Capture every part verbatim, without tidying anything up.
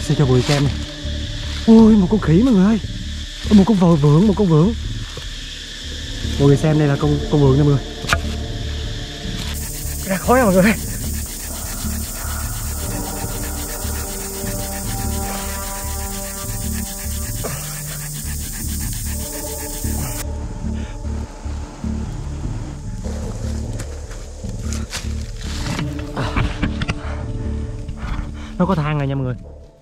sẽ cho mọi người xem này. Ôi, một con khỉ mọi người ơi. Một con vòi vượn, một con vượn. Mọi người xem đây là con con vượn nha mọi người. Ra khói mọi người. Nó có than rồi nha mọi người.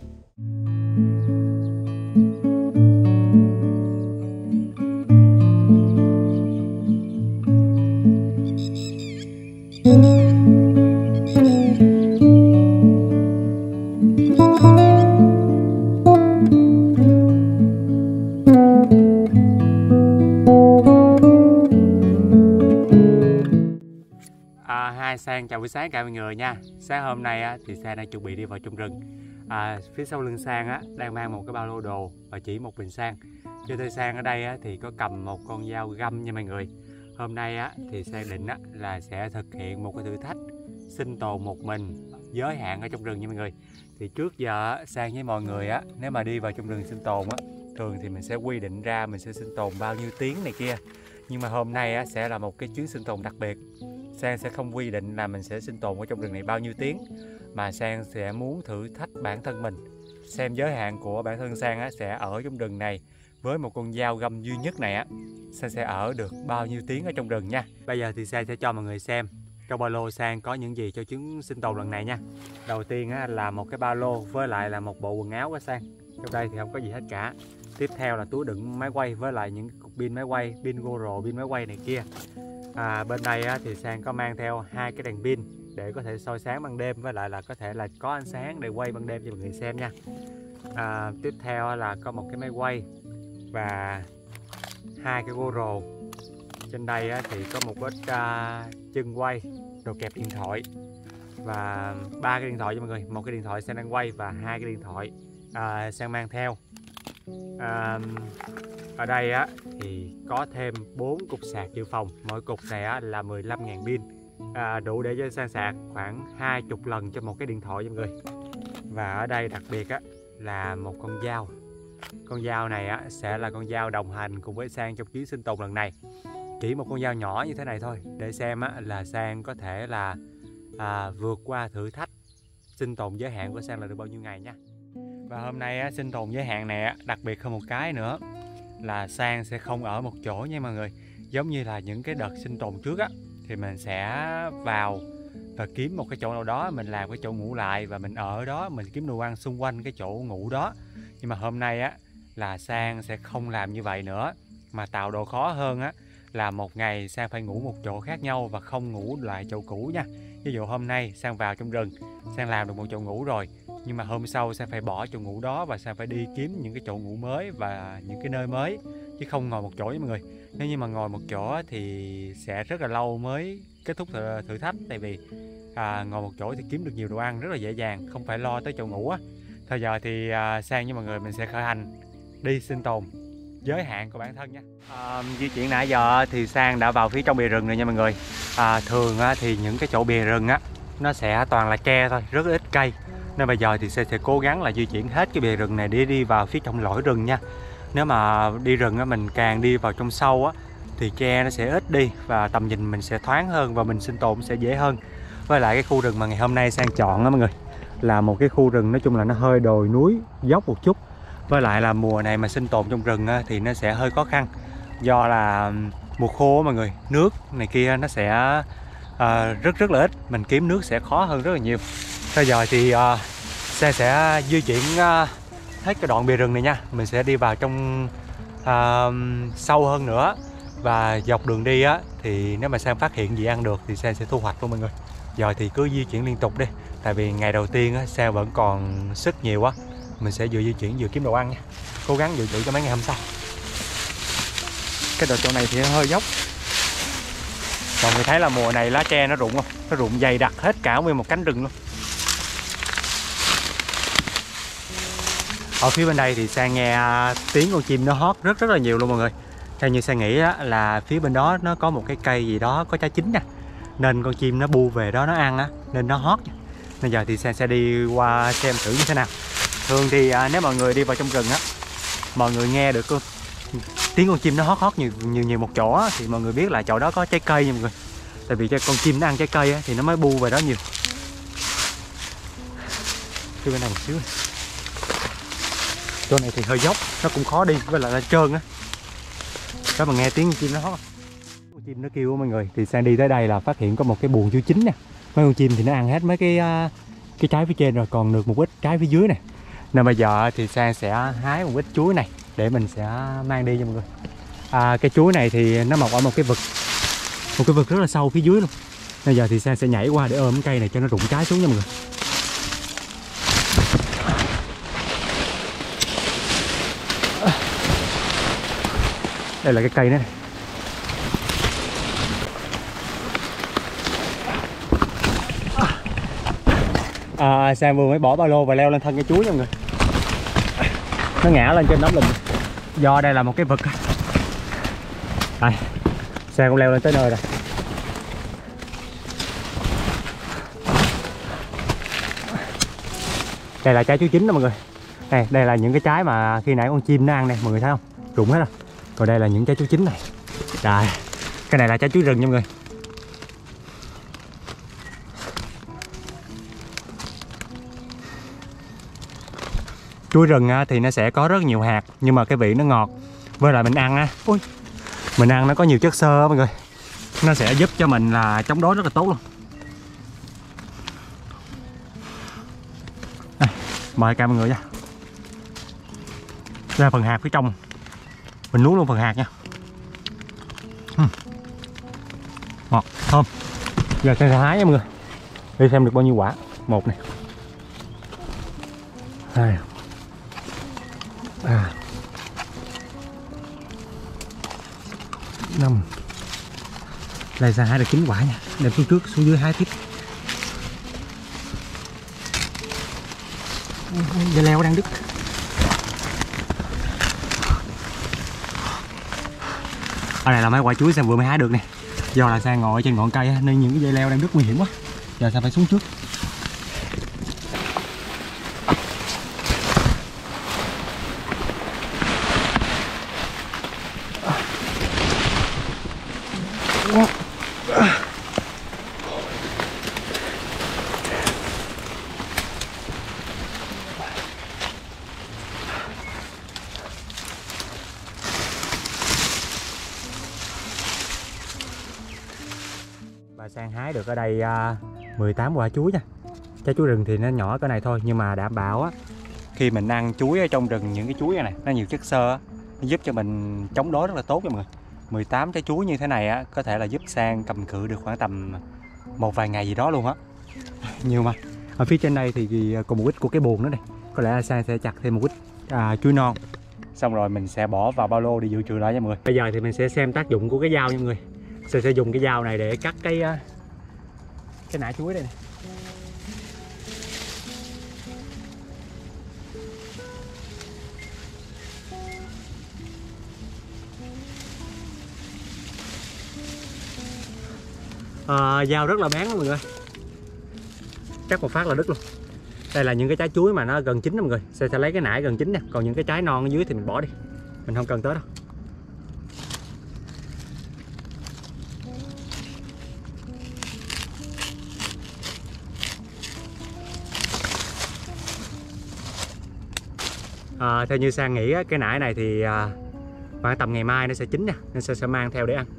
À, hai Sang chào buổi sáng cả mọi người nha. Sáng hôm nay á, thì Sang đang chuẩn bị đi vào trong rừng. À, phía sau lưng Sang á, đang mang một cái ba lô đồ và chỉ một mình Sang. Cho tôi Sang ở đây á, thì có cầm một con dao găm nha mọi người. Hôm nay á, thì Sang định á, là sẽ thực hiện một cái thử thách sinh tồn một mình giới hạn ở trong rừng nha mọi người. Thì trước giờ á, Sang với mọi người á, nếu mà đi vào trong rừng sinh tồn á, thường thì mình sẽ quy định ra mình sẽ sinh tồn bao nhiêu tiếng này kia. Nhưng mà hôm nay á, sẽ là một cái chuyến sinh tồn đặc biệt. Sang sẽ không quy định là mình sẽ sinh tồn ở trong rừng này bao nhiêu tiếng, mà Sang sẽ muốn thử thách bản thân mình, xem giới hạn của bản thân Sang á, sẽ ở trong rừng này với một con dao găm duy nhất này á, Sang sẽ ở được bao nhiêu tiếng ở trong rừng nha. Bây giờ thì Sang sẽ cho mọi người xem trong ba lô Sang có những gì cho chuyến sinh tồn lần này nha. Đầu tiên á, là một cái ba lô với lại là một bộ quần áo của Sang. Trong đây thì không có gì hết cả. Tiếp theo là túi đựng máy quay với lại những cục pin máy quay, pin GoPro, pin máy quay này kia. À, bên đây á, thì Sang có mang theo hai cái đèn pin để có thể soi sáng ban đêm, với lại là có thể là có ánh sáng để quay ban đêm cho mọi người xem nha. À, tiếp theo là có một cái máy quay và hai cái GoPro. Trên đây á, thì có một ít uh, chân quay, đồ kẹp điện thoại và ba cái điện thoại cho mọi người. Một cái điện thoại Sang đang quay và hai cái điện thoại uh, Sang mang theo. À, ở đây á, thì có thêm bốn cục sạc dự phòng. Mỗi cục này á, là mười lăm nghìn pin, à, đủ để cho Sang sạc khoảng hai mươi lần cho một cái điện thoại cho mọi người. Và ở đây đặc biệt á, là một con dao. Con dao này á, sẽ là con dao đồng hành cùng với Sang trong chuyến sinh tồn lần này. Chỉ một con dao nhỏ như thế này thôi để xem á, là Sang có thể là à, vượt qua thử thách sinh tồn giới hạn của Sang là được bao nhiêu ngày nha. Và hôm nay á, sinh tồn giới hạn này á, đặc biệt hơn một cái nữa là Sang sẽ không ở một chỗ nha mọi người. Giống như là những cái đợt sinh tồn trước á, thì mình sẽ vào và kiếm một cái chỗ nào đó, mình làm cái chỗ ngủ lại và mình ở đó, mình kiếm đồ ăn xung quanh cái chỗ ngủ đó. Nhưng mà hôm nay á, là Sang sẽ không làm như vậy nữa, mà tạo độ khó hơn á, là một ngày Sang phải ngủ một chỗ khác nhau và không ngủ lại chỗ cũ nha. Ví dụ hôm nay Sang vào trong rừng, Sang làm được một chỗ ngủ rồi, nhưng mà hôm sau Sang phải bỏ chỗ ngủ đó và Sang phải đi kiếm những cái chỗ ngủ mới và những cái nơi mới, chứ không ngồi một chỗ với mọi người. Nếu như mà ngồi một chỗ thì sẽ rất là lâu mới kết thúc thử, thử thách. Tại vì à, ngồi một chỗ thì kiếm được nhiều đồ ăn rất là dễ dàng, không phải lo tới chỗ ngủ á. Thời giờ thì à, Sang với mọi người mình sẽ khởi hành đi sinh tồn giới hạn của bản thân nha. À, di chuyển nãy giờ thì Sang đã vào phía trong bìa rừng rồi nha mọi người. À, thường á, thì những cái chỗ bìa rừng á, nó sẽ toàn là tre thôi, rất ít cây. Nên bây giờ thì Sang sẽ cố gắng là di chuyển hết cái bìa rừng này để đi vào phía trong lõi rừng nha. Nếu mà đi rừng á, mình càng đi vào trong sâu á, thì tre nó sẽ ít đi và tầm nhìn mình sẽ thoáng hơn và mình sinh tồn sẽ dễ hơn. Với lại cái khu rừng mà ngày hôm nay Sang chọn á mọi người, là một cái khu rừng nói chung là nó hơi đồi núi, dốc một chút. Với lại là mùa này mà sinh tồn trong rừng á, thì nó sẽ hơi khó khăn. Do là mùa khô á mọi người, nước này kia nó sẽ à, rất rất là ít, mình kiếm nước sẽ khó hơn rất là nhiều. Bây giờ thì uh, Sang sẽ di chuyển uh, hết cái đoạn bìa rừng này nha. Mình sẽ đi vào trong uh, sâu hơn nữa. Và dọc đường đi á, thì nếu mà Sang phát hiện gì ăn được thì Sang sẽ thu hoạch luôn mọi người. Giờ thì cứ di chuyển liên tục đi. Tại vì ngày đầu tiên á, Sang vẫn còn sức nhiều quá. Mình sẽ vừa di chuyển vừa kiếm đồ ăn nha. Cố gắng dự trữ cho mấy ngày hôm sau. Cái đợt chỗ này thì hơi dốc. Mọi người thấy là mùa này lá tre nó rụng không? Nó rụng dày đặc hết cả nguyên một cánh rừng luôn. Ở phía bên đây thì Sang nghe tiếng con chim nó hót rất rất là nhiều luôn mọi người. Theo như Sang nghĩ á, là phía bên đó nó có một cái cây gì đó có trái chín nha, nên con chim nó bu về đó nó ăn á, nên nó hót. Bây giờ thì Sang sẽ đi qua xem thử như thế nào. Thường thì à, nếu mọi người đi vào trong rừng á, mọi người nghe được con, tiếng con chim nó hót hót nhiều nhiều nhiều một chỗ á, thì mọi người biết là chỗ đó có trái cây nha mọi người. Tại vì cho con chim nó ăn trái cây á, thì nó mới bu về đó nhiều. Cái bên này một xíu này. Chỗ này thì hơi dốc, nó cũng khó đi, với lại là trơn á. Đó mà nghe tiếng chim nó hót. Con chim nó kêu mọi người, thì Sang đi tới đây là phát hiện có một cái buồng chuối chín nè. Mấy con chim thì nó ăn hết mấy cái cái trái phía trên rồi, còn được một ít trái phía dưới này. Nên bây giờ thì Sang sẽ hái một ít chuối này để mình sẽ mang đi cho mọi người. À, cái chuối này thì nó mọc ở một cái vực, một cái vực rất là sâu phía dưới luôn. Bây giờ thì Sang sẽ nhảy qua để ôm cái cây này cho nó rụng trái xuống nha mọi người. Đây là cái cây đó này. À, Sang vừa mới bỏ ba lô và leo lên thân cái chuối nha mọi người. Nó ngã lên trên đống lùm. Do đây là một cái vực. Đây, Sang cũng leo lên tới nơi rồi. Đây là trái chuối chín đó mọi người. Đây, đây là những cái trái mà khi nãy con chim nó ăn này, mọi người thấy không? Rụng hết rồi. Còn đây là những trái chuối chín này. Đây, cái này là trái chuối rừng nha mọi người. Chuối rừng thì nó sẽ có rất nhiều hạt, nhưng mà cái vị nó ngọt. Với lại mình ăn á, ui, mình ăn nó có nhiều chất xơ mọi người. Nó sẽ giúp cho mình là chống đói rất là tốt luôn. Đây, mời cả mọi người nha. Đây là phần hạt phía trong. Mình nuốt luôn phần hạt nha. uhm. Ngọt, thơm. Giờ sẽ hái nha mọi người. Đi xem được bao nhiêu quả. Một này, hai, ba, năm. Đây ra hái được chín quả nha. Đem xuống trước, xuống dưới hái tiếp. Dây leo đang đứt. Ở đây là mấy quả chuối Sang vừa mới hái được nè. Do là Sang ngồi trên ngọn cây nên những cái dây leo đang rất nguy hiểm quá. Giờ Sang phải xuống trước. Bà Sang hái được ở đây uh, mười tám quả chuối nha. Trái chuối rừng thì nó nhỏ cái này thôi, nhưng mà đảm bảo á, khi mình ăn chuối ở trong rừng, những cái chuối này, này nó nhiều chất xơ á, nó giúp cho mình chống đói rất là tốt nha mọi người. mười tám trái chuối như thế này á, có thể là giúp Sang cầm cự được khoảng tầm một vài ngày gì đó luôn á. Nhiều mà. Ở phía trên đây thì còn một ít của cái buồng nữa này. Có lẽ là Sang sẽ chặt thêm một ít à, chuối non. Xong rồi mình sẽ bỏ vào ba lô đi dự trữ lại nha mọi người. Bây giờ thì mình sẽ xem tác dụng của cái dao nha mọi người. Sẽ sẽ dùng cái dao này để cắt cái cái nải chuối đây này. À, dao rất là bén đó mọi người. Cắt một phát là đứt luôn. Đây là những cái trái chuối mà nó gần chín đó mọi người. Sẽ, sẽ lấy cái nải gần chín nè. Còn những cái trái non ở dưới thì mình bỏ đi. Mình không cần tới đâu. À, theo như Sang nghĩ cái nải này thì à, khoảng tầm ngày mai nó sẽ chín nha, nên sẽ, sẽ mang theo để ăn.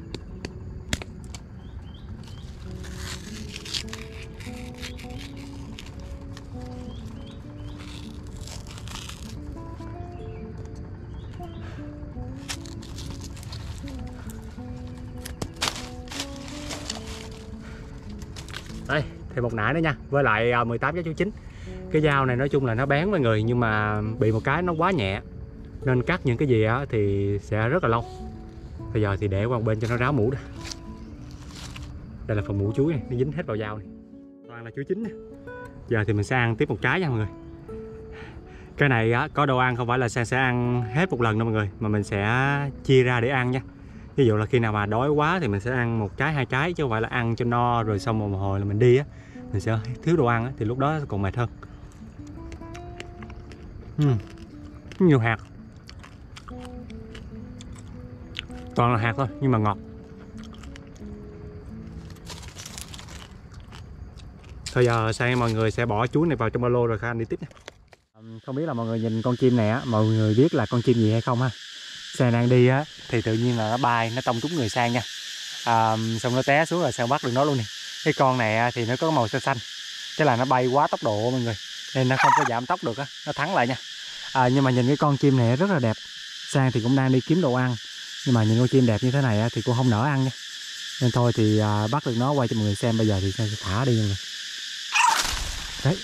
Đây, thêm một nải nữa nha, với lại mười tám trái chuối chín. Cái dao này nói chung là nó bén với người, nhưng mà bị một cái nó quá nhẹ nên cắt những cái gì á thì sẽ rất là lâu. Bây giờ thì để qua một bên cho nó ráo mũ đó. Đây là phần mũ chuối này, nó dính hết vào dao này. Toàn là chuối chín nè. Giờ thì mình sẽ ăn tiếp một trái nha mọi người. Cái này á, có đồ ăn không phải là Sang sẽ ăn hết một lần đâu mọi người, mà mình sẽ chia ra để ăn nha. Ví dụ là khi nào mà đói quá thì mình sẽ ăn một trái hai trái, chứ không phải là ăn cho no rồi xong một hồi là mình đi á, mình sẽ thiếu đồ ăn á, thì lúc đó còn mệt hơn. uhm. Nhiều hạt, toàn là hạt thôi nhưng mà ngọt. Thôi giờ sang mọi người sẽ bỏ chuối này vào trong ba lô rồi Khanh đi tiếp nha. Không biết là mọi người nhìn con chim này á, mọi người biết là con chim gì hay không ha. Sang đang đi á thì tự nhiên là nó bay, nó tông trúng người Sang nha. À, xong nó té xuống rồi Sang bắt được nó luôn nè. Cái con này thì nó có màu xanh xanh, thế là nó bay quá tốc độ mọi người, nên nó không có giảm tốc được á, nó thắng lại nha. À, nhưng mà nhìn cái con chim này rất là đẹp. Sang thì cũng đang đi kiếm đồ ăn, nhưng mà nhìn con chim đẹp như thế này á, thì cũng không nỡ ăn nha. Nên thôi thì à, bắt được nó quay cho mọi người xem. Bây giờ thì Sang sẽ thả đi mọi người. Đấy.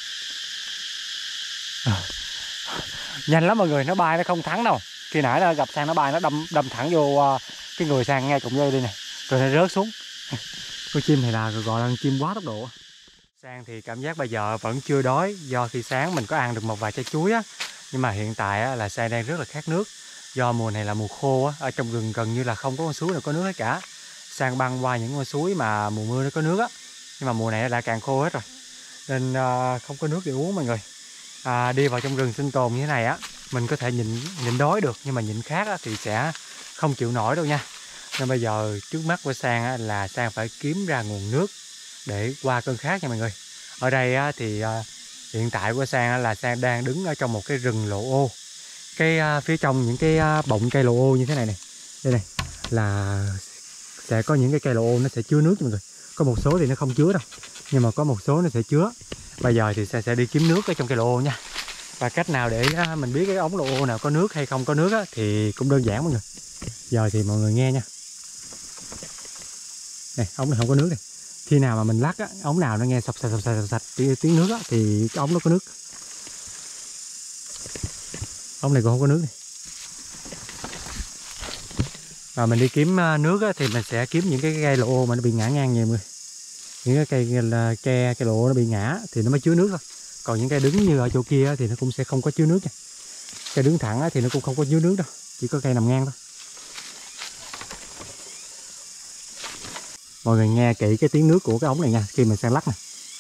À. Nhanh lắm mọi người, nó bay nó không thắng đâu. Khi nãy nó gặp Sang nó bay nó đâm đâm thẳng vô uh, cái người Sang ngay cụm dây đây nè, rồi nó rớt xuống. Con chim này là gọi là chim quá tốc độ. Sang thì cảm giác bây giờ vẫn chưa đói, do khi sáng mình có ăn được một vài trái chuối á, nhưng mà hiện tại á, là Sang đang rất là khát nước. Do mùa này là mùa khô á, ở trong rừng gần như là không có con suối nào có nước hết cả. Sang băng qua những con suối mà mùa mưa nó có nước á, nhưng mà mùa này nó đã càng khô hết rồi, nên uh, không có nước để uống mọi người. À, đi vào trong rừng sinh tồn như thế này á, mình có thể nhịn nhịn đói được, nhưng mà nhịn khát á, thì sẽ không chịu nổi đâu nha. Nên bây giờ trước mắt của Sang á, là Sang phải kiếm ra nguồn nước để qua cơn khát nha mọi người. Ở đây á, thì uh, hiện tại của Sang á, là Sang đang đứng ở trong một cái rừng lộ ô. Cái uh, phía trong những cái uh, bọng cây lộ ô như thế này này, đây này, là sẽ có những cái cây lộ ô nó sẽ chứa nước cho mọi người. Có một số thì nó không chứa đâu, nhưng mà có một số nó sẽ chứa. Bây giờ thì Sang sẽ đi kiếm nước ở trong cây lộ ô nha. Và cách nào để uh, mình biết cái ống lộ ô nào có nước hay không có nước á, thì cũng đơn giản mọi người. Giờ thì mọi người nghe nha. Này, ống này không có nước này. Khi nào mà mình lắc á, ống nào nó nghe sọc sạch sọc sạch sạch tiếng nước á, thì cái ống nó có nước. Ống này cũng không có nước này. Và mình đi kiếm nước á, thì mình sẽ kiếm những cái cây lộ ô mà nó bị ngã ngang nhiều người. Những cái cây ke cây lộ nó bị ngã thì nó mới chứa nước thôi. Còn những cây đứng như ở chỗ kia thì nó cũng sẽ không có chứa nước nha. Cây đứng thẳng á, thì nó cũng không có chứa nước đâu, chỉ có cây nằm ngang thôi. Mọi người nghe kỹ cái tiếng nước của cái ống này nha, khi mình Sang lắc nè.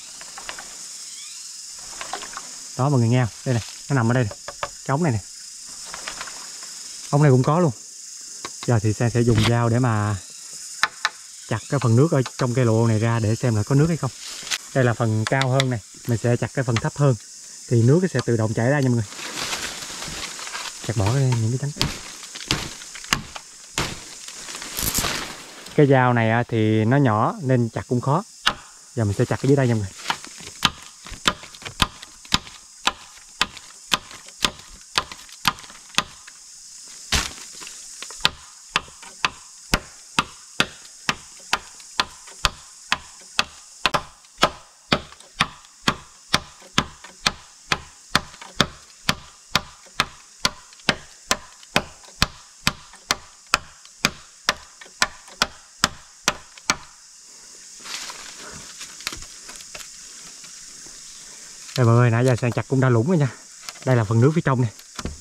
Đó mọi người nghe không? Đây này, nó nằm ở đây này. Cái ống này nè. Ống này cũng có luôn. Giờ thì Sang sẽ dùng dao để mà chặt cái phần nước ở trong cây lộ này ra để xem là có nước hay không. Đây là phần cao hơn này, mình sẽ chặt cái phần thấp hơn thì nước sẽ tự động chảy ra nha mọi người. Chặt bỏ cái, những cái trắng. Cái dao này thì nó nhỏ nên chặt cũng khó. Giờ mình sẽ chặt ở dưới đây nha mọi người. Đây mọi người, nãy giờ Sang chặt cũng đã lũng rồi nha. Đây là phần nước phía trong này.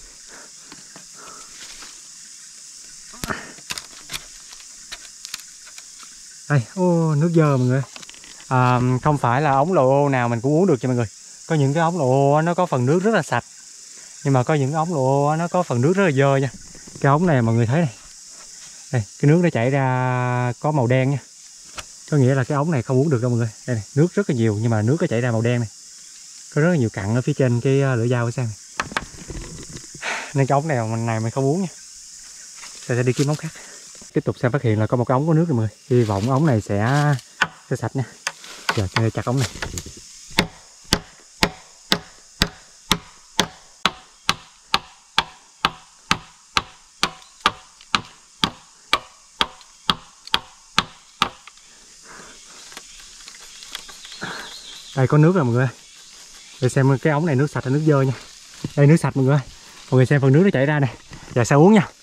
Đây, ô, nước dơ mọi người. À, không phải là ống lộ ô nào mình cũng uống được cho mọi người. Có những cái ống lộ ô nó có phần nước rất là sạch, nhưng mà có những ống lộ ô nó có phần nước rất là dơ nha. Cái ống này mọi người thấy này. Đây, cái nước nó chảy ra có màu đen nha. Có nghĩa là cái ống này không uống được đâu mọi người. Đây này, nước rất là nhiều nhưng mà nước nó chảy ra màu đen này. Có rất là nhiều cặn ở phía trên cái lưỡi dao của Sang này. Nên cái ống này mình này mình không uống nha. Sang sẽ đi kiếm ống khác. Tiếp tục Sang phát hiện là có một cái ống có nước rồi mọi người. Hy vọng ống này sẽ sẽ sạch nha. Giờ Sang chặt ống này. Đây có nước rồi mọi người. Để xem cái ống này nước sạch hay nước dơ nha. Đây nước sạch mọi người. Mọi người xem phần nước nó chảy ra này. Giờ sao uống nha.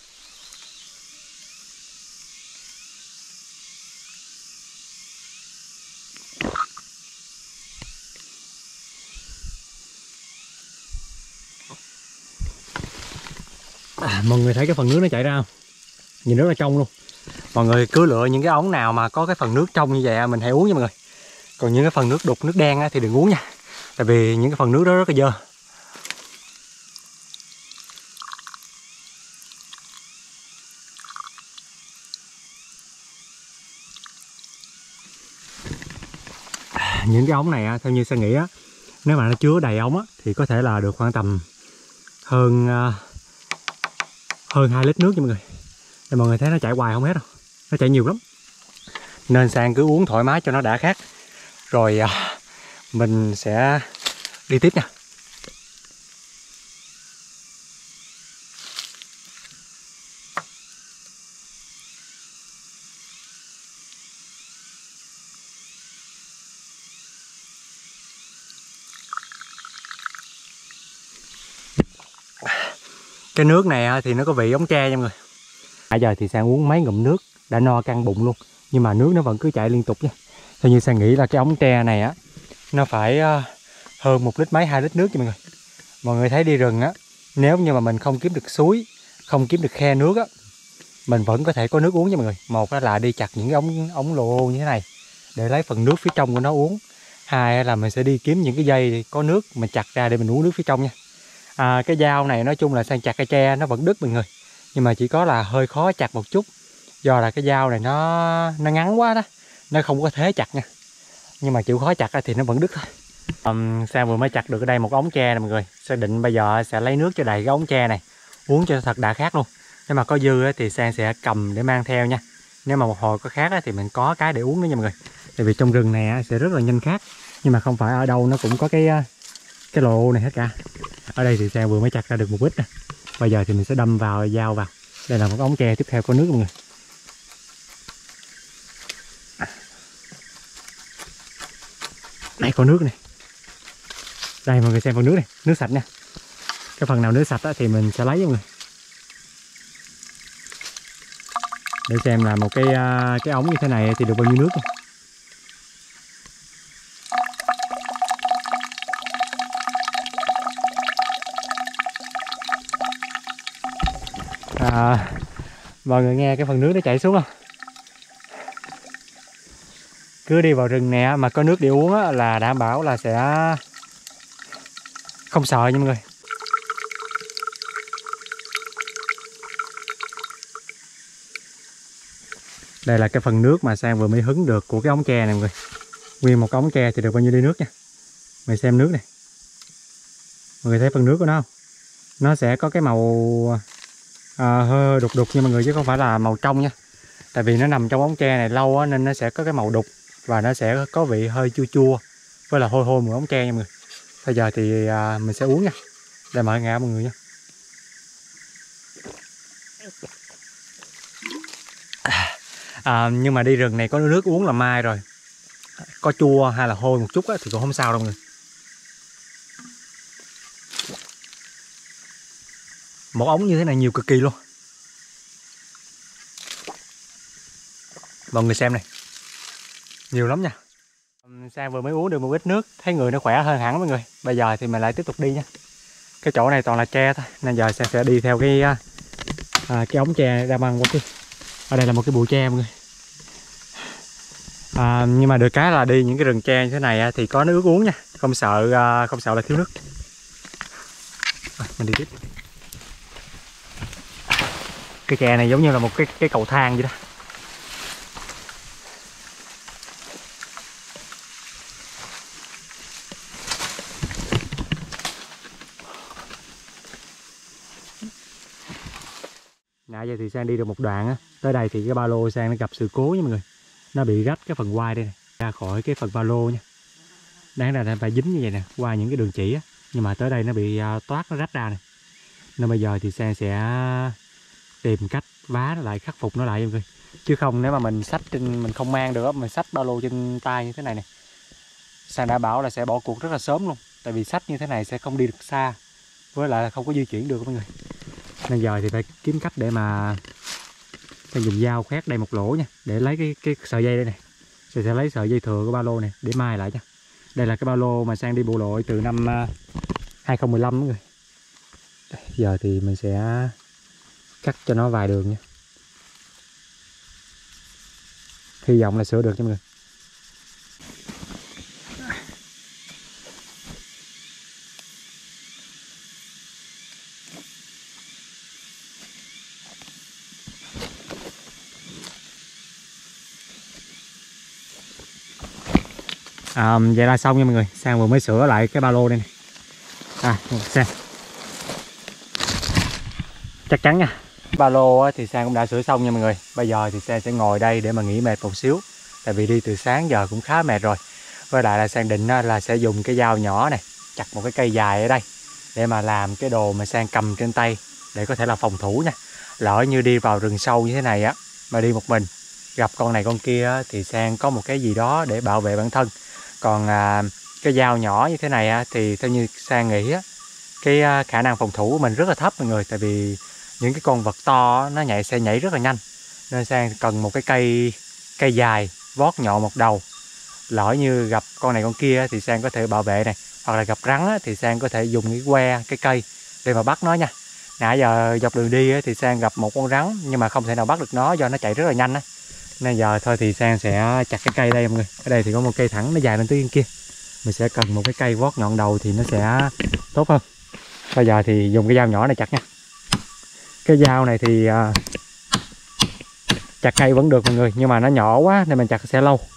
À, mọi người thấy cái phần nước nó chảy ra không? Nhìn rất là trong luôn. Mọi người cứ lựa những cái ống nào mà có cái phần nước trong như vậy mình hãy uống nha mọi người. Còn những cái phần nước đục, nước đen thì đừng uống nha. Tại vì những cái phần nước đó rất là dơ. những cái ống này á, theo như Sang nghĩ á, nếu mà nó chứa đầy ống á, thì có thể là được khoảng tầm hơn uh, hơn hai lít nước nha mọi người. Để mọi người thấy nó chảy hoài không hết đâu, nó chảy nhiều lắm. Nên Sang cứ uống thoải mái cho nó đã khát. Rồi uh, mình sẽ đi tiếp nha. Cái nước này thì nó có vị ống tre nha mọi người. Bây giờ thì Sang uống mấy ngụm nước đã no căng bụng luôn, nhưng mà nước nó vẫn cứ chảy liên tục nha. Theo như Sang nghĩ là cái ống tre này á, nó phải hơn một lít mấy, hai lít nước nha mọi người. Mọi người thấy đi rừng á, nếu như mà mình không kiếm được suối, không kiếm được khe nước á, mình vẫn có thể có nước uống nha mọi người. Một là đi chặt những cái ống ống lô như thế này để lấy phần nước phía trong của nó uống. Hai là mình sẽ đi kiếm những cái dây có nước mình chặt ra để mình uống nước phía trong nha. À, cái dao này nói chung là Sang chặt cây tre nó vẫn đứt mọi người, nhưng mà chỉ có là hơi khó chặt một chút, do là cái dao này nó nó ngắn quá đó, nó không có thế chặt nha. Nhưng mà chịu khó chặt thì nó vẫn đứt thôi. um, Sang vừa mới chặt được ở đây một ống tre nè mọi người. Sang định bây giờ sẽ lấy nước cho đầy cái ống tre này uống cho thật đã khát luôn. Nếu mà có dư thì Sang sẽ cầm để mang theo nha. Nếu mà một hồi có khát thì mình có cái để uống nữa nha mọi người. Tại vì trong rừng này sẽ rất là nhanh khát, nhưng mà không phải ở đâu nó cũng có cái cái lô này hết cả. Ở đây thì Sang vừa mới chặt ra được một ít nè. Bây giờ thì mình sẽ đâm vào dao vào. Đây là một ống tre tiếp theo có nước mọi người. Đây có nước này. Đây mọi người xem phần nước này, nước sạch nha. Cái phần nào nước sạch thì mình sẽ lấy mọi người. Để xem là một cái cái ống như thế này thì được bao nhiêu nước nha. À, mọi người nghe cái phần nước nó chảy xuống không? Cứ đi vào rừng nè mà có nước để uống á, là đảm bảo là sẽ không sợ nha mọi người. Đây là cái phần nước mà Sang vừa mới hứng được của cái ống tre này mọi người. Nguyên một ống tre thì được bao nhiêu ly nước nha. Mày xem nước này. Mọi người thấy phần nước của nó không? Nó sẽ có cái màu à, hơi đục đục nha mọi người, chứ không phải là màu trong nha. Tại vì nó nằm trong ống tre này lâu á, nên nó sẽ có cái màu đục và nó sẽ có vị hơi chua chua với là hôi hôi mùi ống tre nha mọi người. Bây giờ thì à, mình sẽ uống nha. Đây mời ngã mọi người nha. À, nhưng mà đi rừng này có nước uống là mai rồi. Có chua hay là hôi một chút á, thì cũng không sao đâu mọi người. Một ống như thế này nhiều cực kỳ luôn. Mọi người xem này, nhiều lắm nha. Sang vừa mới uống được một ít nước, thấy người nó khỏe hơn hẳn mọi người. Bây giờ thì mình lại tiếp tục đi nha. Cái chỗ này toàn là tre thôi, nên giờ Sang sẽ đi theo cái à, cái ống tre ra băng qua kia. Ở đây là một cái bụi tre mọi người. À, nhưng mà được cái là đi những cái rừng tre như thế này thì có nước uống nha, không sợ không sợ là thiếu nước. À, mình đi tiếp. Cái tre này giống như là một cái cái cầu thang vậy đó. Nãy giờ thì Sang đi được một đoạn á, tới đây thì cái ba lô Sang nó gặp sự cố nha mọi người. Nó bị rách cái phần quai đây này, ra khỏi cái phần ba lô nha. Đáng ra là phải dính như vậy nè, qua những cái đường chỉ á, nhưng mà tới đây nó bị toát, nó rách ra này. Nên bây giờ thì Sang sẽ tìm cách vá nó lại, khắc phục nó lại mọi người. Chứ không nếu mà mình xách trên, mình không mang được, mình xách ba lô trên tay như thế này nè, Sang đã bảo là sẽ bỏ cuộc rất là sớm luôn. Tại vì xách như thế này sẽ không đi được xa, với lại là không có di chuyển được mọi người. Nên giờ thì phải kiếm cách để mà Sang dùng dao khoét đây một lỗ nha, để lấy cái cái sợi dây đây này. Sang sẽ lấy sợi dây thừa của ba lô này để mai lại nha. Đây là cái ba lô mà Sang đi bộ đội từ năm hai không một lăm mọi người. Đây, giờ thì mình sẽ cắt cho nó vài đường nha. Hy vọng là sửa được cho mọi người. À, vậy là xong nha mọi người. Sang vừa mới sửa lại cái ba lô đây này. À, Sang chắc chắn nha, ba lô thì Sang cũng đã sửa xong nha mọi người. Bây giờ thì Sang sẽ ngồi đây để mà nghỉ mệt một xíu, tại vì đi từ sáng giờ cũng khá mệt rồi. Với lại là Sang định là sẽ dùng cái dao nhỏ này chặt một cái cây dài ở đây để mà làm cái đồ mà Sang cầm trên tay để có thể là phòng thủ nha. Lỡ như đi vào rừng sâu như thế này á, mà đi một mình gặp con này con kia á, thì Sang có một cái gì đó để bảo vệ bản thân. Còn à, cái dao nhỏ như thế này á, thì theo như Sang nghĩ á, cái à, khả năng phòng thủ của mình rất là thấp mọi người. Tại vì những cái con vật to á, nó nhảy sẽ nhảy rất là nhanh, nên Sang cần một cái cây cây dài vót nhọn một đầu. Lỡ như gặp con này con kia thì Sang có thể bảo vệ này, hoặc là gặp rắn á, thì Sang có thể dùng cái que cái cây để mà bắt nó nha. Nãy giờ dọc đường đi á, thì Sang gặp một con rắn nhưng mà không thể nào bắt được nó do nó chạy rất là nhanh á. Nên giờ thôi thì Sang sẽ chặt cái cây đây mọi người. Ở đây thì có một cây thẳng nó dài lên tới bên kia, mình sẽ cần một cái cây vót nhọn đầu thì nó sẽ tốt hơn. Bây giờ thì dùng cái dao nhỏ này chặt nha. Cái dao này thì à, chặt cây vẫn được mọi người, nhưng mà nó nhỏ quá nên mình chặt sẽ lâu.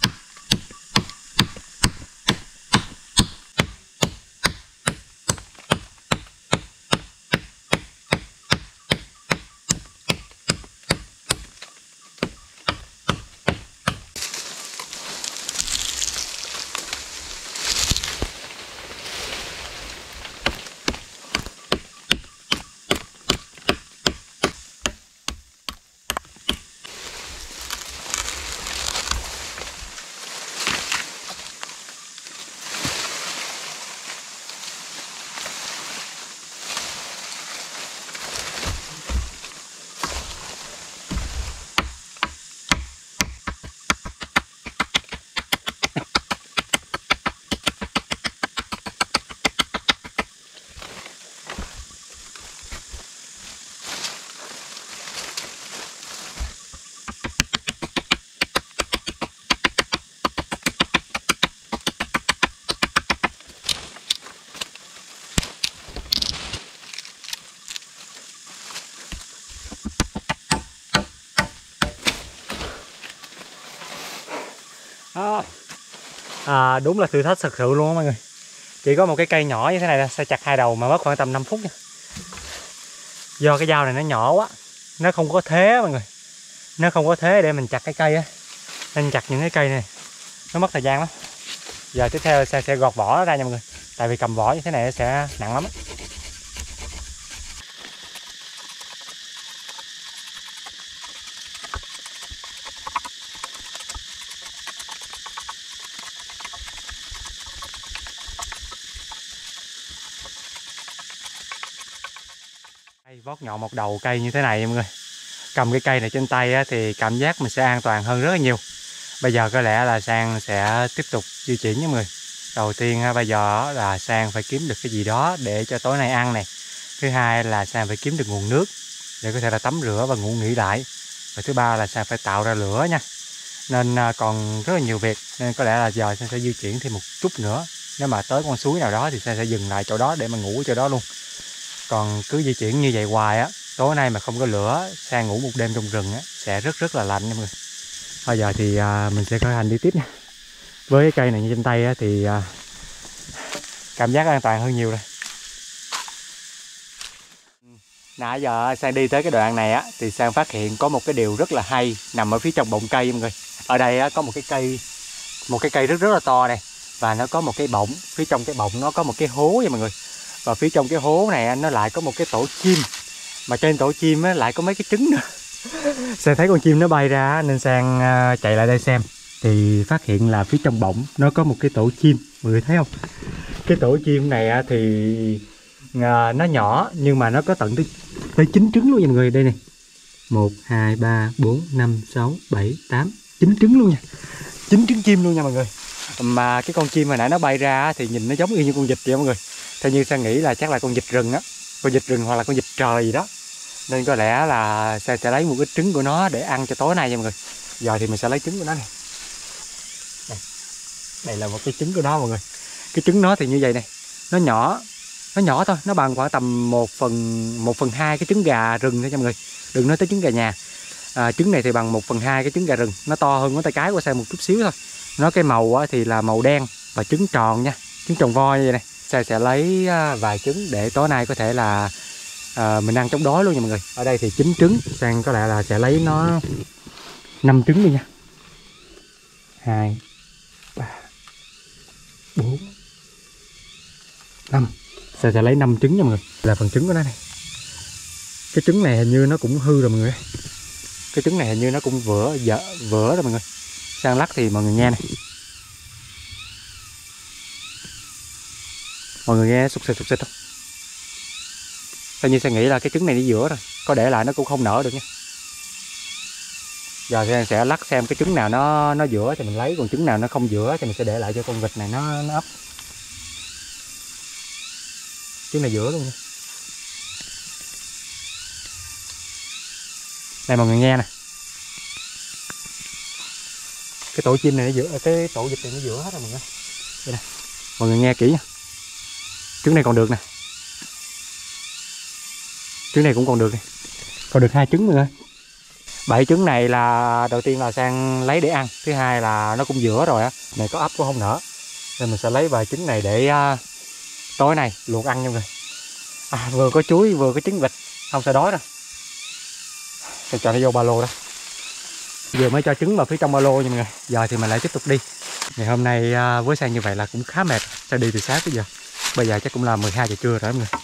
À, đúng là thử thách thật sự luôn á mọi người. Chỉ có một cái cây nhỏ như thế này là sẽ chặt hai đầu mà mất khoảng tầm năm phút nha. Do cái dao này nó nhỏ quá, nó không có thế mọi người, nó không có thế để mình chặt cái cây á, nên chặt những cái cây này nó mất thời gian lắm. Giờ tiếp theo sẽ sẽ gọt vỏ nó ra nha mọi người, tại vì cầm vỏ như thế này nó sẽ nặng lắm á. Vót nhọn một đầu cây như thế này mọi người. Cầm cái cây này trên tay á, thì cảm giác mình sẽ an toàn hơn rất là nhiều. Bây giờ có lẽ là Sang sẽ tiếp tục di chuyển nha mọi người. Đầu tiên bây giờ là Sang phải kiếm được cái gì đó để cho tối nay ăn này. Thứ hai là Sang phải kiếm được nguồn nước để có thể là tắm rửa và ngủ nghỉ lại. Và thứ ba là Sang phải tạo ra lửa nha. Nên còn rất là nhiều việc, nên có lẽ là giờ Sang sẽ di chuyển thêm một chút nữa. Nếu mà tới con suối nào đó thì Sang sẽ dừng lại chỗ đó để mà ngủ chỗ đó luôn. Còn cứ di chuyển như vậy hoài á, tối nay mà không có lửa, Sang ngủ một đêm trong rừng á, sẽ rất rất là lạnh nha mọi người. Bây giờ thì à, mình sẽ khởi hành đi tiếp nha. Với cái cây này như trên tay á, thì à, cảm giác an toàn hơn nhiều rồi. Nãy giờ Sang đi tới cái đoạn này á, thì Sang phát hiện có một cái điều rất là hay nằm ở phía trong bọng cây mọi người. Ở đây á, có một cái cây, một cái cây rất rất là to này, và nó có một cái bọng, phía trong cái bọng nó có một cái hố nha mọi người. Và phía trong cái hố này nó lại có một cái tổ chim, mà trên tổ chim lại có mấy cái trứng nữa. Sang thấy con chim nó bay ra nên Sang chạy lại đây xem, thì phát hiện là phía trong bọng nó có một cái tổ chim, mọi người thấy không? Cái tổ chim này thì nó nhỏ nhưng mà nó có tận tới tới chín trứng luôn nha mọi người. Đây này, một hai ba bốn năm sáu bảy tám, chín trứng luôn nha, chín trứng chim luôn nha mọi người. Mà cái con chim hồi nãy nó bay ra thì nhìn nó giống y như con vịt vậy mọi người. Theo như Sang nghĩ là chắc là con vịt rừng á, con vịt rừng hoặc là con vịt trời gì đó, nên có lẽ là Sang sẽ lấy một cái trứng của nó để ăn cho tối nay nha mọi người. Giờ thì mình sẽ lấy trứng của nó này. Đây, đây là một cái trứng của nó mọi người. Cái trứng nó thì như vậy này, nó nhỏ, nó nhỏ thôi, nó bằng khoảng tầm một phần một phần hai cái trứng gà rừng thôi nha mọi người, đừng nói tới trứng gà nhà. À, trứng này thì bằng một phần hai cái trứng gà rừng, nó to hơn ngón tay cái của Sang một chút xíu thôi. Nó cái màu thì là màu đen, và trứng tròn nha, trứng tròn voi như vậy này. Sang sẽ lấy vài trứng để tối nay có thể là à, mình ăn chống đói luôn nha mọi người. Ở đây thì chín trứng, Sang có lẽ là sẽ lấy nó năm trứng đi nha. Hai, ba, bốn, năm. Sang sẽ lấy năm trứng nha mọi người. Là phần trứng của nó này. Cái trứng này hình như nó cũng hư rồi mọi người. Cái trứng này hình như nó cũng vỡ vỡ, vỡ rồi mọi người. Sang lắc thì mọi người nghe này. Mọi người nghe sụt xịt sụt xịt không? Sao như Sang nghĩ là cái trứng này đi giữa rồi, có để lại nó cũng không nở được nha. Giờ Sang sẽ lắc xem cái trứng nào nó nó giữa thì mình lấy, còn trứng nào nó không giữa thì mình sẽ để lại cho con vịt này nó nó ấp. Trứng này giữa luôn nha. Đây mọi người nghe nè. Cái tổ chim này nó giữa, cái tổ vịt này nó giữa hết rồi mọi người. Đây nè. Mọi người nghe kỹ nha. Trứng này còn được nè. Trứng này cũng còn được nè. Còn được hai trứng mọi người. Bảy trứng này là đầu tiên là Sang lấy để ăn, thứ hai là nó cũng giữa rồi á, này có ấp cũng không nở, nên mình sẽ lấy vài trứng này để uh, tối nay luộc ăn nha mọi người. À, vừa có chuối vừa có trứng vịt, không sợ đói đâu. Sẽ cho nó vô ba lô đó. Vừa mới cho trứng vào phía trong ba lô nha mọi người. Giờ thì mình lại tiếp tục đi. Ngày hôm nay uh, với Sang như vậy là cũng khá mệt. Sang đi từ sáng tới giờ. Bây giờ chắc cũng là mười hai giờ trưa rồi mọi người.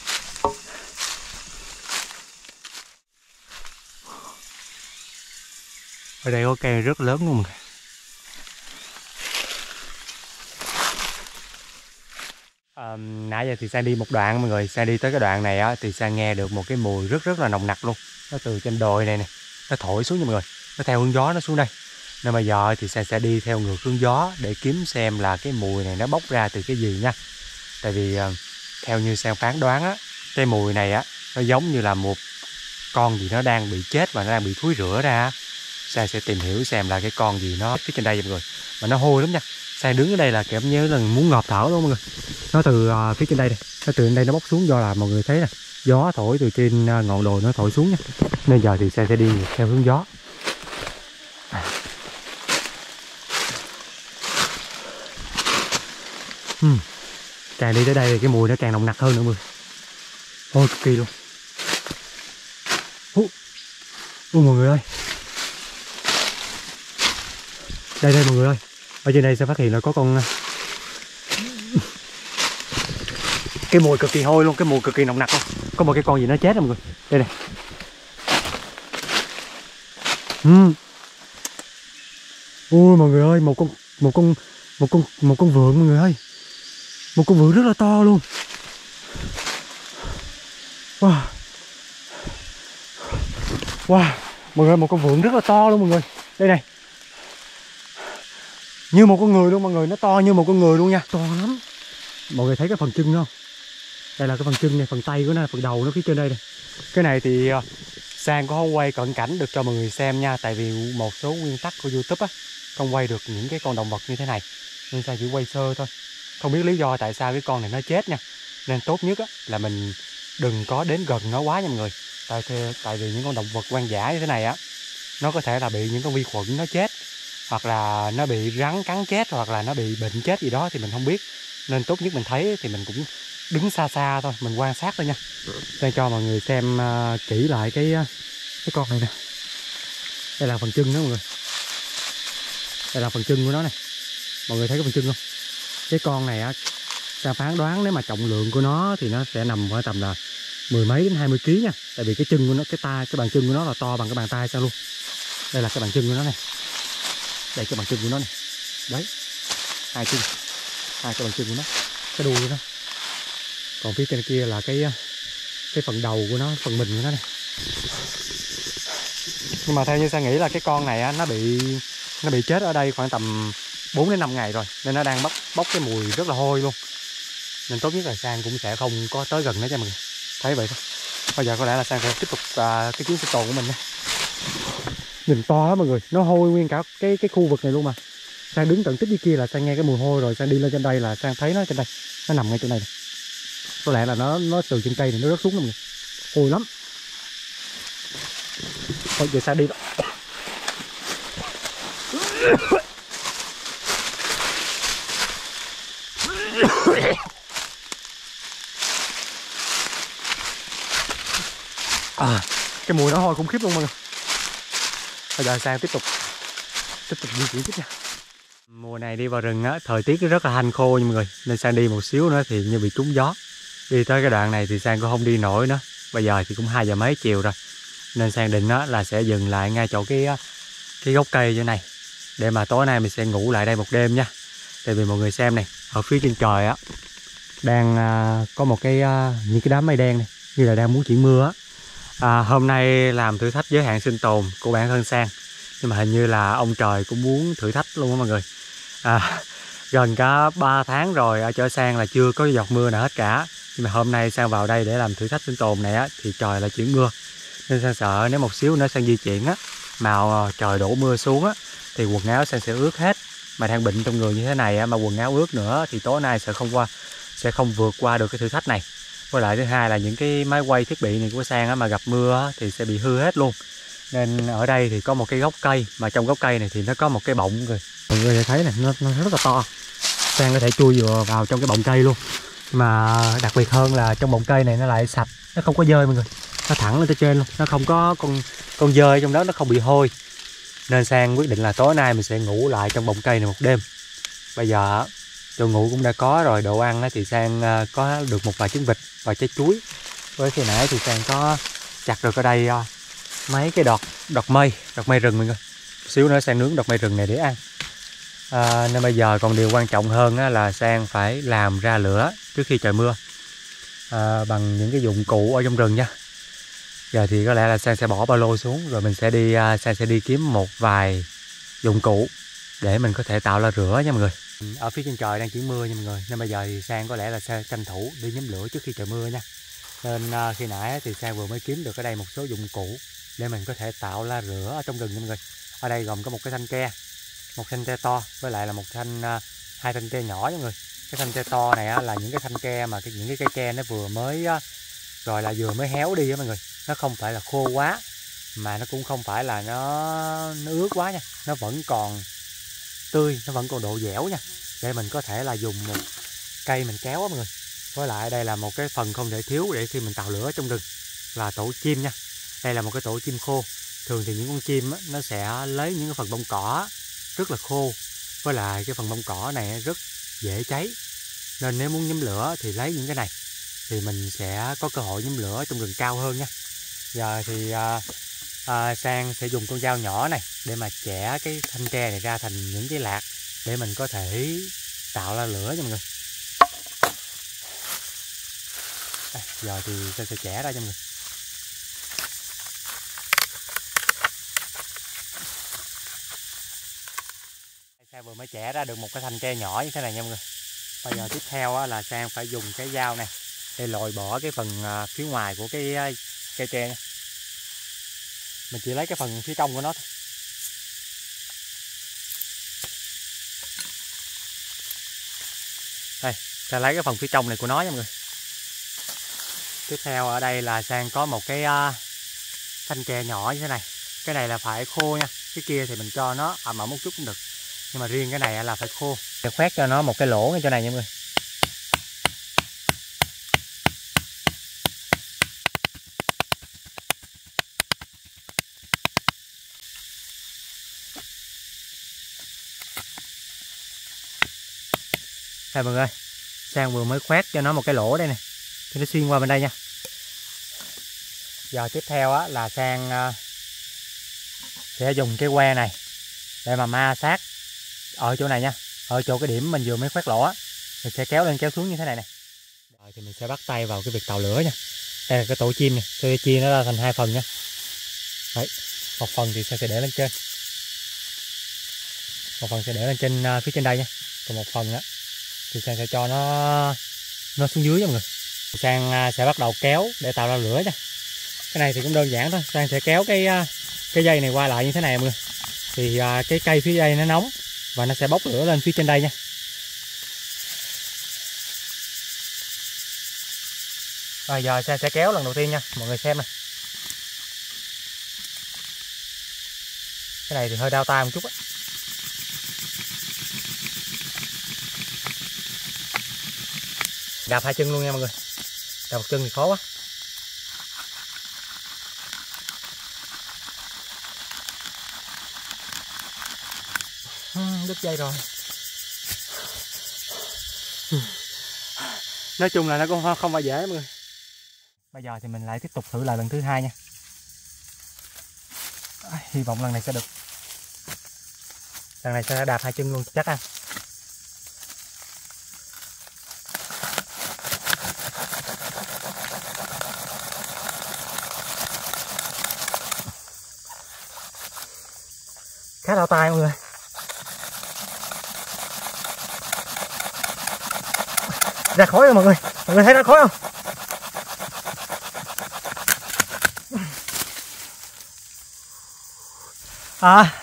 Ở đây có cây rất lớn luôn mọi người. À, nãy giờ thì Sang đi một đoạn mọi người. Sang đi tới cái đoạn này á, thì Sang nghe được một cái mùi rất rất là nồng nặc luôn. Nó từ trên đồi này nè, nó thổi xuống nha mọi người. Nó theo hướng gió nó xuống đây. Nên bây giờ thì Sang sẽ đi theo ngược hướng gió để kiếm xem là cái mùi này nó bốc ra từ cái gì nha. Tại vì theo như Sang phán đoán á, cái mùi này á nó giống như là một con gì nó đang bị chết và nó đang bị thúi rửa ra. Sang sẽ tìm hiểu xem là cái con gì nó phía trên đây mọi người. Mà nó hôi lắm nha. Sang đứng ở đây là cảm như là muốn ngộp thở luôn mọi người. Nó từ uh, phía trên đây này, nó từ trên đây nó bốc xuống, do là mọi người thấy nè, gió thổi từ trên uh, ngọn đồi nó thổi xuống nha. Nên giờ thì Sang sẽ đi theo hướng gió. uhm. Càng đi tới đây thì cái mùi nó càng nồng nặc hơn nữa mọi người. Hôi cực kỳ luôn. Ủa, Ủa mọi người ơi, đây đây mọi người ơi, ở trên đây sẽ phát hiện là có con, cái mùi cực kỳ hôi luôn, cái mùi cực kỳ nồng nặc luôn. Có một cái con gì nó chết rồi mọi người. Đây này. uhm. Ui mọi người ơi, một con một con một con một con vượn mọi người ơi, một con vượn rất là to luôn. Wow, wow mọi người, một con vượn rất là to luôn mọi người. Đây này, như một con người luôn mọi người, nó to như một con người luôn nha, to lắm. Mọi người thấy cái phần chân không? Đây là cái phần chân này, phần tay của nó, phần đầu nó phía trên đây này. Cái này thì Sang cũng không quay cận cảnh được cho mọi người xem nha, tại vì một số nguyên tắc của YouTube á không quay được những cái con động vật như thế này, nên Sang chỉ quay sơ thôi. Không biết lý do tại sao cái con này nó chết nha, nên tốt nhất á là mình đừng có đến gần nó quá nha mọi người. Tại tại vì những con động vật hoang dã như thế này á, nó có thể là bị những con vi khuẩn nó chết, hoặc là nó bị rắn cắn chết, hoặc là nó bị bệnh chết gì đó thì mình không biết. Nên tốt nhất mình thấy thì mình cũng đứng xa xa thôi, mình quan sát thôi nha. Để cho mọi người xem uh, kỹ lại cái cái con này nè. Đây là phần chân đó mọi người. Đây là phần chân của nó này. Mọi người thấy cái phần chân không? Cái con này á, ta phán đoán nếu mà trọng lượng của nó thì nó sẽ nằm ở tầm là mười mấy đến hai mươi ký nha. Tại vì cái chân của nó, cái tay, cái bàn chân của nó là to bằng cái bàn tay sao luôn. Đây là cái bàn chân của nó này. Đây cái bàn chân của nó này. Đấy. Hai chân. Hai cái bàn chân của nó. Cái đuôi của nó. Còn phía trên kia là cái cái phần đầu của nó, phần mình của nó này. Nhưng mà theo như Sang nghĩ là cái con này á, nó bị nó bị chết ở đây khoảng tầm bốn đến năm ngày rồi, nên nó đang bốc bốc cái mùi rất là hôi luôn. Nên tốt nhất là Sang cũng sẽ không có tới gần nó cho mọi người. Thấy vậy thôi. Bây giờ có lẽ là Sang sẽ tiếp tục uh, cái chuyến sinh tồn của mình nha. Nhìn to lắm mọi người, nó hôi nguyên cả cái cái khu vực này luôn mà. Sang đứng tận tích dưới kia là Sang nghe cái mùi hôi rồi, Sang đi lên trên đây là Sang thấy nó trên đây, nó nằm ngay trên đây này. Có lẽ là nó nó từ trên cây này nó rớt xuống mọi người, hôi lắm. Thôi giờ Sang đi đó. À, cái mùi nó hôi khủng khiếp luôn mọi người. Bây giờ sang tiếp tục tiếp tục di chuyển tiếp nha. Mùa này đi vào rừng á, thời tiết rất là hanh khô nha mọi người, nên Sang đi một xíu nữa thì như bị trúng gió. Đi tới cái đoạn này thì Sang cũng không đi nổi nữa. Bây giờ thì cũng hai giờ mấy chiều rồi, nên Sang định á, là sẽ dừng lại ngay chỗ cái cái gốc cây như này để mà tối nay mình sẽ ngủ lại đây một đêm nha. Tại vì mọi người xem này, ở phía trên trời á đang à, có một cái à, những cái đám mây đen này, như là đang muốn chuyển mưa á. À, hôm nay làm thử thách giới hạn sinh tồn của bản thân Sang, nhưng mà hình như là ông trời cũng muốn thử thách luôn á mọi người. À, gần cả ba tháng rồi ở chỗ Sang là chưa có giọt mưa nào hết cả, nhưng mà hôm nay Sang vào đây để làm thử thách sinh tồn này á, thì trời lại chuyển mưa, nên Sang sợ nếu một xíu nữa Sang di chuyển á mà trời đổ mưa xuống á thì quần áo Sang sẽ ướt hết. Mà đang bệnh trong người như thế này á, mà quần áo ướt nữa thì tối nay sẽ không qua sẽ không vượt qua được cái thử thách này. Với lại thứ hai là những cái máy quay thiết bị này của Sang á, mà gặp mưa á, thì sẽ bị hư hết luôn. Nên ở đây thì có một cái gốc cây, mà trong gốc cây này thì nó có một cái bọng rồi. Mọi người thấy này, nó, nó rất là to. Sang có thể chui vừa vào trong cái bọng cây luôn. Mà đặc biệt hơn là trong bọng cây này nó lại sạch, nó không có dơi mọi người. Nó thẳng lên tới trên luôn, nó không có con con dơi trong đó, nó không bị hôi. Nên Sang quyết định là tối nay mình sẽ ngủ lại trong bọng cây này một đêm. Bây giờ chỗ ngủ cũng đã có rồi, đồ ăn thì Sang có được một vài trứng vịt và trái chuối. Với khi nãy thì Sang có chặt được ở đây mấy cái đọt đọt mây, đọt mây rừng mọi người. Xíu nữa Sang nướng đọt mây rừng này để ăn. À, nên bây giờ còn điều quan trọng hơn là Sang phải làm ra lửa trước khi trời mưa à, bằng những cái dụng cụ ở trong rừng nha. Giờ thì có lẽ là Sang sẽ bỏ ba lô xuống rồi mình sẽ đi Sang sẽ đi kiếm một vài dụng cụ để mình có thể tạo ra lửa nha mọi người. Ở phía trên trời đang chuyển mưa nha mọi người, nên bây giờ thì Sang có lẽ là Sang tranh thủ đi nhóm lửa trước khi trời mưa nha. Nên uh, khi nãy thì Sang vừa mới kiếm được ở đây một số dụng cụ để mình có thể tạo ra lửa ở trong rừng nha mọi người. Ở đây gồm có một cái thanh tre, một thanh tre to, với lại là một thanh uh, hai thanh tre nhỏ nha mọi người. Cái thanh tre to này uh, là những cái thanh tre mà cái, những cái cây tre nó vừa mới uh, rồi là vừa mới héo đi á mọi người. Nó không phải là khô quá mà nó cũng không phải là nó nó ướt quá nha, nó vẫn còn tươi, nó vẫn còn độ dẻo nha, để mình có thể là dùng một cây mình kéo á mọi người. Với lại đây là một cái phần không thể thiếu để khi mình tạo lửa trong rừng là tổ chim nha. Đây là một cái tổ chim khô. Thường thì những con chim á, nó sẽ lấy những cái phần bông cỏ rất là khô, với lại cái phần bông cỏ này rất dễ cháy, nên nếu muốn nhóm lửa thì lấy những cái này thì mình sẽ có cơ hội nhóm lửa trong rừng cao hơn nha. Giờ thì à, à, Sang sẽ dùng con dao nhỏ này để mà chẻ cái thanh tre này ra thành những cái lạt để mình có thể tạo ra lửa nha mọi người. À, giờ thì Sang sẽ chẻ ra cho mọi người. Sang vừa mới chẻ ra được một cái thanh tre nhỏ như thế này nha mọi người. Bây giờ tiếp theo là Sang phải dùng cái dao này để lồi bỏ cái phần phía ngoài của cái cây tre nha. Mình chỉ lấy cái phần phía trong của nó thôi. Đây, Sang lấy cái phần phía trong này của nó nha mọi người. Tiếp theo ở đây là Sang có một cái uh, thanh tre nhỏ như thế này. Cái này là phải khô nha, cái kia thì mình cho nó ẩm ẩm một chút cũng được, nhưng mà riêng cái này là phải khô. Để khoét cho nó một cái lỗ ngay chỗ này nha mọi người. Đây mọi người, Sang vừa mới khoét cho nó một cái lỗ đây nè, cho nó xuyên qua bên đây nha. Giờ tiếp theo á, là Sang uh, sẽ dùng cái que này để mà ma sát ở chỗ này nha, ở chỗ cái điểm mình vừa mới khoét lỗ á, mình sẽ kéo lên kéo xuống như thế này nè. Rồi thì mình sẽ bắt tay vào cái việc tạo lửa nha. Đây là cái tổ chim nè, tôi chia nó ra thành hai phần nha. Đấy, một phần thì Sang sẽ để lên trên, một phần sẽ để lên trên uh, phía trên đây nha, còn một phần á thì Sang sẽ cho nó nó xuống dưới nha mọi người. Sang sẽ bắt đầu kéo để tạo ra lửa nha. Cái này thì cũng đơn giản thôi, Sang sẽ kéo cái cái dây này qua lại như thế này mọi người. Thì cái cây phía dây nó nóng và nó sẽ bốc lửa lên phía trên đây nha. Rồi giờ Sang sẽ kéo lần đầu tiên nha, mọi người xem nè. Cái này thì hơi đau tay một chút á. Đạp hai chân luôn nha mọi người. Đạp một chân thì khó quá. Đứt dây rồi. Nói chung là nó cũng không phải dễ mọi người. Bây giờ thì mình lại tiếp tục thử lại lần thứ hai nha. À, hy vọng lần này sẽ được. Lần này sẽ đạp hai chân luôn chắc ăn. Khá đau tay mọi người. Ra khói rồi mọi người. Mọi người thấy ra khói không? À,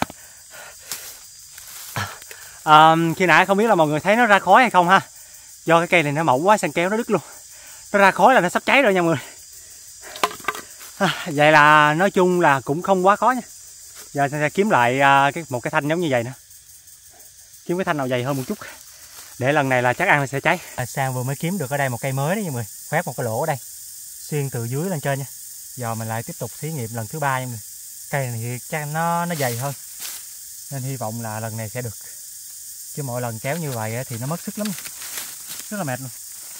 à, khi nãy không biết là mọi người thấy nó ra khói hay không ha. Do cái cây này nó mỏng quá, săn kéo nó đứt luôn. Nó ra khói là nó sắp cháy rồi nha mọi người. À, vậy là nói chung là cũng không quá khó nha. Giờ sẽ kiếm lại à, cái, một cái thanh giống như vậy nữa. Kiếm cái thanh nào dày hơn một chút. Để lần này là chắc ăn là sẽ cháy. À, Sang vừa mới kiếm được ở đây một cây mới đấy mọi người. Khoét một cái lỗ ở đây. Xuyên từ dưới lên trên nha. Giờ mình lại tiếp tục thí nghiệm lần thứ ba nha mọi người. Cây này thì chắc nó nó dày hơn. Nên hy vọng là lần này sẽ được. Chứ mỗi lần kéo như vậy thì nó mất sức lắm. Rất là mệt luôn.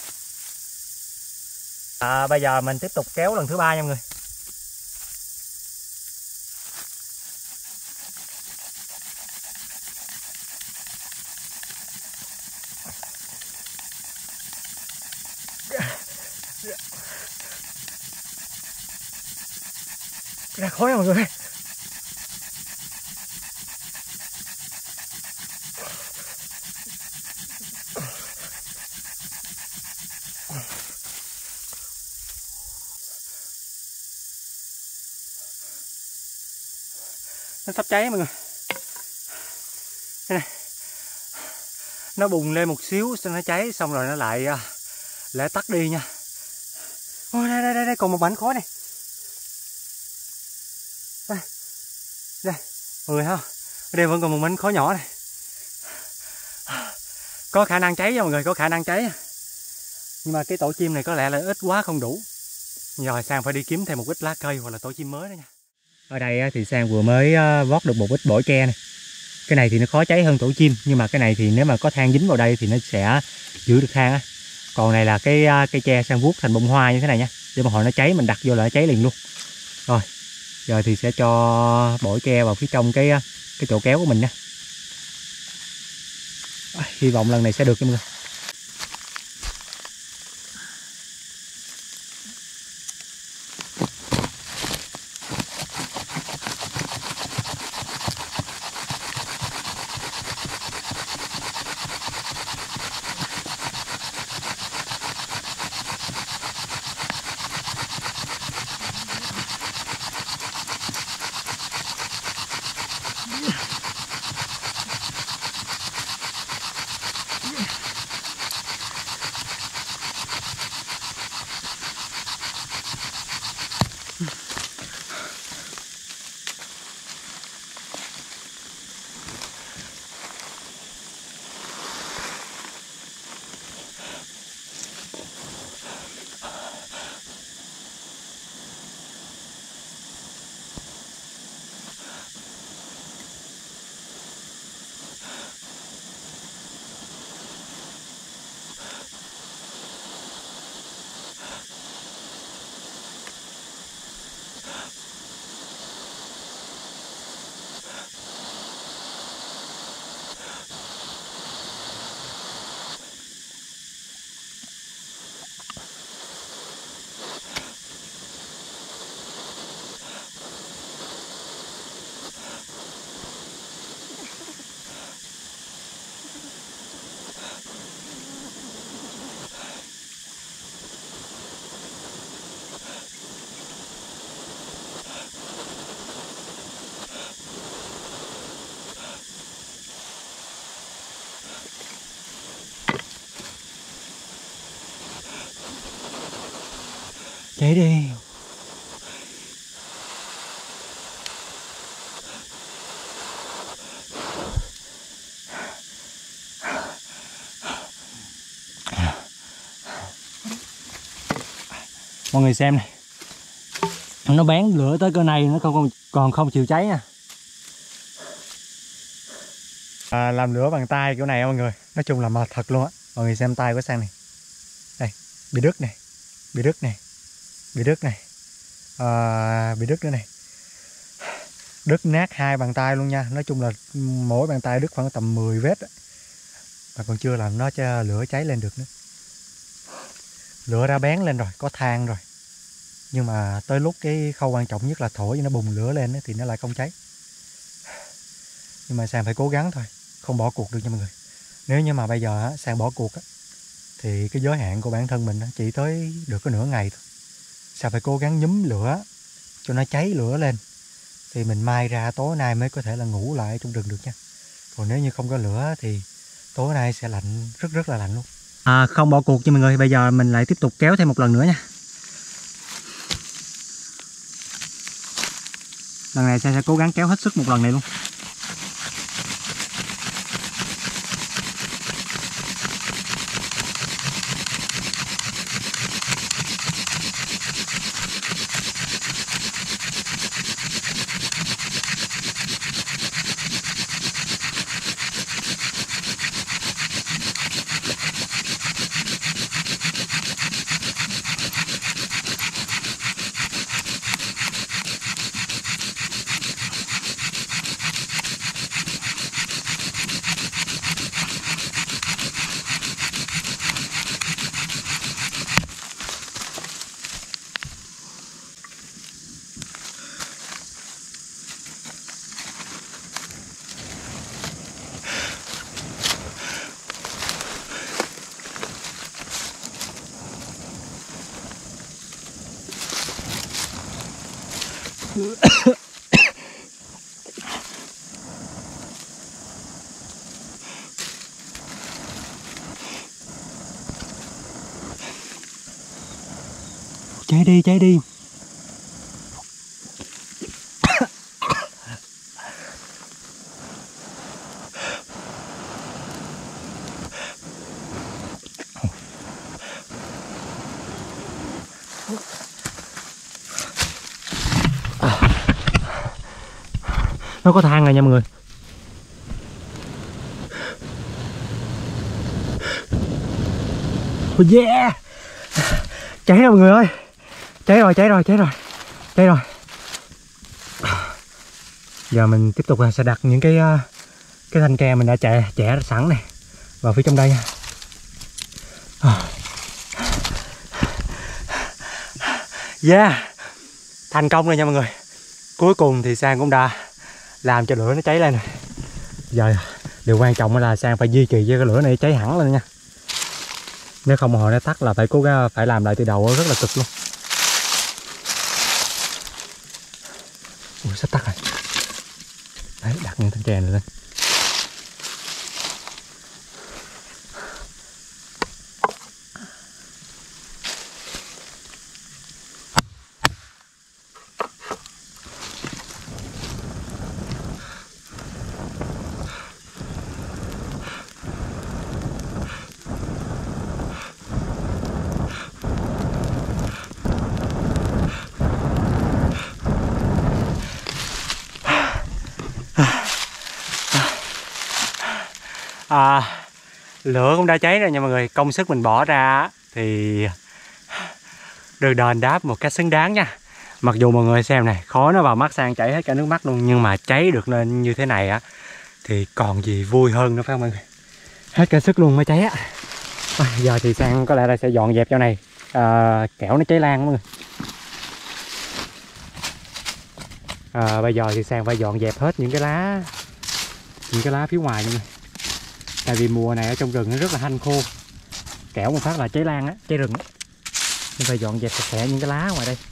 À, bây giờ mình tiếp tục kéo lần thứ ba nha mọi người. Ra khói mọi người. Nó sắp cháy mọi người. Đây này. Nó bùng lên một xíu xong nó cháy xong rồi nó lại lại tắt đi nha. Ôi đây đây đây, đây còn một mảnh khói này. Đây. Đây, mọi người thấy không? Ở đây vẫn còn một mảnh khói nhỏ này. Có khả năng cháy nha mọi người, có khả năng cháy. Nhưng mà cái tổ chim này có lẽ là ít quá không đủ. Rồi Sang phải đi kiếm thêm một ít lá cây hoặc là tổ chim mới đó nha. Ở đây thì Sang vừa mới vót được một ít bổi ke này. Cái này thì nó khó cháy hơn tổ chim, nhưng mà cái này thì nếu mà có than dính vào đây thì nó sẽ giữ được than á. Còn này là cái cây tre Sang vuốt thành bông hoa như thế này nha. Để một hồi nó cháy mình đặt vô là nó cháy liền luôn. Rồi, giờ thì sẽ cho bổi ke vào phía trong cái cái chỗ kéo của mình nha. À, hy vọng lần này sẽ được nha mọi người. Cháy đi. Mọi người xem này, nó bén lửa tới cỡ này nó không còn, còn không chịu cháy nha. À, làm lửa bằng tay kiểu này mọi người, nói chung là mệt thật luôn á. Mọi người xem tay của Sang này, đây bị đứt này, bị đứt này, bị đứt này, à, bị đứt nữa này, đứt nát hai bàn tay luôn nha. Nói chung là mỗi bàn tay đứt khoảng tầm mười vết á. Mà còn chưa làm nó cho lửa cháy lên được nữa. Lửa đã bén lên rồi, có than rồi, nhưng mà tới lúc cái khâu quan trọng nhất là thổi cho nó bùng lửa lên thì nó lại không cháy. Nhưng mà Sang phải cố gắng thôi, không bỏ cuộc được nha mọi người. Nếu như mà bây giờ Sang bỏ cuộc thì cái giới hạn của bản thân mình chỉ tới được có nửa ngày thôi. Sang phải cố gắng nhúm lửa cho nó cháy lửa lên, thì mình mai ra tối nay mới có thể là ngủ lại trong rừng được nha. Còn nếu như không có lửa thì tối nay sẽ lạnh, rất rất là lạnh luôn. À, không bỏ cuộc nha mọi người, bây giờ mình lại tiếp tục kéo thêm một lần nữa nha. Lần này Sang sẽ cố gắng kéo hết sức một lần này luôn. Cháy đi, cháy đi. Nó có than rồi nha mọi người. Oh yeah, cháy rồi mọi người ơi, cháy rồi, cháy rồi, cháy rồi, cháy rồi. Giờ mình tiếp tục là sẽ đặt những cái cái thanh tre mình đã chẻ chẻ sẵn này vào phía trong đây nha. Yeah, thành công rồi nha mọi người. Cuối cùng thì Sang cũng đã làm cho lửa nó cháy lên rồi. Giờ điều quan trọng là Sang phải duy trì cho cái lửa này cháy hẳn lên nha. Nếu không hồi nó tắt là phải cố gắng phải làm lại từ đầu, rất là cực luôn. Ui, sắp tắt rồi. Đấy, đặt những thanh tre này lên. À, lửa cũng đã cháy rồi nha mọi người. Công sức mình bỏ ra thì được đền đáp một cách xứng đáng nha. Mặc dù mọi người xem này, khói nó vào mắt Sang chảy hết cả nước mắt luôn, nhưng mà cháy được lên như thế này á thì còn gì vui hơn nữa phải không mọi người. Hết cả sức luôn mới cháy á. À, giờ thì Sang có lẽ là sẽ dọn dẹp chỗ này, à, kẻo nó cháy lan mọi người. À, bây giờ thì Sang phải dọn dẹp hết những cái lá, những cái lá phía ngoài nha. Tại vì mùa này ở trong rừng nó rất là hanh khô, kẻo một phát là cháy lan á, cháy rừng á. Nên phải dọn dẹp sạch sẽ những cái lá ngoài đây.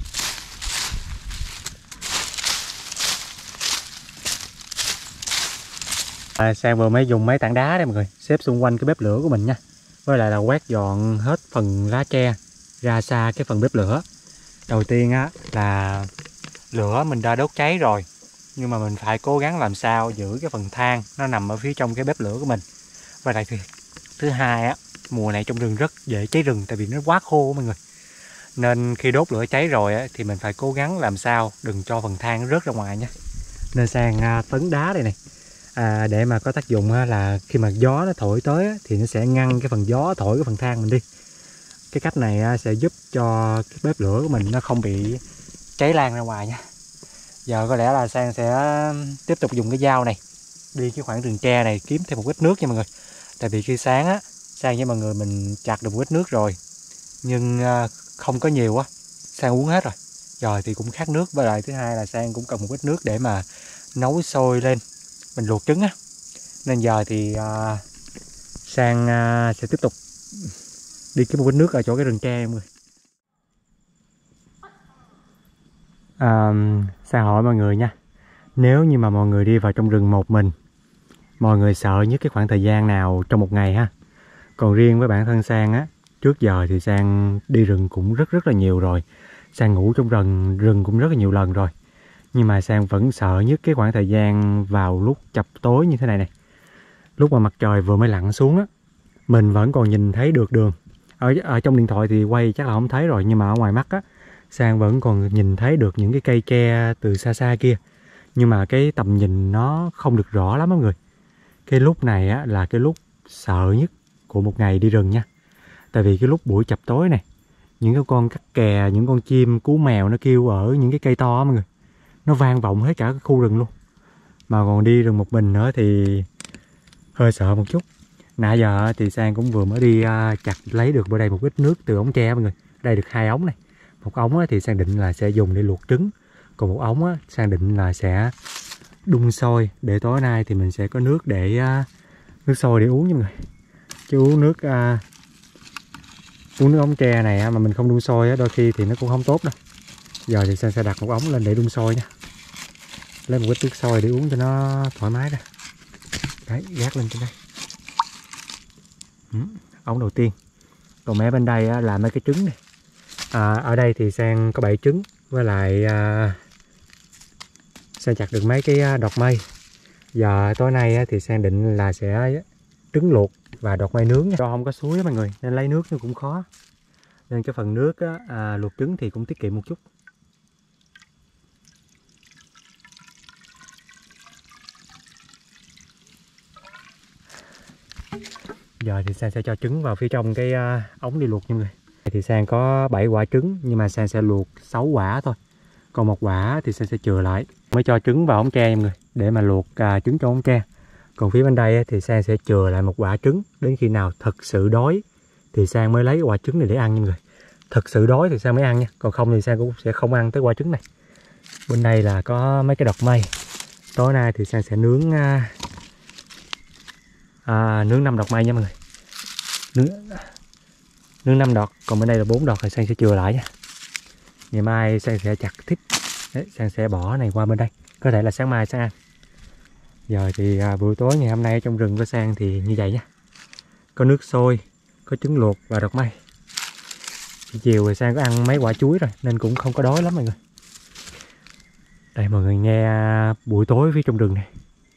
À, Sang vừa mới dùng mấy tảng đá đây mọi người, xếp xung quanh cái bếp lửa của mình nha. Với lại là quét dọn hết phần lá tre ra xa cái phần bếp lửa. Đầu tiên á là lửa mình đã đốt cháy rồi, nhưng mà mình phải cố gắng làm sao giữ cái phần than nó nằm ở phía trong cái bếp lửa của mình. Và lại thì thứ hai á, mùa này trong rừng rất dễ cháy rừng tại vì nó quá khô mọi người. Nên khi đốt lửa cháy rồi á, thì mình phải cố gắng làm sao đừng cho phần than rớt ra ngoài nha. Nên Sang à, tấn đá đây này à, để mà có tác dụng á, là khi mà gió nó thổi tới á, thì nó sẽ ngăn cái phần gió thổi cái phần than mình đi. Cái cách này á, sẽ giúp cho cái bếp lửa của mình nó không bị cháy lan ra ngoài nha. Giờ có lẽ là Sang sẽ tiếp tục dùng cái dao này đi cái khoảng rừng tre này kiếm thêm một ít nước nha mọi người. Tại vì khi sáng á, Sang với mọi người mình chặt được một ít nước rồi, nhưng không có nhiều á, Sang uống hết rồi. Rồi thì cũng khát nước, với lại thứ hai là Sang cũng cần một ít nước để mà nấu sôi lên mình luộc trứng á. Nên giờ thì uh, Sang uh, sẽ tiếp tục đi kiếm một ít nước ở chỗ cái rừng tre mọi người. À, Sang hỏi mọi người nha, nếu như mà mọi người đi vào trong rừng một mình, mọi người sợ nhất cái khoảng thời gian nào trong một ngày ha? Còn riêng với bản thân Sang á, trước giờ thì Sang đi rừng cũng rất rất là nhiều rồi. Sang ngủ trong rừng rừng cũng rất là nhiều lần rồi. Nhưng mà Sang vẫn sợ nhất cái khoảng thời gian vào lúc chập tối như thế này này. Lúc mà mặt trời vừa mới lặn xuống á, mình vẫn còn nhìn thấy được đường. Ở, ở trong điện thoại thì quay chắc là không thấy rồi, nhưng mà ở ngoài mắt á, Sang vẫn còn nhìn thấy được những cái cây tre từ xa xa kia. Nhưng mà cái tầm nhìn nó không được rõ lắm mọi người. Cái lúc này á, là cái lúc sợ nhất của một ngày đi rừng nha. Tại vì cái lúc buổi chập tối này, những cái con cắt kè, những con chim cú mèo nó kêu ở những cái cây to á mọi người, nó vang vọng hết cả cái khu rừng luôn. Mà còn đi rừng một mình nữa thì hơi sợ một chút. Nãy giờ thì Sang cũng vừa mới đi uh, chặt lấy được bên đây một ít nước từ ống tre mọi người. Đây được hai ống này. Một ống thì Sang định là sẽ dùng để luộc trứng, còn một ống Sang định là sẽ đun sôi để tối nay thì mình sẽ có nước để uh, nước sôi để uống nha mọi người. Chứ uống nước uh, uống nước ống tre này mà mình không đun sôi đôi khi thì nó cũng không tốt đâu. Giờ thì Sang sẽ đặt một ống lên để đun sôi nha. Lấy một ít nước sôi để uống cho nó thoải mái ra. Đấy, gác lên trên đây. Ừ, ống đầu tiên. Còn mé bên đây á, là mấy cái trứng này. À, ở đây thì Sang có bảy trứng, với lại à, Sang chặt được mấy cái đọt mây. Giờ tối nay á, thì Sang định là sẽ trứng luộc và đọt mây nướng nha. Do không có suối đó mọi người, nên lấy nước nó cũng khó. Nên cái phần nước á, à, luộc trứng thì cũng tiết kiệm một chút. Giờ thì Sang sẽ cho trứng vào phía trong cái uh, ống đi luộc nha mọi người. Thì Sang có bảy quả trứng, nhưng mà Sang sẽ luộc sáu quả thôi. Còn một quả thì Sang sẽ chừa lại mới cho trứng vào ống tre nha mọi người, để mà luộc uh, trứng trong ống tre. Còn phía bên đây thì Sang sẽ chừa lại một quả trứng, đến khi nào thật sự đói thì Sang mới lấy quả trứng này để ăn nha mọi người. Thật sự đói thì Sang mới ăn nha, còn không thì Sang cũng sẽ không ăn tới quả trứng này. Bên đây là có mấy cái đọt mây. Tối nay thì Sang sẽ nướng uh, À, nướng năm đọt mây nha mọi người. Nướng nướng năm đọt, còn bên đây là bốn đọt thì Sang sẽ chừa lại nha. Ngày mai Sang sẽ chặt tiếp. Đấy, Sang sẽ bỏ này qua bên đây. Có thể là sáng mai Sang ăn. Giờ thì à, buổi tối ngày hôm nay ở trong rừng của Sang thì như vậy nha. Có nước sôi, có trứng luộc và đọt mây. Chiều thì Sang có ăn mấy quả chuối rồi nên cũng không có đói lắm mọi người. Đây mọi người nghe buổi tối phía trong rừng này.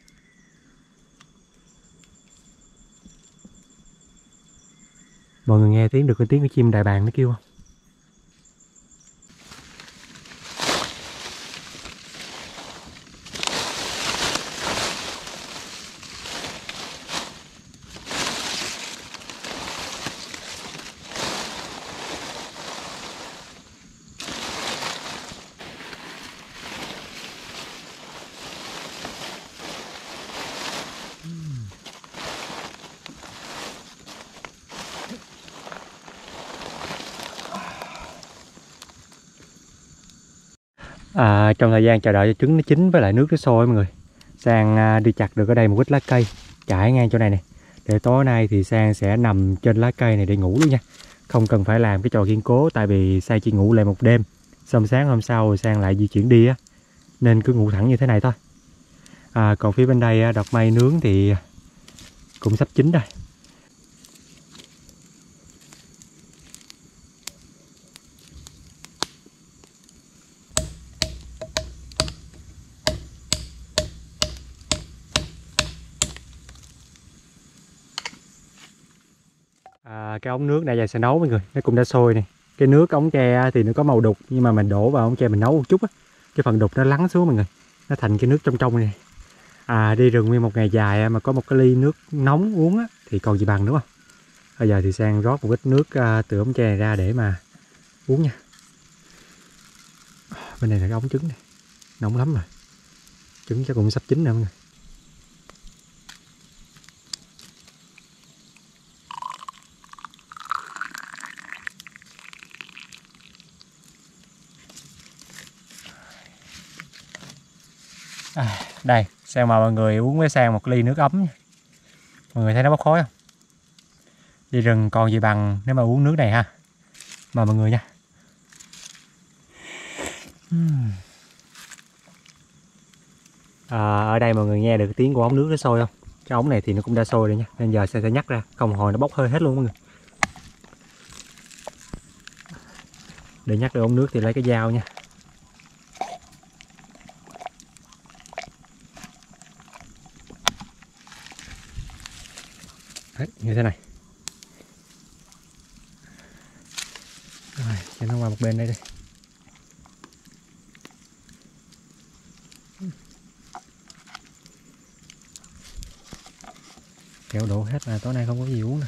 Mọi người nghe tiếng được cái tiếng của chim đại bàng nó kêu không? À, trong thời gian chờ đợi cho trứng nó chín với lại nước nó sôi mọi người, Sang à, đi chặt được ở đây một ít lá cây trải ngang chỗ này này, để tối nay thì Sang sẽ nằm trên lá cây này để ngủ luôn nha, không cần phải làm cái trò kiên cố, tại vì Sang chỉ ngủ lại một đêm, xong sáng hôm sau rồi Sang lại di chuyển đi á, nên cứ ngủ thẳng như thế này thôi. À, còn phía bên đây đọt mây nướng thì cũng sắp chín rồi. À, cái ống nước này giờ sẽ nấu mọi người, nó cũng đã sôi này, cái nước ống tre thì nó có màu đục, nhưng mà mình đổ vào ống tre mình nấu một chút á, cái phần đục nó lắng xuống mọi người, nó thành cái nước trong trong này. À, đi rừng nguyên một ngày dài mà có một cái ly nước nóng uống á, thì còn gì bằng đúng không? Bây giờ thì Sang rót một ít nước uh, từ ống tre này ra để mà uống nha. Bên này là cái ống trứng này, nóng lắm rồi, trứng chắc cũng sắp chín rồi mọi người. À, đây, Sang mời mọi người uống với Sang một ly nước ấm nha. Mọi người thấy nó bốc khói không? Đi rừng còn gì bằng nếu mà uống nước này ha. Mời mọi người nha. À, ở đây mọi người nghe được cái tiếng của ống nước nó sôi không? Cái ống này thì nó cũng đã sôi rồi nha, nên giờ Sang sẽ nhắc ra, không hồi nó bốc hơi hết luôn mọi người. Để nhắc được ống nước thì lấy cái dao nha. Đấy, như thế này. Rồi, cho nó qua một bên đây đi. Kéo đổ hết là tối nay không có gì uống nè.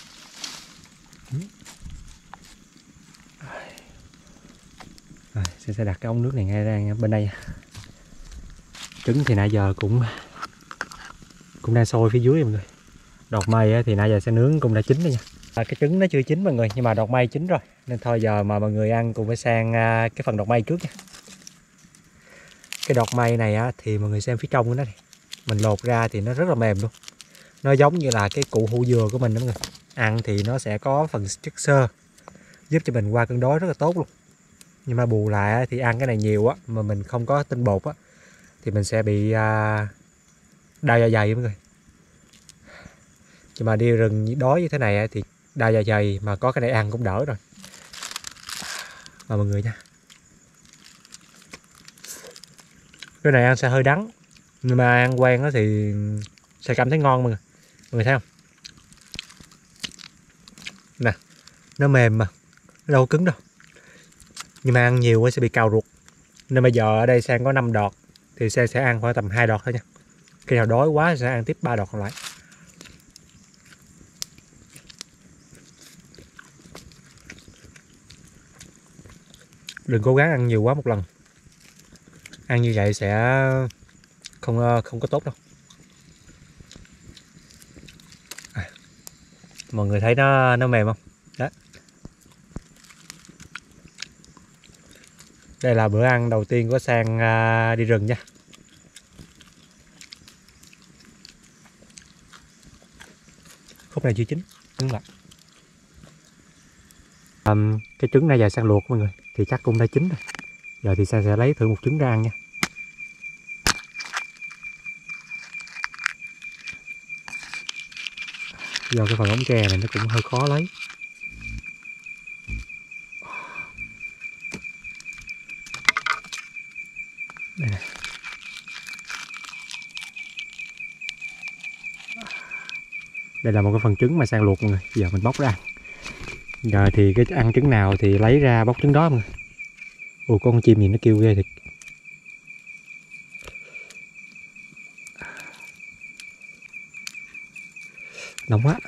Rồi, sẽ đặt cái ống nước này ngay ra bên đây. Trứng thì nãy giờ cũng cũng đang sôi phía dưới mọi người. Đọt mây thì nãy giờ sẽ nướng cũng đã chín rồi nha. À, cái trứng nó chưa chín mọi người, nhưng mà đọt mây chín rồi, nên thôi giờ mà mọi người ăn cùng với Sang cái phần đọt mây trước nha. Cái đọt mây này á, thì mọi người xem phía trong của nó này, mình lột ra thì nó rất là mềm luôn, nó giống như là cái củ hũ dừa của mình đó mọi người. Ăn thì nó sẽ có phần chất xơ, giúp cho mình qua cơn đói rất là tốt luôn. Nhưng mà bù lại á, thì ăn cái này nhiều á, mà mình không có tinh bột á, thì mình sẽ bị à, đau dạ dày mọi người. Nhưng mà đi rừng đói như thế này thì đau dạ dày mà có cái này ăn cũng đỡ rồi. Mời mọi người nha. Cái này ăn sẽ hơi đắng, nhưng mà ăn quen thì sẽ cảm thấy ngon mọi người. Mọi người thấy không? Nè, nó mềm mà, nó đâu có cứng đâu. Nhưng mà ăn nhiều sẽ bị cào ruột. Nên bây giờ ở đây Sang có năm đọt, thì Sang sẽ ăn khoảng tầm hai đọt thôi nha. Khi nào đói quá sẽ ăn tiếp ba đọt còn lại. Đừng cố gắng ăn nhiều quá một lần. Ăn như vậy sẽ không không có tốt đâu. À, mọi người thấy nó nó mềm không? Đó. Đây là bữa ăn đầu tiên của Sang uh, đi rừng nha. Khúc này chưa chín, cứng lại. Um, cái trứng này giờ Sang luộc mọi người thì chắc cũng đã chín rồi. Giờ thì Sang sẽ lấy thử một trứng ra ăn nha. Do cái phần ống tre này nó cũng hơi khó lấy. Đây này. Đây là một cái phần trứng mà Sang luộc mọi người. Giờ mình bóc ra ăn. Giờ thì cái ăn trứng nào thì lấy ra bóc trứng đó mọi người. Ồ, con chim gì nó kêu ghê thiệt. Nóng quá.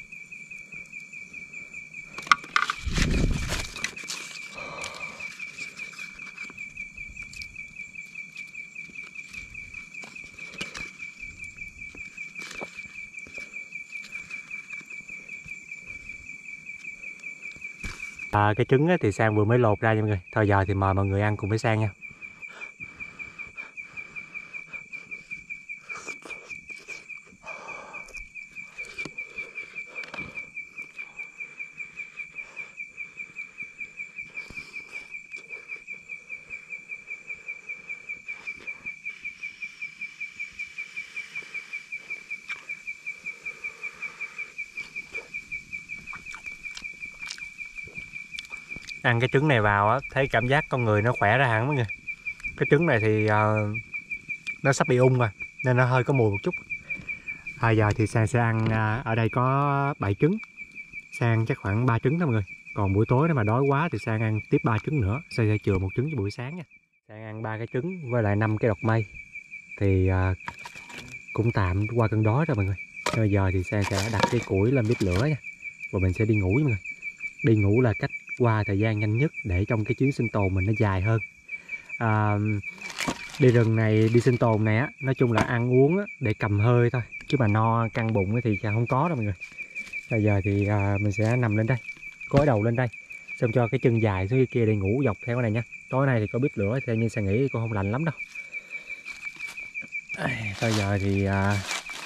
À, cái trứng thì Sang vừa mới lột ra nha mọi người. Thôi giờ thì mời mọi người ăn cùng với Sang nha. Ăn cái trứng này vào á, thấy cảm giác con người nó khỏe ra hẳn mọi người. Cái trứng này thì uh, nó sắp bị ung rồi, nên nó hơi có mùi một chút. À, giờ thì Sang sẽ ăn, uh, ở đây có bảy trứng. Sang chắc khoảng ba trứng đó mọi người. Còn buổi tối nếu mà đói quá thì Sang ăn tiếp ba trứng nữa. Sang sẽ chừa một trứng cho buổi sáng nha. Sang ăn ba cái trứng với lại năm cái đọt mây thì à, cũng tạm qua cơn đói rồi mọi người. Bây giờ thì Sang sẽ đặt cái củi lên bếp lửa nha, và mình sẽ đi ngủ mọi người. Đi ngủ là cách qua thời gian nhanh nhất để trong cái chuyến sinh tồn mình nó dài hơn. À, đi rừng này, đi sinh tồn này á, nói chung là ăn uống á, để cầm hơi thôi, chứ mà no căng bụng thì không có đâu mọi người. Bây giờ thì à, mình sẽ nằm lên đây, gối đầu lên đây, xong cho cái chân dài xuống kia để ngủ dọc theo cái này nha. Tối nay thì có bếp lửa theo như Sang nghĩ cũng không lạnh lắm đâu. Bây giờ thì à...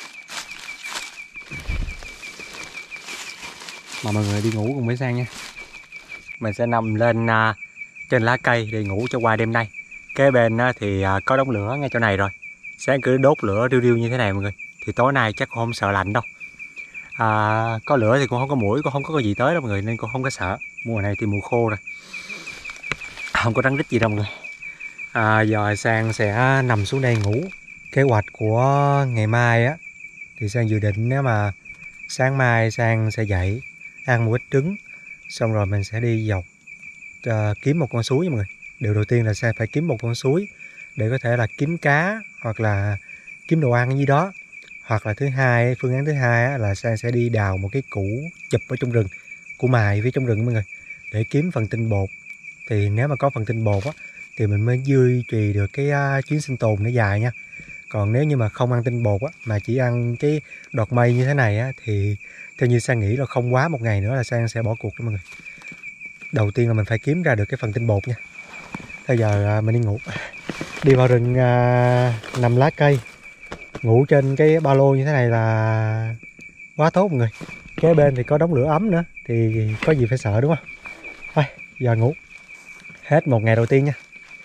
mà mọi người đi ngủ cùng với Sang nha. Mình sẽ nằm lên à, trên lá cây để ngủ cho qua đêm nay. Kế bên á, thì à, có đống lửa ngay chỗ này rồi. Sáng cứ đốt lửa riu riu như thế này mọi người, thì tối nay chắc cũng không sợ lạnh đâu. À, có lửa thì cũng không có muỗi, cũng không có gì tới đâu mọi người, nên cũng không có sợ. Mùa này thì mùa khô rồi, không có rắn rít gì đâu mọi người. À, giờ Sang sẽ nằm xuống đây ngủ. Kế hoạch của ngày mai á thì Sang dự định nếu mà sáng mai Sang sẽ dậy ăn một ít trứng, xong rồi mình sẽ đi dọc uh, kiếm một con suối nha mọi người. Điều đầu tiên là Sang phải kiếm một con suối để có thể là kiếm cá hoặc là kiếm đồ ăn gì đó. Hoặc là thứ hai, phương án thứ hai á, là Sang sẽ đi đào một cái củ chụp ở trong rừng, củ mài phía trong rừng mọi người, để kiếm phần tinh bột. Thì nếu mà có phần tinh bột á thì mình mới duy trì được cái uh, chuyến sinh tồn nó dài nha. Còn nếu như mà không ăn tinh bột á, mà chỉ ăn cái đọt mây như thế này á, thì theo như Sang nghĩ là không quá một ngày nữa là Sang sẽ bỏ cuộc đó mọi người. Đầu tiên là mình phải kiếm ra được cái phần tinh bột nha. Bây giờ mình đi ngủ. Đi vào rừng à, nằm lá cây, ngủ trên cái ba lô như thế này là quá tốt mọi người. Kế bên thì có đống lửa ấm nữa, thì có gì phải sợ đúng không? Thôi, giờ ngủ. Hết một ngày đầu tiên nha.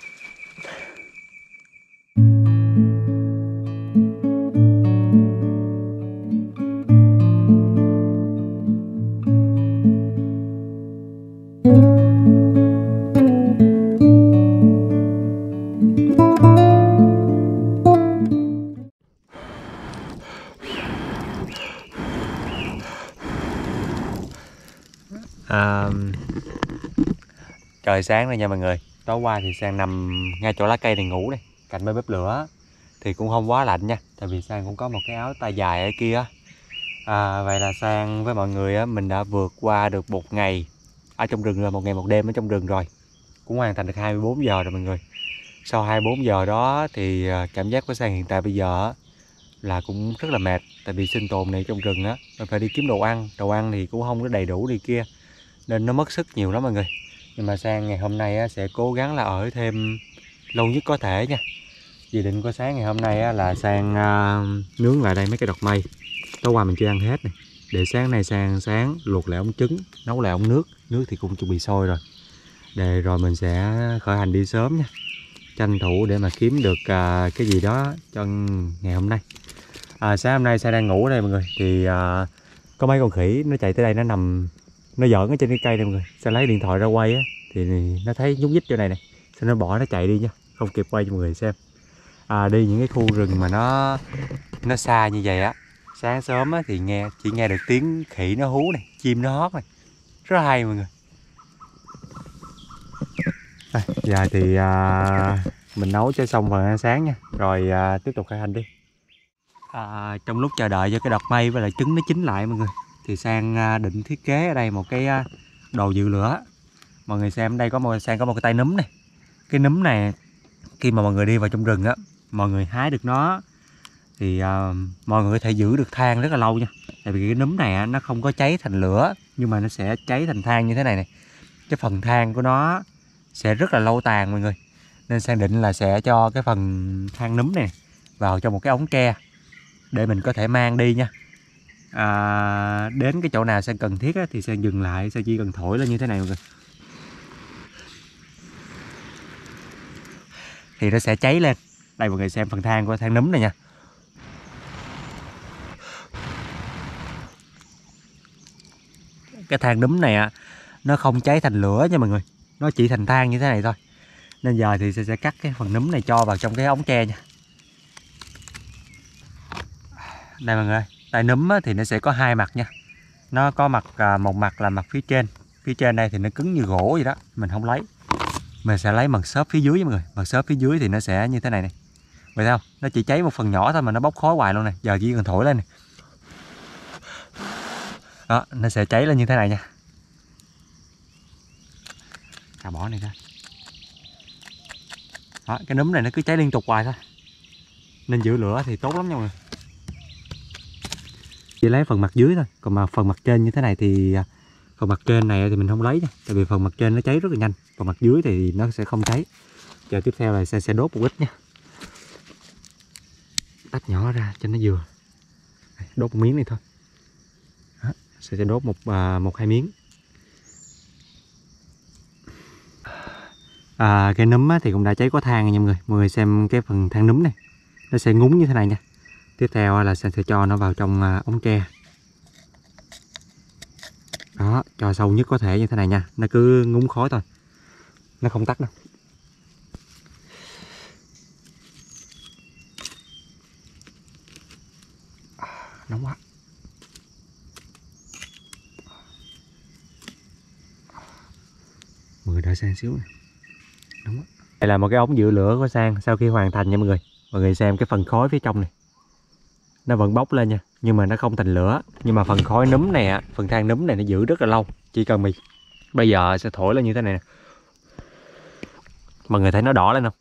À, trời sáng rồi nha mọi người. Tối qua thì Sang nằm ngay chỗ lá cây này ngủ đây, cạnh bên bếp lửa, thì cũng không quá lạnh nha, tại vì Sang cũng có một cái áo tay dài ở kia. À, vậy là Sang với mọi người á, mình đã vượt qua được một ngày ở trong rừng rồi, một ngày một đêm ở trong rừng rồi, cũng hoàn thành được hai mươi bốn giờ rồi mọi người. Sau hai mươi bốn giờ đó thì cảm giác của Sang hiện tại bây giờ á, là cũng rất là mệt, tại vì sinh tồn này trong rừng á, mình phải đi kiếm đồ ăn, đồ ăn thì cũng không có đầy đủ đi kia, nên nó mất sức nhiều lắm mọi người. Nhưng mà Sang ngày hôm nay á, sẽ cố gắng là ở thêm lâu nhất có thể nha. Dự định của sáng ngày hôm nay á, là Sang uh, nướng lại đây mấy cái đọt mây tối qua mình chưa ăn hết này, để sáng nay Sang sáng luộc lại ống trứng, nấu lại ống nước, nước thì cũng chuẩn bị sôi rồi, để rồi mình sẽ khởi hành đi sớm nha, tranh thủ để mà kiếm được uh, cái gì đó cho ngày hôm nay. À, sáng hôm nay Sang đang ngủ ở đây mọi người, thì uh, có mấy con khỉ nó chạy tới đây, nó nằm nó giỡn ở trên cái cây này mọi người. Sang lấy điện thoại ra quay á, thì nó thấy nhúc nhích chỗ này nè, sao nó bỏ nó chạy đi nha, không kịp quay cho mọi người xem. À, đi những cái khu rừng mà nó nó xa như vậy á, sáng sớm á, thì nghe chỉ nghe được tiếng khỉ nó hú này, chim nó hót này, rất hay mọi người. À, giờ thì à, mình nấu cho xong phần ăn sáng nha, rồi à, tiếp tục khởi hành đi. À, trong lúc chờ đợi cho cái đọt mây với lại trứng nó chín lại mọi người, thì Sang à, định thiết kế ở đây một cái à, đồ dự lửa. Mọi người xem đây, có một Sang có một cái tay núm này. Cái núm này khi mà mọi người đi vào trong rừng á, mọi người hái được nó thì uh, mọi người có thể giữ được than rất là lâu nha. Tại vì cái núm này á, nó không có cháy thành lửa, nhưng mà nó sẽ cháy thành than như thế này này. Cái phần than của nó sẽ rất là lâu tàn mọi người. Nên Sang định là sẽ cho cái phần than núm này vào trong một cái ống tre để mình có thể mang đi nha. À, đến cái chỗ nào Sang cần thiết á, thì Sang dừng lại, Sang chỉ cần thổi lên như thế này mọi người, thì nó sẽ cháy lên. Đây mọi người xem phần than của than núm này nha. Cái than núm này á, nó không cháy thành lửa nha mọi người, nó chỉ thành than như thế này thôi. Nên giờ thì sẽ, sẽ cắt cái phần núm này cho vào trong cái ống tre nha. Đây mọi người, tay núm á, thì nó sẽ có hai mặt nha. Nó có mặt à, một mặt là mặt phía trên, Phía trên đây thì nó cứng như gỗ vậy đó, mình không lấy. Mình sẽ lấy mật xốp phía dưới với mọi người. Mật xốp phía dưới thì nó sẽ như thế này này. Vậy thấy không? Nó chỉ cháy một phần nhỏ thôi mà nó bốc khói hoài luôn này. Giờ chỉ cần thổi lên này. Đó, nó sẽ cháy lên như thế này nha. À, bỏ này ra. Đó, cái núm này nó cứ cháy liên tục hoài thôi. Nên giữ lửa thì tốt lắm nha mọi người. Chỉ lấy phần mặt dưới thôi. Còn mà phần mặt trên như thế này thì phần mặt trên này thì mình không lấy nha. Tại vì phần mặt trên nó cháy rất là nhanh. Phần mặt dưới thì nó sẽ không cháy. Giờ tiếp theo là sẽ, sẽ đốt một ít nha. Tách nhỏ ra cho nó vừa. Đốt một miếng này thôi. Đó, sẽ, sẽ đốt một à, một hai miếng. À, cái núm thì cũng đã cháy có than nha mọi người. Mọi người xem cái phần than núm này, nó sẽ ngúng như thế này nha. Tiếp theo là sẽ, sẽ cho nó vào trong à, ống tre. Đó, cho sâu nhất có thể như thế này nha. Nó cứ ngúng khói thôi, nó không tắt đâu. À, nóng quá. Mọi người đợi Sang xíu này. Nóng quá. Đây là một cái ống giữ lửa của Sang sau khi hoàn thành nha mọi người. Mọi người xem cái phần khói phía trong này, nó vẫn bốc lên nha, nhưng mà nó không thành lửa. Nhưng mà phần khói núm này, phần than núm này nó giữ rất là lâu. Chỉ cần mình bây giờ sẽ thổi lên như thế này nè. Mọi người thấy nó đỏ lên không?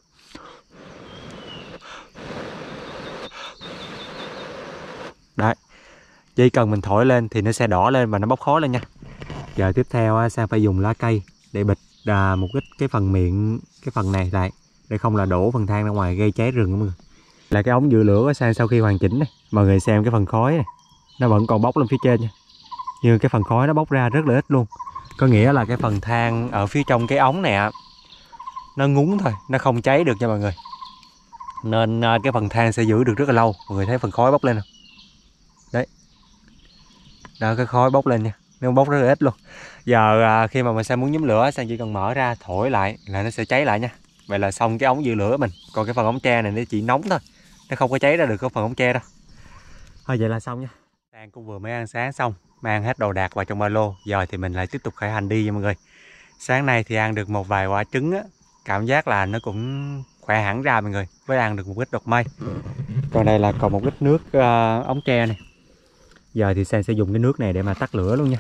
Đấy, chỉ cần mình thổi lên thì nó sẽ đỏ lên và nó bốc khói lên nha. Giờ tiếp theo Sang phải dùng lá cây để bịt à, một ít cái phần miệng, cái phần này lại, để không là đổ phần than ra ngoài gây cháy rừng mọi người. Là cái ống giữ lửa của Sang sau khi hoàn chỉnh này. Mọi người xem cái phần khói này, nó vẫn còn bốc lên phía trên nha. Nhưng cái phần khói nó bốc ra rất là ít luôn. Có nghĩa là cái phần than ở phía trong cái ống này nó ngúng thôi, nó không cháy được nha mọi người. Nên cái phần than sẽ giữ được rất là lâu. Mọi người thấy phần khói bốc lên không? Đấy. Đó, cái khói bốc lên nha. Nó bốc rất là ít luôn. Giờ khi mà mình sẽ muốn nhóm lửa, Sang chỉ cần mở ra thổi lại là nó sẽ cháy lại nha. Vậy là xong cái ống giữ lửa mình. Còn cái phần ống tre này nó chỉ nóng thôi, nó không có cháy ra được cái phần ống tre đâu. Thôi vậy là xong nha. Sang cũng vừa mới ăn sáng xong, mang hết đồ đạc vào trong ba lô. Giờ thì mình lại tiếp tục khởi hành đi nha mọi người. Sáng nay thì ăn được một vài quả trứng á, cảm giác là nó cũng khỏe hẳn ra mọi người. Với ăn được một ít đột mây. Còn đây là còn một ít nước uh, ống tre này. Giờ thì Sang sẽ dùng cái nước này để mà tắt lửa luôn nha.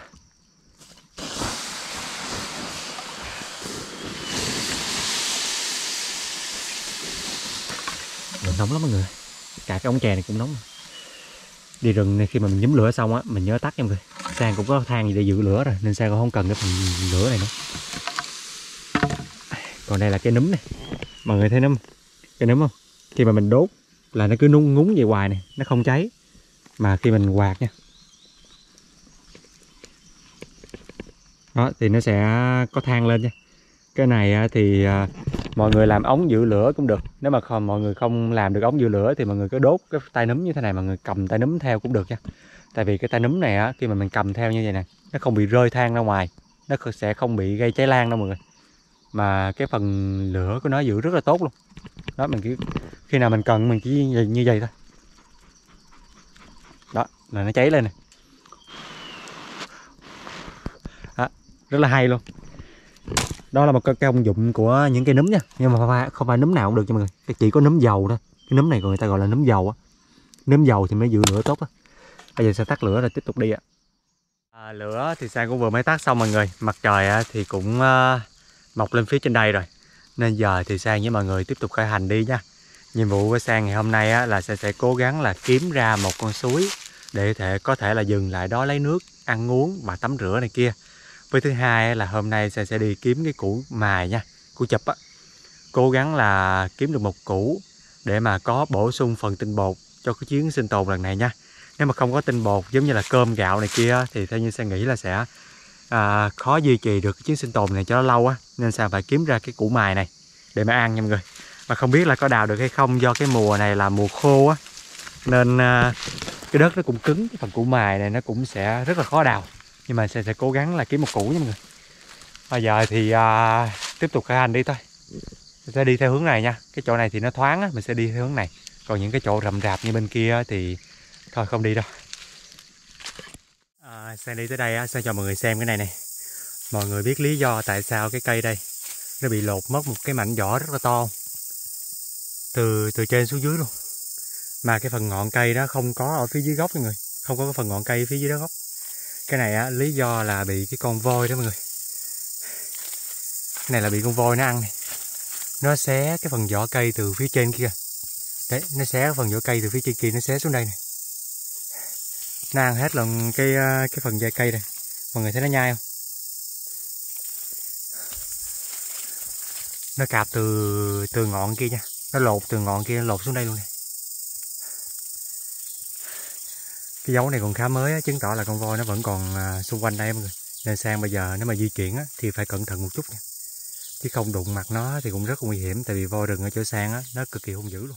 Nóng lắm mọi người. Cả cái ống chè này cũng nóng. Đi rừng này khi mà mình nhóm lửa xong á, mình nhớ tắt nha mọi người. Sang cũng có than gì để giữ lửa rồi, nên Sang cũng không cần cái phần lửa này nữa. Còn đây là cái núm này. Mọi người thấy núm, cái núm không? Khi mà mình đốt là nó cứ nung ngúng về hoài này, nó không cháy. Mà khi mình quạt nha, đó thì nó sẽ có than lên nha. Cái này thì mọi người làm ống giữ lửa cũng được. Nếu mà không, mọi người không làm được ống giữ lửa thì mọi người cứ đốt cái tay núm như thế này, mọi người cầm tay núm theo cũng được nha. Tại vì cái tay núm này á, khi mà mình cầm theo như vậy nè, nó không bị rơi than ra ngoài, nó sẽ không bị gây cháy lan đâu mọi người. Mà cái phần lửa của nó giữ rất là tốt luôn. Đó, mình cứ khi nào mình cần mình chỉ như vậy thôi. Đó, là nó cháy lên này. Đó, rất là hay luôn. Đó là một cái công dụng của những cây núm nha. Nhưng mà không phải núm nào cũng được cho mọi người. Chỉ có núm dầu thôi. Cái núm này người ta gọi là núm dầu á. Núm dầu thì mới giữ lửa tốt á. Bây giờ sẽ tắt lửa rồi tiếp tục đi ạ. À, lửa thì Sang cũng vừa mới tắt xong mọi người. Mặt trời thì cũng uh, mọc lên phía trên đây rồi. Nên giờ thì Sang với mọi người tiếp tục khởi hành đi nha. Nhiệm vụ của Sang ngày hôm nay á, là sẽ, sẽ cố gắng là kiếm ra một con suối để thể, có thể là dừng lại đó lấy nước, ăn uống và tắm rửa này kia. Với thứ hai là hôm nay Sang sẽ đi kiếm cái củ mài nha, củ chụp á. Cố gắng là kiếm được một củ để mà có bổ sung phần tinh bột cho cái chuyến sinh tồn lần này nha. Nếu mà không có tinh bột giống như là cơm gạo này kia thì theo như Sang nghĩ là sẽ à, khó duy trì được cái chuyến sinh tồn này cho nó lâu á. Nên Sang phải kiếm ra cái củ mài này để mà ăn nha mọi người. Mà không biết là có đào được hay không, do cái mùa này là mùa khô á. Nên à, cái đất nó cũng cứng, cái phần củ mài này nó cũng sẽ rất là khó đào. Nhưng mà sẽ, sẽ cố gắng là kiếm một củ nha mọi người. Bây giờ thì à, tiếp tục khởi hành đi thôi. Mình sẽ đi theo hướng này nha. Cái chỗ này thì nó thoáng á, mình sẽ đi theo hướng này. Còn những cái chỗ rậm rạp như bên kia thì thôi không đi đâu. À, Sang đi tới đây á, Sang cho mọi người xem cái này này. Mọi người biết lý do tại sao cái cây đây nó bị lột mất một cái mảnh vỏ rất là to, từ từ trên xuống dưới luôn, mà cái phần ngọn cây đó không có ở phía dưới gốc mọi người, không có cái phần ngọn cây phía dưới đó gốc. Cái này á, lý do là bị cái con voi đó mọi người. Cái này là bị con voi nó ăn này, nó xé cái phần vỏ cây từ phía trên kia. Đấy, nó xé cái phần vỏ cây từ phía trên kia, nó xé xuống đây này, nó ăn hết lần cái cái phần dây cây này. Mọi người thấy nó nhai không? Nó cạp từ từ ngọn kia nha, nó lột từ ngọn kia, nó lột xuống đây luôn này. Cái dấu này còn khá mới á, chứng tỏ là con voi nó vẫn còn à, xung quanh đây mọi người. Nên Sang bây giờ nếu mà di chuyển á, thì phải cẩn thận một chút nha, chứ không đụng mặt nó thì cũng rất nguy hiểm. Tại vì voi rừng ở chỗ Sang á, nó cực kỳ hung dữ luôn.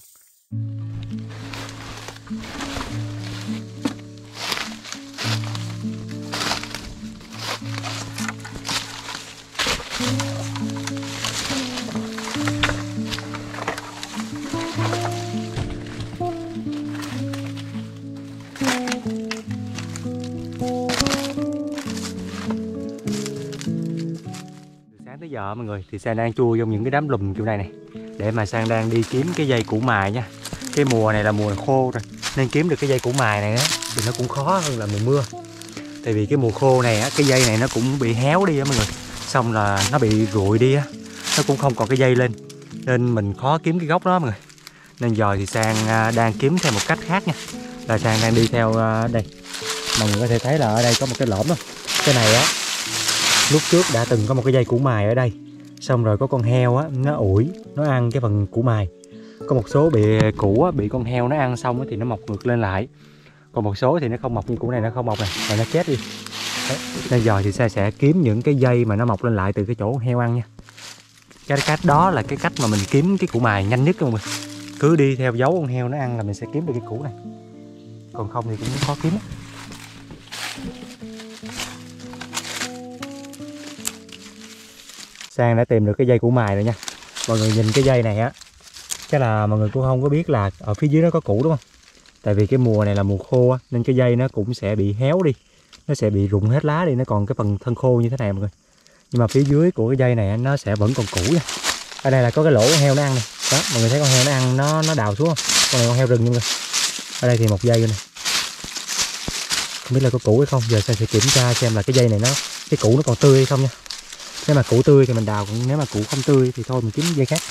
Tới giờ mọi người thì Sang đang chui trong những cái đám lùm kiểu này này, để mà Sang đang đi kiếm cái dây củ mài nha. Cái mùa này là mùa khô rồi, nên kiếm được cái dây củ mài này á thì nó cũng khó hơn là mùa mưa. Tại vì cái mùa khô này á, cái dây này nó cũng bị héo đi á mọi người, xong là nó bị rụi đi á, nó cũng không còn cái dây lên, nên mình khó kiếm cái gốc đó mọi người. Nên giờ thì Sang đang kiếm theo một cách khác nha, là Sang đang đi theo đây. Mọi người có thể thấy là ở đây có một cái lõm đó. Cái này á, lúc trước đã từng có một cái dây củ mài ở đây, xong rồi có con heo á, nó ủi, nó ăn cái phần củ mài. Có một số bị củ á, bị con heo nó ăn xong á, thì nó mọc ngược lên lại. Còn một số thì nó không mọc, như củ này nó không mọc này, rồi nó chết đi. Đấy. Nên giờ thì Sa sẽ kiếm những cái dây mà nó mọc lên lại từ cái chỗ heo ăn nha. Cái cách đó là cái cách mà mình kiếm cái củ mài nhanh nhất luôn mình. Cứ đi theo dấu con heo nó ăn là mình sẽ kiếm được cái củ này. Còn không thì cũng khó kiếm á. Sang đã tìm được cái dây củ mài rồi nha. Mọi người nhìn cái dây này á, chắc là mọi người cũng không có biết là ở phía dưới nó có củ đúng không? Tại vì cái mùa này là mùa khô á, nên cái dây nó cũng sẽ bị héo đi, nó sẽ bị rụng hết lá đi, nó còn cái phần thân khô như thế này mọi người. Nhưng mà phía dưới của cái dây này nó sẽ vẫn còn củ nha. Ở đây là có cái lỗ con heo nó ăn này. Đó, mọi người thấy con heo nó ăn, nó nó đào xuống không? Con này con heo rừng nha mọi người. Ở đây thì một dây này. Không biết là có củ hay không, giờ Sang sẽ kiểm tra xem là cái dây này nó, cái củ nó còn tươi hay không nha. Nếu mà củ tươi thì mình đào, còn nếu mà củ không tươi thì thôi mình kiếm dây khác.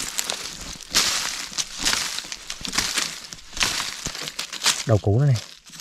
Đầu củ nó này.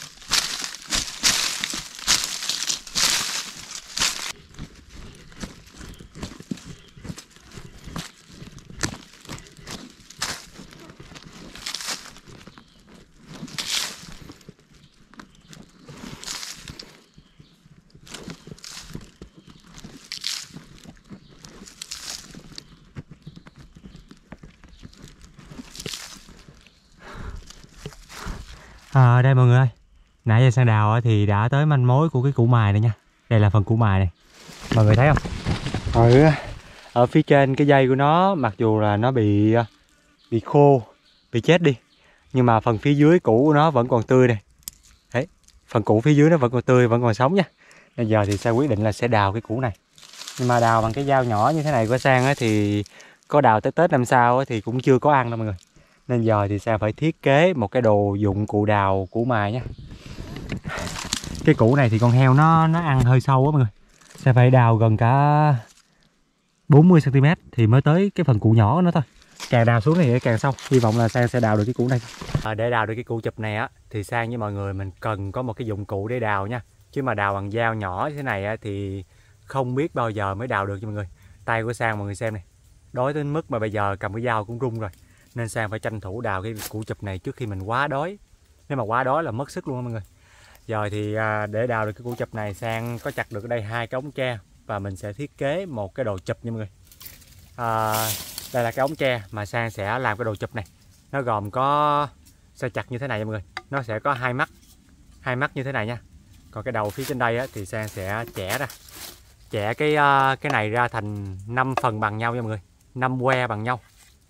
À, đây mọi người ơi, nãy giờ Sang đào thì đã tới manh mối của cái củ mài này nha. Đây là phần củ mài này, mọi người thấy không? Ở, ở phía trên cái dây của nó, mặc dù là nó bị bị khô, bị chết đi, nhưng mà phần phía dưới củ của nó vẫn còn tươi này. Đấy, phần củ phía dưới nó vẫn còn tươi, vẫn còn sống nha. Bây giờ thì Sang quyết định là sẽ đào cái củ này. Nhưng mà đào bằng cái dao nhỏ như thế này của Sang á, thì có đào tới Tết năm sau á, thì cũng chưa có ăn đâu mọi người. Nên giờ thì Sang phải thiết kế một cái đồ dụng cụ đào củ mài nha. Cái củ này thì con heo nó nó ăn hơi sâu á mọi người. Sang phải đào gần cả bốn mươi xăng ti mét thì mới tới cái phần củ nhỏ nó thôi. Càng đào xuống thì càng sâu. Hy vọng là Sang sẽ đào được cái củ này. À, để đào được cái củ chụp này á thì Sang với mọi người mình cần có một cái dụng cụ để đào nha. Chứ mà đào bằng dao nhỏ như thế này á, thì không biết bao giờ mới đào được cho mọi người. Tay của Sang mọi người xem này, đói đến mức mà bây giờ cầm cái dao cũng run rồi. Nên Sang phải tranh thủ đào cái củ chụp này trước khi mình quá đói. Nếu mà quá đói là mất sức luôn đó mọi người. Giờ thì à, để đào được cái củ chụp này, Sang có chặt được ở đây hai cái ống tre và mình sẽ thiết kế một cái đồ chụp nha mọi người. À, đây là cái ống tre mà Sang sẽ làm cái đồ chụp này. Nó gồm có sẽ chặt như thế này nha mọi người. Nó sẽ có hai mắt, hai mắt như thế này nha. Còn cái đầu phía trên đây á, thì Sang sẽ chẻ ra, chẻ cái uh, cái này ra thành năm phần bằng nhau nha mọi người, năm que bằng nhau.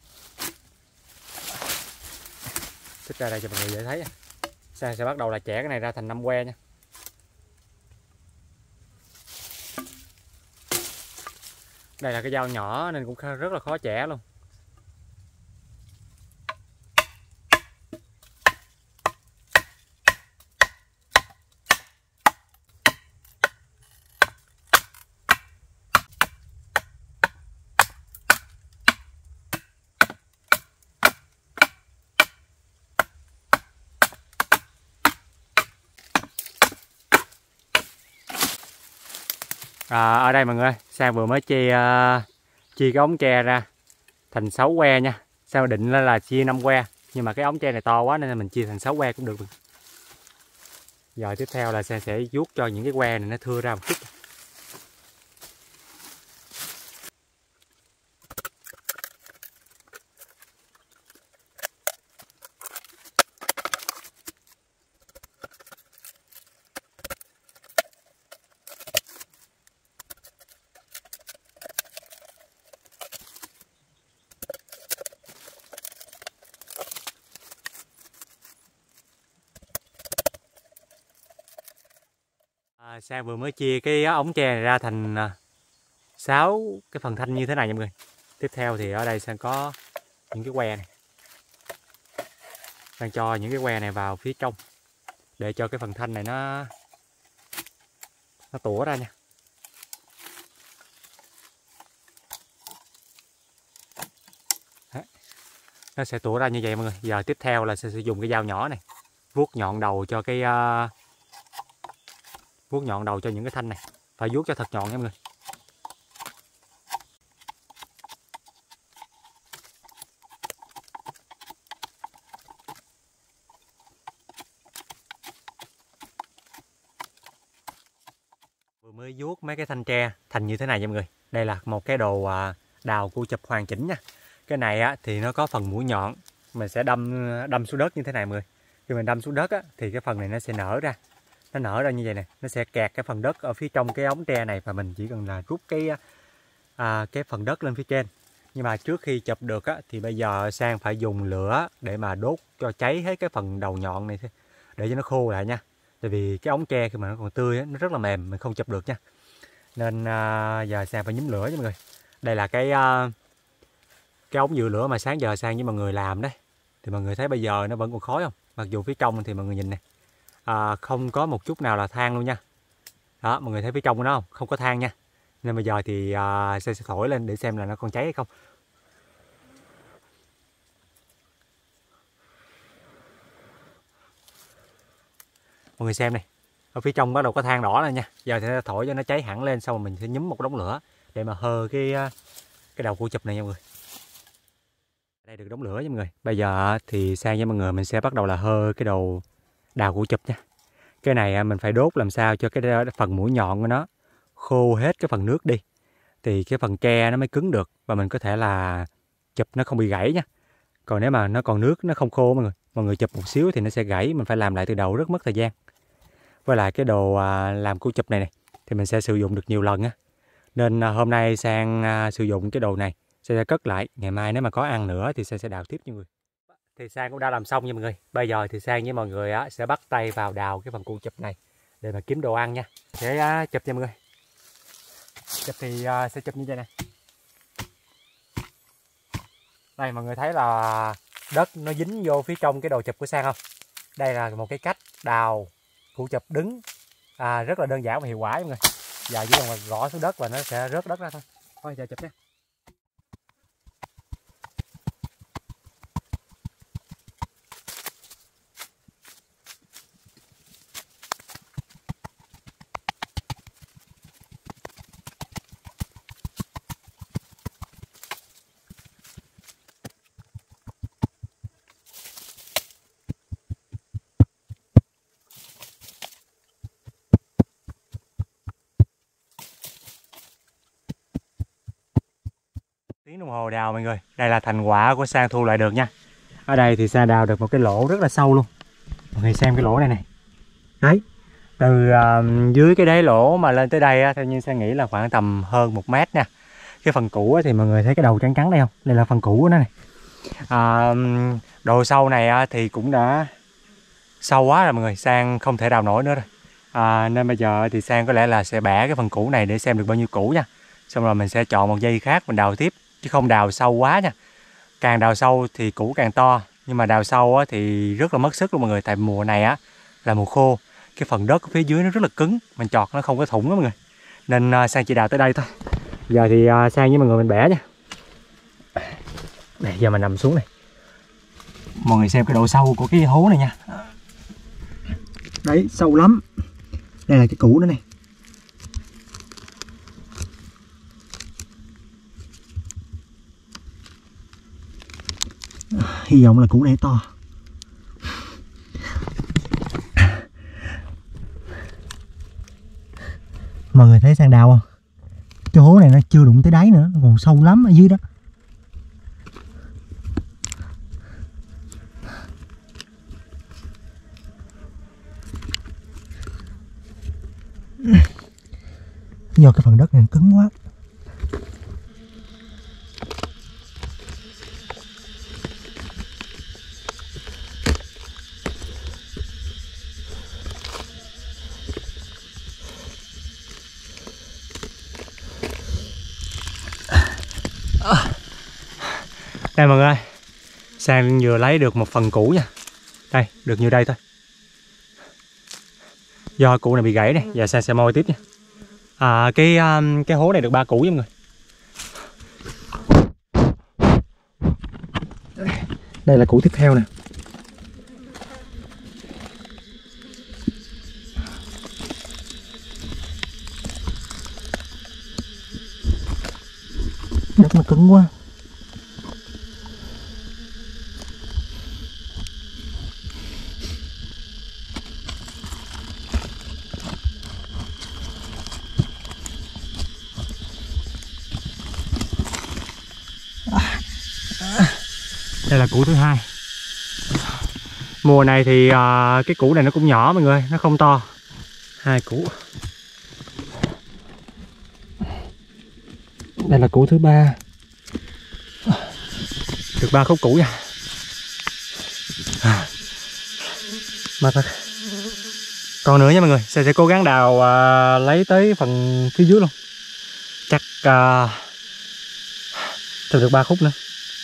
Xích ra đây cho mọi người dễ thấy nha. Sang sẽ bắt đầu là chẻ cái này ra thành năm que nha. Đây là cái dao nhỏ nên cũng rất là khó chẻ luôn. À, ở đây mọi người, Sang vừa mới chia uh, chia cái ống tre ra thành sáu que nha. Sang định là, là chia năm que, nhưng mà cái ống tre này to quá nên mình chia thành sáu que cũng được. Giờ tiếp theo là Sang sẽ vuốt cho những cái que này nó thưa ra một chút. À, Sang vừa mới chia cái ống tre này ra thành sáu cái phần thanh như thế này nha mọi người. Tiếp theo thì ở đây Sang có những cái que này. Sang cho những cái que này vào phía trong để cho cái phần thanh này nó nó tủa ra nha. Đấy. Nó sẽ tủa ra như vậy mọi người. Giờ tiếp theo là sẽ sử dụng cái dao nhỏ này vuốt nhọn đầu cho cái uh, vuốt nhọn đầu cho những cái thanh này, phải vuốt cho thật nhọn nha mọi người. Vừa mới vuốt mấy cái thanh tre thành như thế này nha mọi người. Đây là một cái đồ đào cua chụp hoàn chỉnh nha. Cái này á, thì nó có phần mũi nhọn, mình sẽ đâm đâm xuống đất như thế này mọi người. Khi mình đâm xuống đất á, thì cái phần này nó sẽ nở ra. Nó nở ra như vậy nè, nó sẽ kẹt cái phần đất ở phía trong cái ống tre này và mình chỉ cần là rút cái à, cái phần đất lên phía trên. Nhưng mà trước khi chụp được á, thì bây giờ Sang phải dùng lửa để mà đốt cho cháy hết cái phần đầu nhọn này để cho nó khô lại nha. Tại vì cái ống tre khi mà nó còn tươi á, nó rất là mềm, mình không chụp được nha. Nên à, giờ Sang phải nhúm lửa nha mọi người. Đây là cái à, cái ống dựa lửa mà sáng giờ Sang với mọi người làm đấy. Thì mọi người thấy bây giờ nó vẫn còn khói không? Mặc dù phía trong thì mọi người nhìn nè, à, không có một chút nào là than luôn nha. Đó, mọi người thấy phía trong của nó không? Không có than nha. Nên bây giờ thì à, Sang sẽ thổi lên để xem là nó còn cháy hay không. Mọi người xem này, ở phía trong bắt đầu có than đỏ rồi nha. Giờ thì thổi cho nó cháy hẳn lên, xong rồi mình sẽ nhúm một đống lửa để mà hơ cái cái đầu cua chụp này nha mọi người. Đây được đống lửa nha mọi người. Bây giờ thì Sang với mọi người mình sẽ bắt đầu là hơ cái đầu đào cua chụp nha. Cái này mình phải đốt làm sao cho cái phần mũi nhọn của nó khô hết cái phần nước đi, thì cái phần tre nó mới cứng được và mình có thể là chụp nó không bị gãy nha. Còn nếu mà nó còn nước, nó không khô mọi người, mọi người chụp một xíu thì nó sẽ gãy, mình phải làm lại từ đầu rất mất thời gian. Với lại cái đồ làm cua chụp này này thì mình sẽ sử dụng được nhiều lần á, nên hôm nay Sang sử dụng cái đồ này sẽ cất lại, ngày mai nếu mà có ăn nữa thì Sang sẽ đào tiếp nha mọi người. Thì Sang cũng đã làm xong nha mọi người. Bây giờ thì Sang với mọi người á, sẽ bắt tay vào đào cái phần cua chụp này để mà kiếm đồ ăn nha. Sẽ uh, chụp nha mọi người. Chụp thì uh, sẽ chụp như vậy này. Đây mọi người thấy là đất nó dính vô phía trong cái đồ chụp của Sang không? Đây là một cái cách đào cua chụp đứng à, rất là đơn giản và hiệu quả mọi người. Giờ chỉ cần gõ xuống đất và nó sẽ rớt đất ra thôi. Thôi giờ chụp nha. Tiếng đồng hồ đào mọi người. Đây là thành quả của Sang thu lại được nha. Ở đây thì Sang đào được một cái lỗ rất là sâu luôn. Mọi người xem cái lỗ này này. Đấy. Từ uh, dưới cái đáy lỗ mà lên tới đây á, theo như Sang nghĩ là khoảng tầm hơn một mét nha. Cái phần cũ á, thì mọi người thấy cái đầu trắng trắng đây không? Đây là phần cũ của nó này. À, độ sâu này á, thì cũng đã sâu quá rồi mọi người. Sang không thể đào nổi nữa rồi. À, nên bây giờ thì Sang có lẽ là sẽ bẻ cái phần cũ này để xem được bao nhiêu củ nha. Xong rồi mình sẽ chọn một dây khác mình đào tiếp, chứ không đào sâu quá nha. Càng đào sâu thì củ càng to, nhưng mà đào sâu á, thì rất là mất sức luôn mọi người. Tại mùa này á là mùa khô, cái phần đất ở phía dưới nó rất là cứng, mình chọt nó không có thủng đó mọi người. Nên uh, Sang chỉ đào tới đây thôi. Giờ thì uh, Sang với mọi người mình bẻ nha. Đây, giờ mình nằm xuống này, mọi người xem cái độ sâu của cái hố này nha. Đấy, sâu lắm. Đây là cái củ nữa này. Hy vọng là củ này to. Mọi người thấy Sang đào không? Cái hố này nó chưa đụng tới đáy nữa, nó còn sâu lắm ở dưới đó. Do cái phần đất này cứng quá. Đây mọi người ơi, Sang vừa lấy được một phần củ nha. Đây, được như đây thôi. Do củ này bị gãy này, giờ Sang sẽ moi tiếp nha. À, cái um, cái hố này được ba củ nha mọi người. Đây là củ tiếp theo nè. Đất nó cứng quá. Đây là củ thứ hai. Mùa này thì uh, cái củ này nó cũng nhỏ mọi người, nó không to. Hai củ. Đây là củ thứ ba. Được ba khúc củ nha. Mà thật. Còn nữa nha mọi người, sẽ sẽ cố gắng đào uh, lấy tới phần phía dưới luôn. Chắc uh, thêm được ba khúc nữa.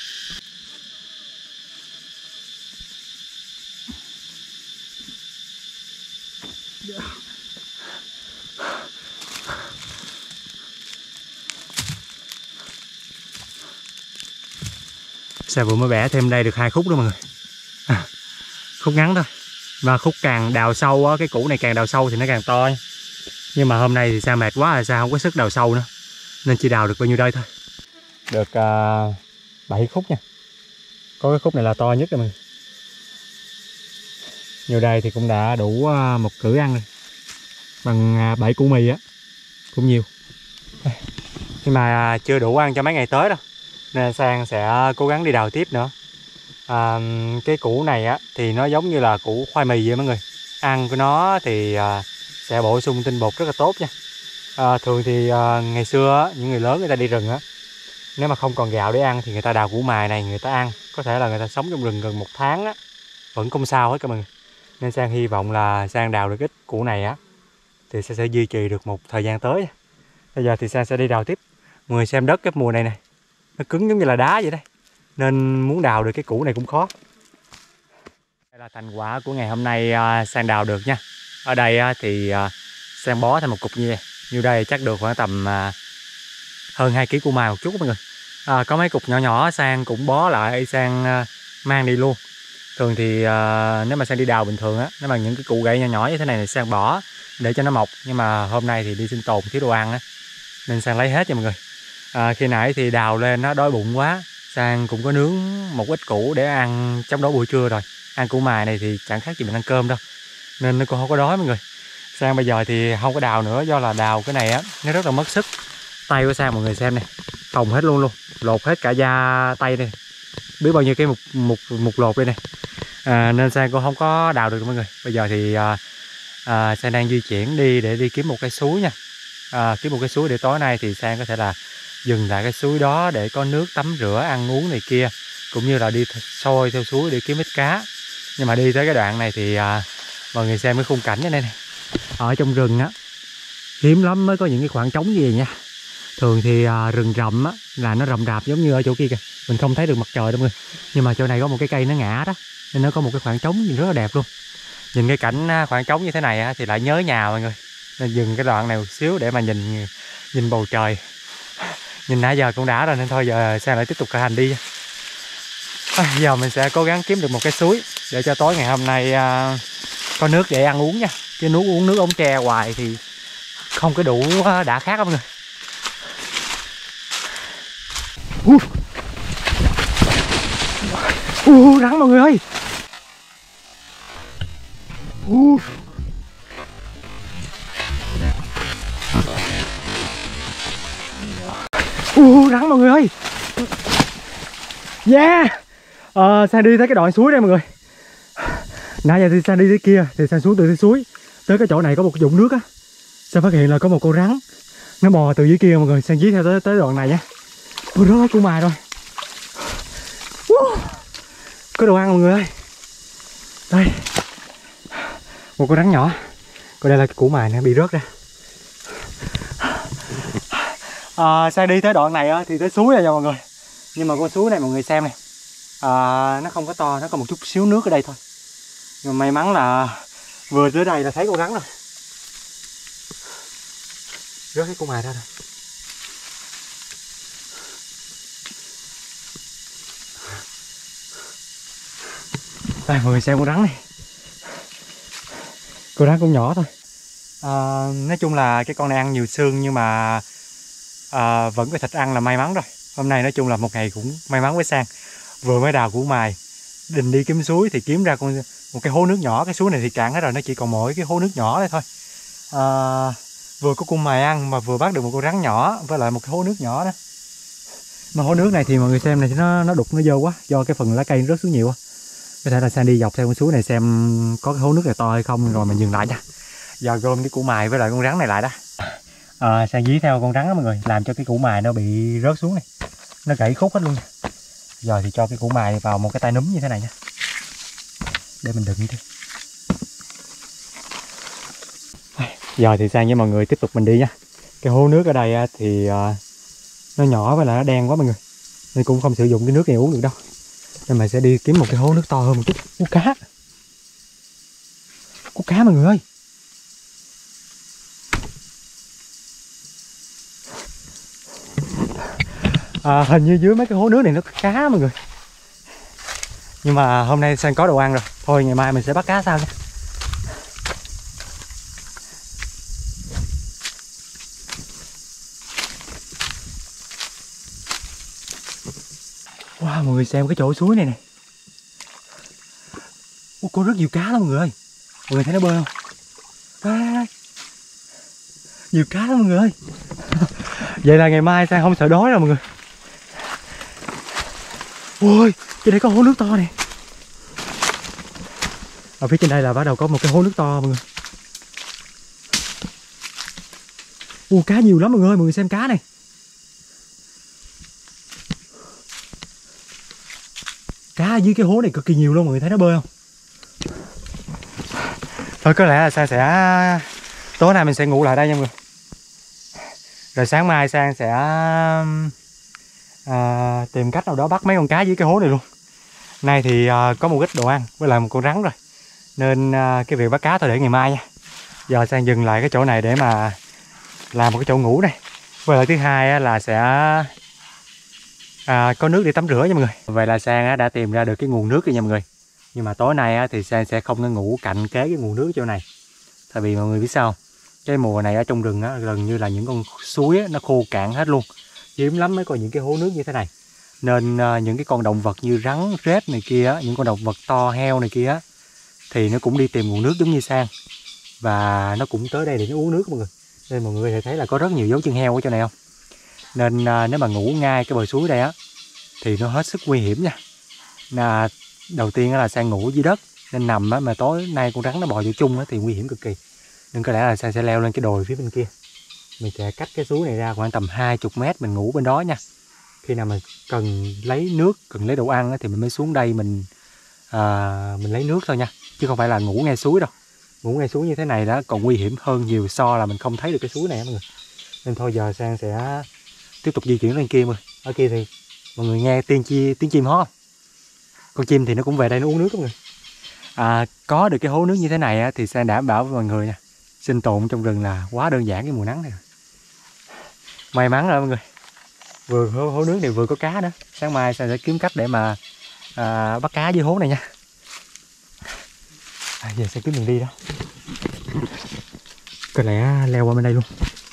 Sao vừa mới bẻ thêm đây được hai khúc đó mọi người. À, khúc ngắn thôi. Và khúc càng đào sâu á, cái củ này càng đào sâu thì nó càng to nha. Nhưng mà hôm nay thì sao mệt quá rồi, sao không có sức đào sâu nữa, nên chỉ đào được bao nhiêu đây thôi. Được uh, bảy khúc nha. Có cái khúc này là to nhất rồi mọi người. Nhiều đây thì cũng đã đủ uh, một cử ăn rồi. Bằng uh, bảy củ mì á. Cũng nhiều. Nhưng mà uh, chưa đủ ăn cho mấy ngày tới đâu, nên Sang sẽ cố gắng đi đào tiếp nữa. À, cái củ này á thì nó giống như là củ khoai mì vậy mọi người. Ăn của nó thì à, sẽ bổ sung tinh bột rất là tốt nha. À, thường thì à, ngày xưa á, những người lớn người ta đi rừng á, nếu mà không còn gạo để ăn thì người ta đào củ mài này người ta ăn. Có thể là người ta sống trong rừng gần một tháng á, vẫn không sao hết các mọi người. Nên Sang hy vọng là Sang đào được ít củ này á thì sẽ, sẽ duy trì được một thời gian tới. Bây giờ thì Sang sẽ đi đào tiếp. Mọi người xem đất cái mùa này nè, nó cứng giống như là đá vậy đấy, nên muốn đào được cái củ này cũng khó. Đây là thành quả của ngày hôm nay uh, Sang đào được nha. Ở đây uh, thì uh, Sang bó thành một cục như vậy. Như đây chắc được khoảng tầm uh, hơn hai ký củ mài một chút mọi người. À, có mấy cục nhỏ nhỏ Sang cũng bó lại, Sang uh, mang đi luôn. Thường thì uh, nếu mà Sang đi đào bình thường á, nếu mà những cái củ gãy nhỏ nhỏ như thế này thì Sang bỏ để cho nó mọc. Nhưng mà hôm nay thì đi sinh tồn thiếu đồ ăn á, nên Sang lấy hết cho mọi người. À, khi nãy thì đào lên nó đói bụng quá, Sang cũng có nướng một ít củ để ăn trong đó buổi trưa rồi. Ăn củ mài này thì chẳng khác gì mình ăn cơm đâu, nên nó cũng không có đói mọi người. Sang bây giờ thì không có đào nữa, do là đào cái này á nó rất là mất sức. Tay của Sang mọi người xem này, phồng hết luôn luôn, lột hết cả da tay này, biết bao nhiêu cái một một một lột đây này. À, nên Sang cũng không có đào được mọi người. Bây giờ thì à, à, Sang đang di chuyển đi để đi kiếm một cái suối nha. À, kiếm một cái suối để tối nay thì Sang có thể là dừng lại cái suối đó để có nước tắm rửa ăn uống này kia, cũng như là đi soi theo suối để kiếm ít cá. Nhưng mà đi tới cái đoạn này thì à, mọi người xem cái khung cảnh như này này. Ở trong rừng á hiếm lắm mới có những cái khoảng trống gì nha. Thường thì à, rừng rậm á là nó rậm rạp giống như ở chỗ kia kìa, mình không thấy được mặt trời đâu mọi người. Nhưng mà chỗ này có một cái cây nó ngã đó, nên nó có một cái khoảng trống nhìn rất là đẹp luôn. Nhìn cái cảnh khoảng trống như thế này á, thì lại nhớ nhà mọi người. Nên dừng cái đoạn này một xíu để mà nhìn nhìn bầu trời. Nhìn nãy giờ cũng đã rồi nên thôi giờ Sang lại tiếp tục khởi hành đi. À, giờ mình sẽ cố gắng kiếm được một cái suối để cho tối ngày hôm nay à, có nước để ăn uống nha. Chứ nước uống nước ống tre hoài thì không có đủ đã khát lắm mọi người. Uh. Uh, rắn mọi người ơi. Uh. Uh, rắn mọi người ơi. Yeah. Ờ, Sang đi tới cái đoạn suối đây mọi người. Nãy giờ thì Sang đi tới kia thì Sang xuống từ cái suối tới cái chỗ này có một cái vũng nước á. Sang phát hiện là có một con rắn nó bò từ dưới kia mọi người. Sang dí theo tới tới đoạn này nha. Ôi đó củ mài rồi. Uh. Có đồ ăn mọi người ơi. Đây. Một con rắn nhỏ. Còn đây là cái củ mài nó bị rớt ra. À, Sang đi tới đoạn này á, thì tới suối rồi nha mọi người. Nhưng mà con suối này mọi người xem này, à, nó không có to, nó có một chút xíu nước ở đây thôi. Nhưng mà may mắn là vừa tới đây là thấy con rắn rồi. Rớt cái củ mài ra rồi. Đây mọi người xem con rắn này. Con rắn cũng nhỏ thôi. À, nói chung là cái con này ăn nhiều xương nhưng mà à, vẫn có thịt ăn là may mắn rồi. Hôm nay nói chung là một ngày cũng may mắn với Sang. Vừa mới đào củ mài, định đi kiếm suối thì kiếm ra con một cái hố nước nhỏ. Cái suối này thì cạn hết rồi, nó chỉ còn mỗi cái hố nước nhỏ đây thôi. À, vừa có củ mài ăn mà vừa bắt được một con rắn nhỏ với lại một cái hố nước nhỏ đó. Mà hố nước này thì mọi người xem này nó nó đục nó dơ quá do cái phần lá cây nó rớt xuống nhiều quá. Có thể là Sang đi dọc theo con suối này xem có cái hố nước này to hay không rồi mình dừng lại nha. Giờ gom cái củ mài với lại con rắn này lại đó. À, Sang dí theo con rắn đó mọi người, làm cho cái củ mài nó bị rớt xuống này, nó gãy khúc hết luôn nha. Giờ thì cho cái củ mài vào một cái tay núm như thế này nha, để mình đựng đi. Giờ thì Sang với mọi người tiếp tục mình đi nha. Cái hố nước ở đây thì nó nhỏ với lại nó đen quá mọi người, nên cũng không sử dụng cái nước này uống được đâu, nên mình sẽ đi kiếm một cái hố nước to hơn một chút. Có cá, có cá mọi người ơi. À, hình như dưới mấy cái hố nước này nó có cá mọi người. Nhưng mà hôm nay Sang có đồ ăn rồi, thôi ngày mai mình sẽ bắt cá sao nha. Wow, mọi người xem cái chỗ suối này nè. Ủa, có rất nhiều cá lắm mọi người ơi. Mọi người thấy nó bơi không? Đây, đây, đây. Nhiều cá lắm mọi người ơi. Vậy là ngày mai Sang không sợ đói rồi mọi người. Ôi, trên đây có hố nước to nè. Ở phía trên đây là bắt đầu có một cái hố nước to mọi người. Ồ, cá nhiều lắm mọi người, mọi người xem cá này. Cá ở dưới cái hố này cực kỳ nhiều luôn, mọi người thấy nó bơi không? Thôi có lẽ là Sang sẽ tối nay mình sẽ ngủ lại đây nha mọi người. Rồi sáng mai Sang sẽ à, tìm cách nào đó bắt mấy con cá dưới cái hố này luôn. Nay thì à, có một ít đồ ăn với lại một con rắn rồi, nên à, cái việc bắt cá thôi để ngày mai nha. Giờ Sang dừng lại cái chỗ này để mà làm một cái chỗ ngủ này. Với lại thứ hai là sẽ à, có nước để tắm rửa nha mọi người. Vậy là Sang đã tìm ra được cái nguồn nước rồi nha mọi người. Nhưng mà tối nay thì Sang sẽ không có ngủ cạnh kế cái nguồn nước chỗ này. Tại vì mọi người biết sao, cái mùa này ở trong rừng á, gần như là những con suối á, nó khô cạn hết luôn, hiếm lắm mới có những cái hố nước như thế này. Nên uh, những cái con động vật như rắn, rết này kia, những con động vật to, heo này kia thì nó cũng đi tìm nguồn nước giống như Sang, và nó cũng tới đây để nó uống nước mọi người. Nên mọi người có thể thấy là có rất nhiều dấu chân heo ở chỗ này không. Nên uh, nếu mà ngủ ngay cái bờ suối đây á thì nó hết sức nguy hiểm nha. Là đầu tiên là Sang ngủ dưới đất, nên nằm á, mà tối nay con rắn nó bò vô chung á, thì nguy hiểm cực kỳ. Nên có lẽ là Sang sẽ leo lên cái đồi phía bên kia. Mình sẽ cách cái suối này ra khoảng tầm hai mươi mét, mình ngủ bên đó nha. Khi nào mình cần lấy nước, cần lấy đồ ăn á, thì mình mới xuống đây mình à, mình lấy nước thôi nha. Chứ không phải là ngủ ngay suối đâu. Ngủ ngay suối như thế này đó còn nguy hiểm hơn nhiều so là mình không thấy được cái suối này mọi người. Nên thôi giờ Sang sẽ tiếp tục di chuyển lên kia. Ở kia thì mọi người nghe tiếng chi tiếng chim hót không? Con chim thì nó cũng về đây nó uống nước mọi người. À, có được cái hố nước như thế này á, thì sẽ đảm bảo với mọi người nha, sinh tồn trong rừng là quá đơn giản cái mùa nắng này. May mắn rồi mọi người, vừa hố, hố nước này vừa có cá nữa. Sáng mai sẽ kiếm cách để mà à, bắt cá dưới hố này nha. À, giờ sẽ kiếm đường đi đó. Có lẽ leo qua bên đây luôn.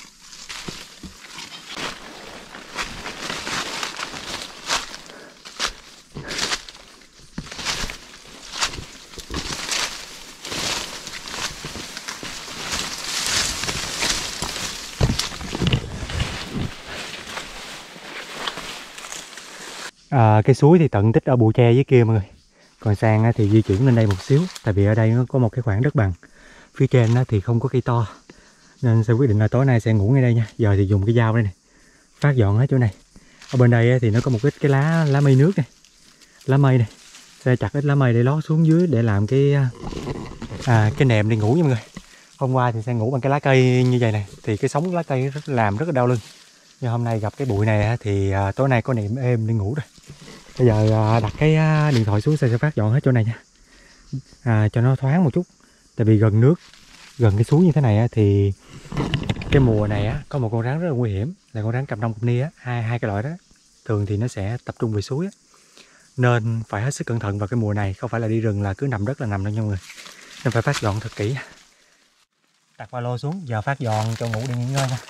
À, cái suối thì tận tích ở bụi tre dưới kia mọi người. Còn Sang thì di chuyển lên đây một xíu. Tại vì ở đây nó có một cái khoảng đất bằng. Phía trên thì không có cây to. Nên sẽ quyết định là tối nay sẽ ngủ ngay đây nha. Giờ thì dùng cái dao đây này, phát dọn hết chỗ này. Ở bên đây thì nó có một ít cái lá lá mây nước này. Lá mây này. Sẽ chặt ít lá mây để lót xuống dưới để làm cái à, cái nệm để ngủ nha mọi người. Hôm qua thì sẽ ngủ bằng cái lá cây như vậy này. Thì cái sống lá cây rất làm rất là đau lưng. Nhưng hôm nay gặp cái bụi này thì à, tối nay có nệm êm để ngủ rồi. Bây giờ à, đặt cái à, điện thoại xuống sẽ phát dọn hết chỗ này nha. À, cho nó thoáng một chút. Tại vì gần nước, gần cái suối như thế này thì cái mùa này á, có một con rắn rất là nguy hiểm là con rắn cặp nông cặp ni á, hai hai cái loại đó. Thường thì nó sẽ tập trung về suối á. Nên phải hết sức cẩn thận vào cái mùa này, không phải là đi rừng là cứ nằm đất là nằm đâu nha mọi người. Nên phải phát dọn thật kỹ. Đặt ba lô xuống, giờ phát dọn cho ngủ đi nghỉ ngơi nha.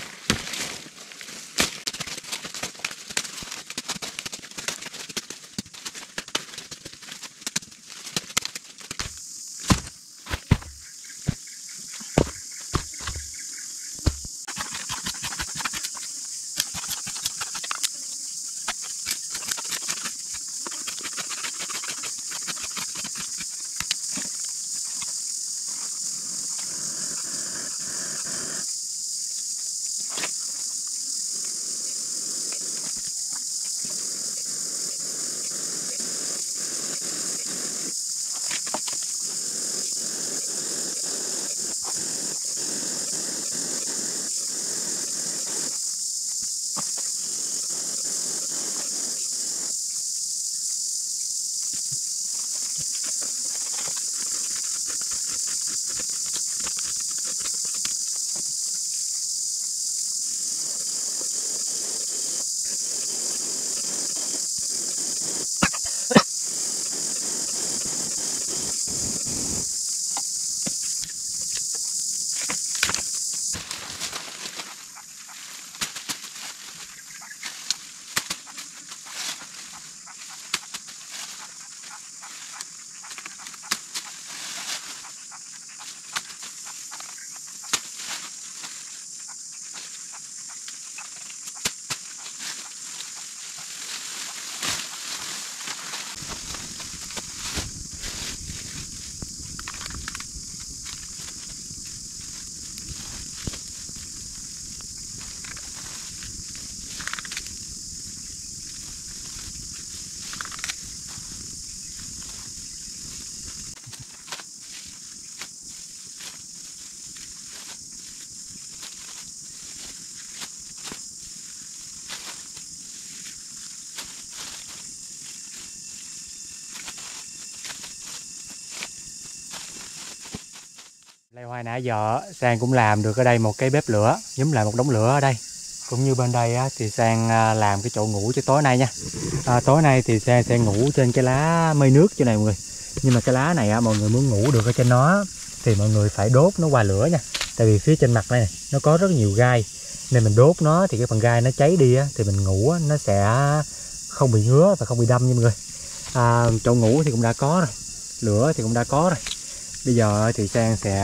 Leo hồi nãy giờ Sang cũng làm được ở đây một cái bếp lửa, nhúm lại một đống lửa ở đây. Cũng như bên đây á, thì Sang làm cái chỗ ngủ cho tối nay nha. À, tối nay thì Sang sẽ ngủ trên cái lá mây nước chỗ này mọi người. Nhưng mà cái lá này á, mọi người muốn ngủ được ở trên nó thì mọi người phải đốt nó qua lửa nha. Tại vì phía trên mặt này, này nó có rất nhiều gai. Nên mình đốt nó thì cái phần gai nó cháy đi á, thì mình ngủ á, nó sẽ không bị ngứa và không bị đâm nha mọi người. À, chỗ ngủ thì cũng đã có rồi, lửa thì cũng đã có rồi. Bây giờ thì Sang sẽ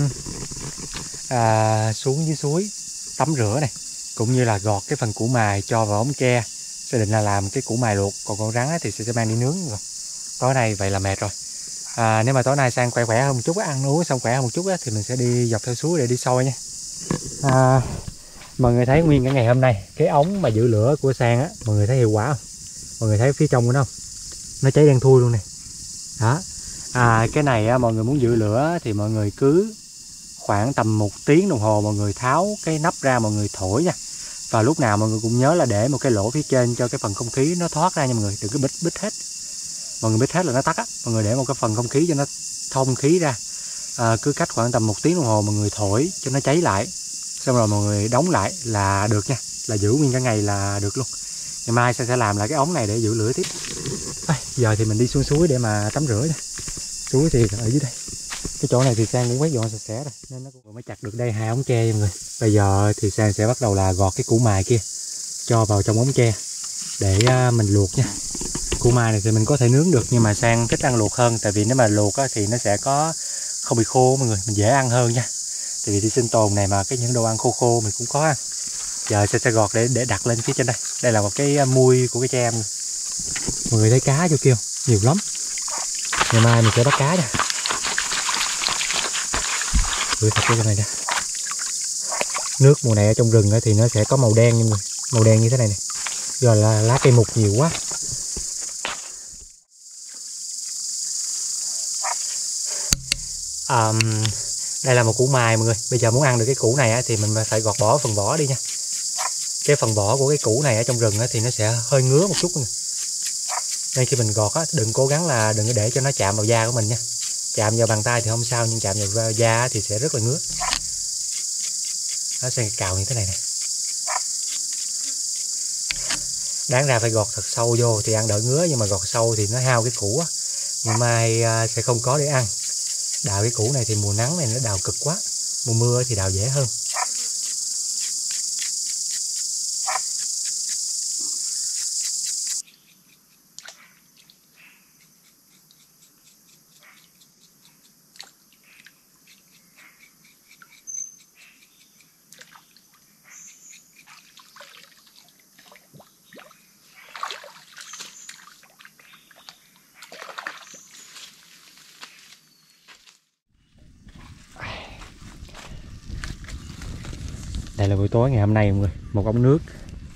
à, xuống dưới suối tắm rửa này, cũng như là gọt cái phần củ mài cho vào ống tre. Sẽ định là làm cái củ mài luộc, còn con rắn thì sẽ mang đi nướng rồi. Tối nay vậy là mệt rồi. À, nếu mà tối nay Sang khỏe khỏe hơn một chút, ăn uống xong khỏe hơn một chút thì mình sẽ đi dọc theo suối để đi soi nha. À, mọi người thấy nguyên cả ngày hôm nay cái ống mà giữ lửa của Sang á, mọi người thấy hiệu quả không? Mọi người thấy phía trong của nó không? Nó cháy đen thui luôn này. Đó. À, cái này á, mọi người muốn giữ lửa thì mọi người cứ khoảng tầm một tiếng đồng hồ mọi người tháo cái nắp ra, mọi người thổi nha. Và lúc nào mọi người cũng nhớ là để một cái lỗ phía trên cho cái phần không khí nó thoát ra nha mọi người, đừng có bít bít hết. Mọi người bít hết là nó tắt á, mọi người để một cái phần không khí cho nó thông khí ra. À, cứ cách khoảng tầm một tiếng đồng hồ mọi người thổi cho nó cháy lại, xong rồi mọi người đóng lại là được nha, là giữ nguyên cả ngày là được luôn. Ngày mai sẽ sẽ làm lại cái ống này để giữ lửa tiếp. À, giờ thì mình đi xuống suối để mà tắm rửa nha. Suối thì ở dưới đây, cái chỗ này thì Sang cũng quét dọn sạch sẽ rồi nên nó cũng mới chặt được đây hai ống tre mọi người. Bây giờ thì Sang sẽ bắt đầu là gọt cái củ mài kia cho vào trong ống tre để mình luộc nha. Củ mài này thì mình có thể nướng được, nhưng mà Sang thích ăn luộc hơn, tại vì nếu mà luộc á, thì nó sẽ có không bị khô mọi người, mình dễ ăn hơn nha. Tại vì đi sinh tồn này mà cái những đồ ăn khô khô mình cũng có ăn. Giờ sẽ sẽ gọt để để đặt lên phía trên đây. Đây là một cái mui của cái tre mọi người. Mọi người thấy cá vô kia nhiều lắm. Ngày mai mình sẽ bắt cá nha. Gửi thật cái này nè. Nước mùa này ở trong rừng thì nó sẽ có màu đen nha mọi người, màu đen như thế này nè. Giờ là lá cây mục nhiều quá. Um, đây là một củ mài mọi người. Bây giờ muốn ăn được cái củ này á, thì mình phải gọt bỏ phần vỏ đi nha. Cái phần vỏ của cái củ này ở trong rừng á, thì nó sẽ hơi ngứa một chút mọi người. Nên khi mình gọt á, đừng cố gắng là đừng có để cho nó chạm vào da của mình nha. Chạm vào bàn tay thì không sao, nhưng chạm vào da thì sẽ rất là ngứa. Nó sẽ cào như thế này nè. Đáng ra phải gọt thật sâu vô thì ăn đỡ ngứa, nhưng mà gọt sâu thì nó hao cái củ á. Ngày mai sẽ không có để ăn. Đào cái củ này thì mùa nắng này nó đào cực quá, mùa mưa thì đào dễ hơn. Đây là buổi tối ngày hôm nay mọi người. Một ống nước,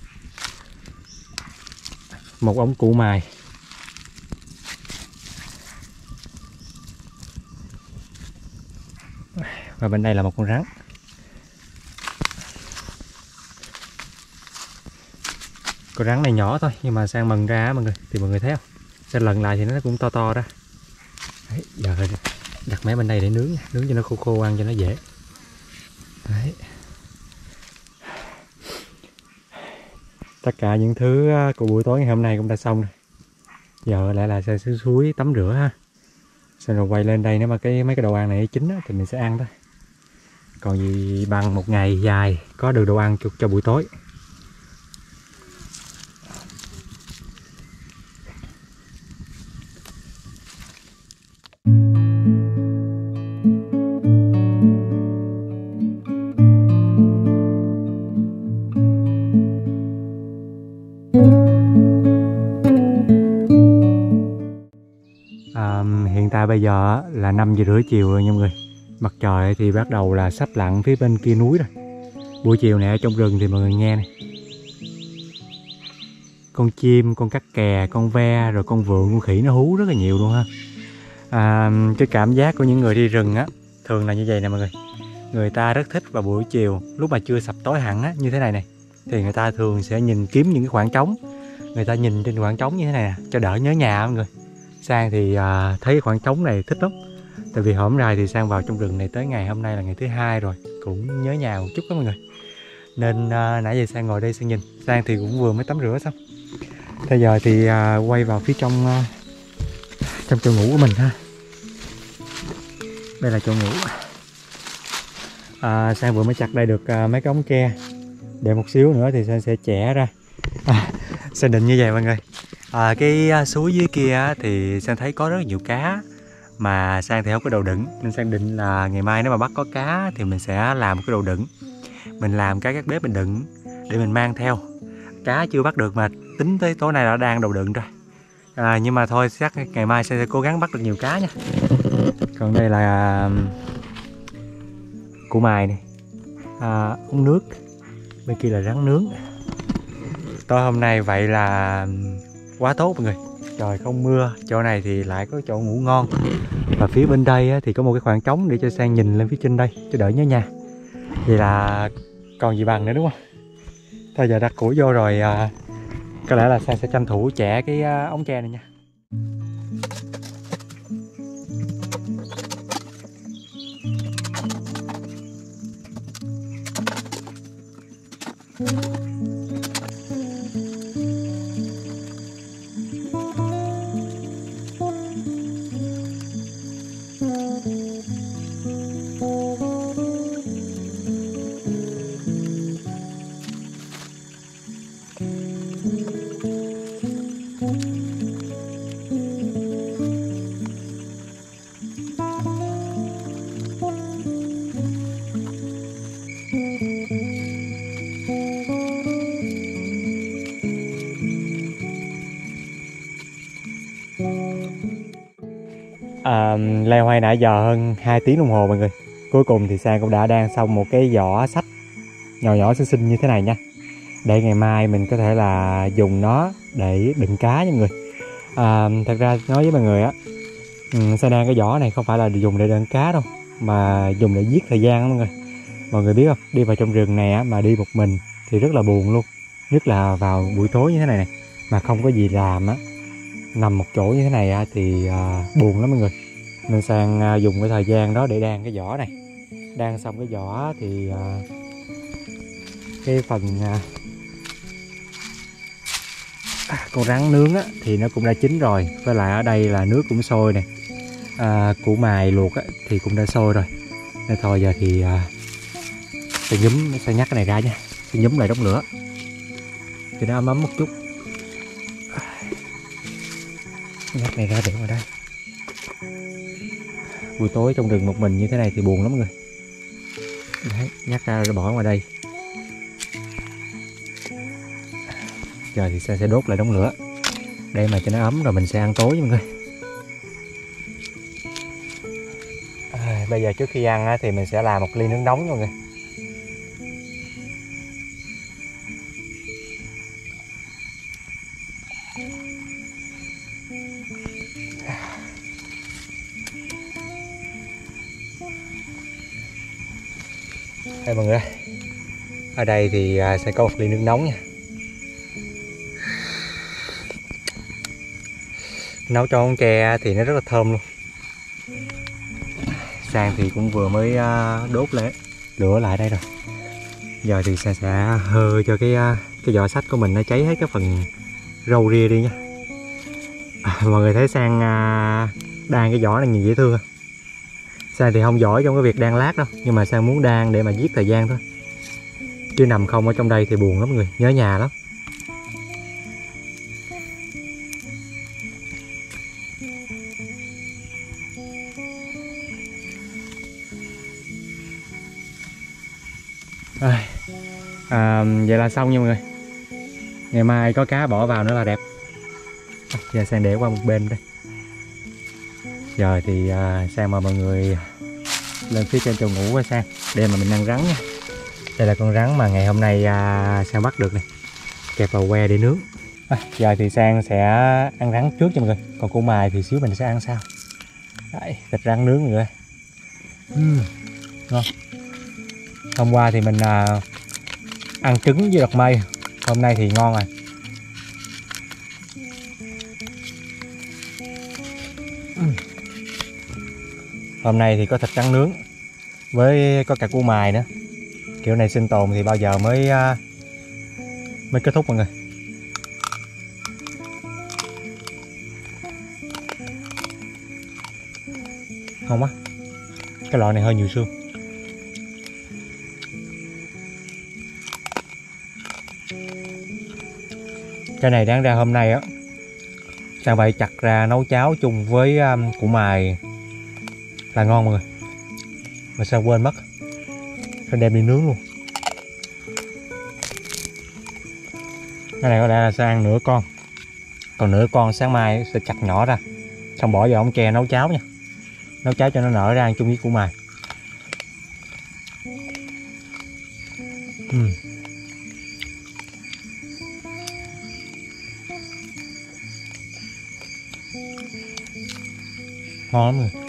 một ống củ mài, và bên đây là một con rắn. Con rắn này nhỏ thôi, nhưng mà Sang mần ra mọi người, thì mọi người thấy không? Sang lần lại thì nó cũng to to ra. Đấy, giờ đặt mé bên đây để nướng nha. Nướng cho nó khô khô ăn cho nó dễ. Đấy. Tất cả những thứ của buổi tối ngày hôm nay cũng đã xong rồi. Giờ lại là sẽ xuống suối tắm rửa ha. Xong rồi quay lên đây, nếu mà cái mấy cái đồ ăn này chín á, thì mình sẽ ăn thôi. Còn gì bằng một ngày dài có được đồ ăn cho, cho buổi tối. À, hiện tại bây giờ là năm giờ rưỡi chiều rồi nha mọi người. Mặt trời thì bắt đầu là sắp lặn phía bên kia núi rồi. Buổi chiều này ở trong rừng thì mọi người nghe này, con chim, con cắt kè, con ve, rồi con vượn, con khỉ nó hú rất là nhiều luôn ha. À, cái cảm giác của những người đi rừng á thường là như vậy nè mọi người. Người ta rất thích vào buổi chiều lúc mà chưa sập tối hẳn á, như thế này này, thì người ta thường sẽ nhìn kiếm những cái khoảng trống. Người ta nhìn trên khoảng trống như thế này nè, cho đỡ nhớ nhà mọi người. Sang thì à, thấy khoảng trống này thích lắm. Tại vì hôm nay thì Sang vào trong rừng này tới ngày hôm nay là ngày thứ hai rồi, cũng nhớ nhà một chút đó mọi người. Nên à, nãy giờ Sang ngồi đây Sang nhìn. Sang thì cũng vừa mới tắm rửa xong. Bây giờ thì à, quay vào phía trong à, trong chỗ ngủ của mình ha. Đây là chỗ ngủ. à, Sang vừa mới chặt đây được à, mấy cái ống tre. Để một xíu nữa thì Sang sẽ chẻ ra. à, Sang định như vậy mọi người. À, cái suối dưới kia thì Sang thấy có rất nhiều cá, mà Sang thì không có đồ đựng, nên Sang định là ngày mai nếu mà bắt có cá thì mình sẽ làm một cái đồ đựng. Mình làm cái các bếp mình đựng để mình mang theo. Cá chưa bắt được mà tính tới tối nay đã đang đồ đựng rồi. À, nhưng mà thôi chắc ngày mai Sang sẽ cố gắng bắt được nhiều cá nha. Còn đây là củ mài này, à, uống nước. Bên kia là rắn nướng. Tối hôm nay vậy là quá tốt mọi người. Trời không mưa, chỗ này thì lại có chỗ ngủ ngon. Và phía bên đây thì có một cái khoảng trống để cho Sang nhìn lên phía trên đây cho đỡ nhớ nhà. Vậy là còn gì bằng nữa đúng không? Thôi giờ đặt củi vô rồi à, có lẽ là Sang sẽ tranh thủ chẻ cái à, ống tre này nha. À, leo hoay nãy giờ hơn hai tiếng đồng hồ mọi người. Cuối cùng thì Sang cũng đã đan xong một cái giỏ sách nhỏ nhỏ xinh xinh như thế này nha. Để ngày mai mình có thể là dùng nó để đựng cá nha mọi người. À, thật ra nói với mọi người á, Sang đan cái giỏ này không phải là dùng để đựng cá đâu, mà dùng để giết thời gian đó mọi người. Mọi người biết không, đi vào trong rừng này á, mà đi một mình thì rất là buồn luôn. Nhất là vào buổi tối như thế này này, mà không có gì làm á, nằm một chỗ như thế này thì uh, buồn lắm mọi người. Nên Sang uh, dùng cái thời gian đó để đan cái giỏ này. Đan xong cái giỏ thì uh, cái phần uh, con rắn nướng á, thì nó cũng đã chín rồi. Với lại ở đây là nước cũng sôi nè, uh, củ mài luộc á, thì cũng đã sôi rồi. Nên thôi giờ thì uh, sẽ nhúm, sẽ nhắc cái này ra nha, sẽ nhúm lại đống lửa cho nó ấm ấm một chút. Nhắc này ra để ngoài đây. Buổi tối trong rừng một mình như thế này thì buồn lắm mọi người. Đấy, nhắc ra rồi bỏ ngoài đây. Giờ thì sẽ, sẽ đốt lại đống lửa để mà cho nó ấm rồi mình sẽ ăn tối với mọi người. À, bây giờ trước khi ăn á, thì mình sẽ làm một ly nước nóng nha mọi người. Đây mọi người, ở đây thì sẽ có một ly nước nóng nha. Nấu cho con tre thì nó rất là thơm luôn. Sang thì cũng vừa mới đốt lại lửa lại đây rồi. Giờ thì Sang sẽ hơ cho cái cái giỏ sách của mình nó cháy hết cái phần râu ria đi nha. À, mọi người thấy Sang đan cái giỏ này nhìn dễ thương. Sang thì không giỏi trong cái việc đan lát đâu, nhưng mà Sang muốn đan để mà giết thời gian thôi. Chứ nằm không ở trong đây thì buồn lắm mọi người, nhớ nhà lắm. À, à, vậy là xong nha mọi người. Ngày mai có cá bỏ vào nữa là đẹp. À, giờ Sang để qua một bên đây. Giờ thì à, Sang mời mọi người lên phía trên chỗ ngủ của Sang để mà mình ăn rắn nha. Đây là con rắn mà ngày hôm nay à, Sang bắt được này, kẹp vào que để nướng. À, giờ thì Sang sẽ ăn rắn trước cho mọi người, còn củ mài thì xíu mình sẽ ăn sau. Đấy, thịt rắn nướng mọi người. uhm, ngon. Hôm qua thì mình à, ăn trứng với đọt mây, hôm nay thì ngon rồi. uhm. Hôm nay thì có thịt rắn nướng với có cả củ mài nữa. Kiểu này sinh tồn thì bao giờ mới mới kết thúc mọi người. Không á, cái loại này hơi nhiều xương. Cái này đáng ra hôm nay á Sang phải chặt ra nấu cháo chung với um, củ mài là ngon mọi người, mà sao quên mất, phải đem đi nướng luôn. Cái này có lẽ là sẽ ăn nửa con, còn nửa con sáng mai sẽ chặt nhỏ ra xong bỏ vào ống tre nấu cháo nha, nấu cháo cho nó nở ra ăn chung với củ mài. uhm. Ngon lắm rồi.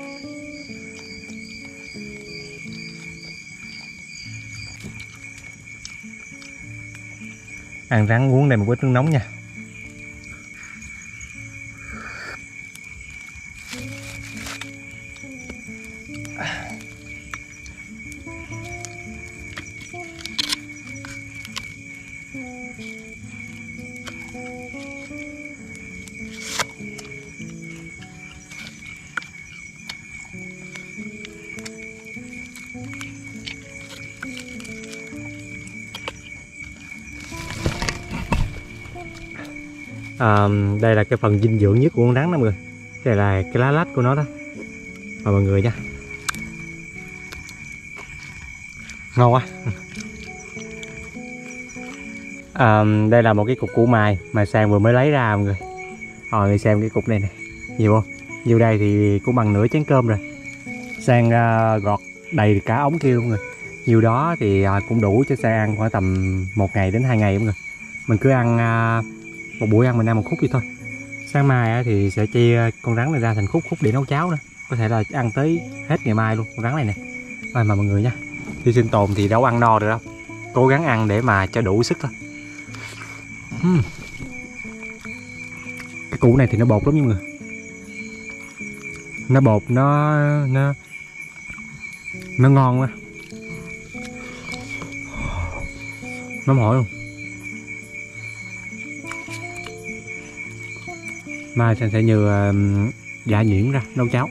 Ăn rắn uống đây một bát nước nóng nha. À, đây là cái phần dinh dưỡng nhất của con rắn đó mọi người. Đây là cái lá lách của nó đó. Mời mọi người nha. Ngon quá. À, đây là một cái cục củ mài mà Sang vừa mới lấy ra mọi người. Rồi người xem cái cục này nè, nhiều không? Nhiều đây thì cũng bằng nửa chén cơm rồi. Sang uh, gọt đầy cả ống kia luôn rồi. Nhiều đó thì uh, cũng đủ cho Sang ăn khoảng tầm một ngày đến hai ngày mọi người. Mình cứ ăn uh, một buổi ăn mình ăn một khúc vậy thôi. Sáng mai thì sẽ chia con rắn này ra thành khúc khúc để nấu cháo nữa. Có thể là ăn tới hết ngày mai luôn con rắn này nè. Rồi mà mọi người nha, khi sinh tồn thì đâu ăn no được đâu. Cố gắng ăn để mà cho đủ sức thôi. uhm. Cái củ này thì nó bột lắm mọi người. Nó bột nó nó nó ngon quá. Nóng hổi luôn. Mai Sang sẽ nhờ uh, dạ nhuyễn ra nấu cháo.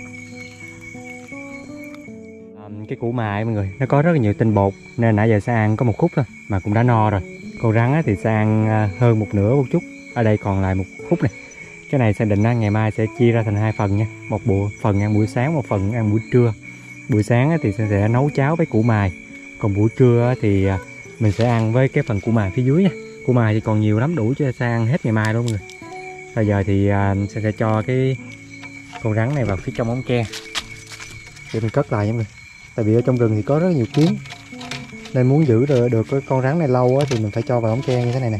Um, cái củ mài mọi người nó có rất là nhiều tinh bột nên nãy giờ Sang ăn có một khúc thôi mà cũng đã no rồi. Con rắn thì Sang ăn uh, hơn một nửa một chút. Ở đây còn lại một khúc này. Cái này Sang định uh, ngày mai sẽ chia ra thành hai phần nha. Một bộ phần ăn buổi sáng, một phần ăn buổi trưa. Buổi sáng thì Sang sẽ nấu cháo với củ mài. Còn buổi trưa thì uh, mình sẽ ăn với cái phần củ mài phía dưới nha. Củ mài thì còn nhiều lắm, đủ cho Sang ăn hết ngày mai luôn mọi người. Bây giờ thì uh, sẽ, sẽ cho cái con rắn này vào phía trong ống tre để mình cất lại nha mọi người. Tại vì ở trong rừng thì có rất nhiều kiến nên muốn giữ được, được cái con rắn này lâu á, thì mình phải cho vào ống tre như thế này nè.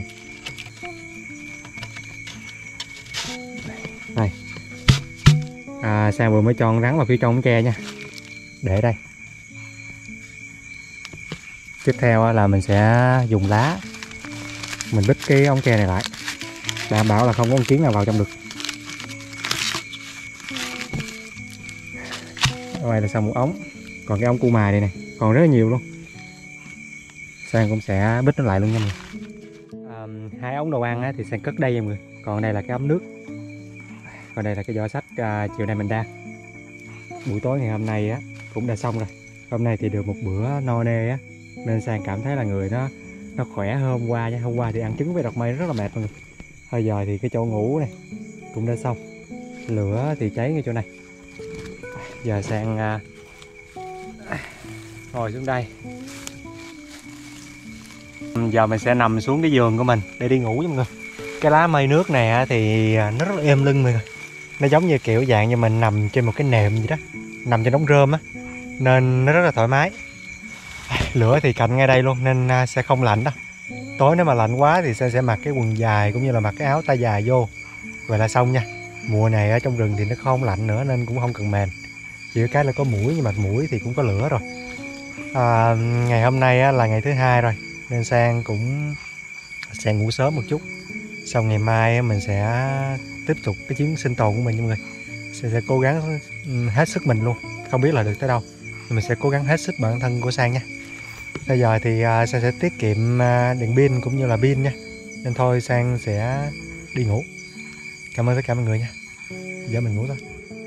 Này, à, Sang vừa mới cho con rắn vào phía trong ống tre nha. Để đây. Tiếp theo là mình sẽ dùng lá mình bít cái ống tre này lại, đảm bảo là không có con kiến nào vào trong được. Ở đây là xong một ống. Còn cái ống củ mài đây này còn rất là nhiều luôn. Sang cũng sẽ bít nó lại luôn nha mọi người. À, hai ống đồ ăn á, thì Sang cất đây nha mọi người. Còn đây là cái ấm nước. Còn đây là cái giỏ sách à, chiều nay mình đa. Buổi tối ngày hôm nay á cũng đã xong rồi. Hôm nay thì được một bữa no nê á nên Sang cảm thấy là người nó nó khỏe hơn hôm qua nha. Hôm qua thì ăn trứng với đọt mây rất là mệt mọi người. Bây giờ thì cái chỗ ngủ này cũng đã xong. Lửa thì cháy ngay chỗ này. Giờ Sang à, ngồi xuống đây. Giờ mình sẽ nằm xuống cái giường của mình để đi ngủ với mọi người. Cái lá mây nước này thì nó rất là êm lưng mọi người. Nó giống như kiểu dạng như mình nằm trên một cái nệm vậy đó, nằm trên đống rơm á, nên nó rất là thoải mái. Lửa thì cạnh ngay đây luôn nên sẽ không lạnh đâu. Tối nếu mà lạnh quá thì sẽ, sẽ mặc cái quần dài cũng như là mặc cái áo tay dài vô. Vậy là xong nha. Mùa này ở trong rừng thì nó không lạnh nữa nên cũng không cần mền. Chỉ có cái là có muỗi, nhưng mà muỗi thì cũng có lửa rồi. À, ngày hôm nay là ngày thứ hai rồi nên Sang cũng sẽ ngủ sớm một chút. Xong ngày mai mình sẽ tiếp tục cái chuyến sinh tồn của mình nha mọi người. Sẽ, sẽ cố gắng hết sức mình luôn. Không biết là được tới đâu, nhưng mình sẽ cố gắng hết sức bản thân của Sang nha. Bây giờ thì uh, Sang sẽ tiết kiệm uh, điện pin cũng như là pin nha. Nên thôi Sang sẽ đi ngủ. Cảm ơn tất cả mọi người nha. Giờ mình ngủ thôi.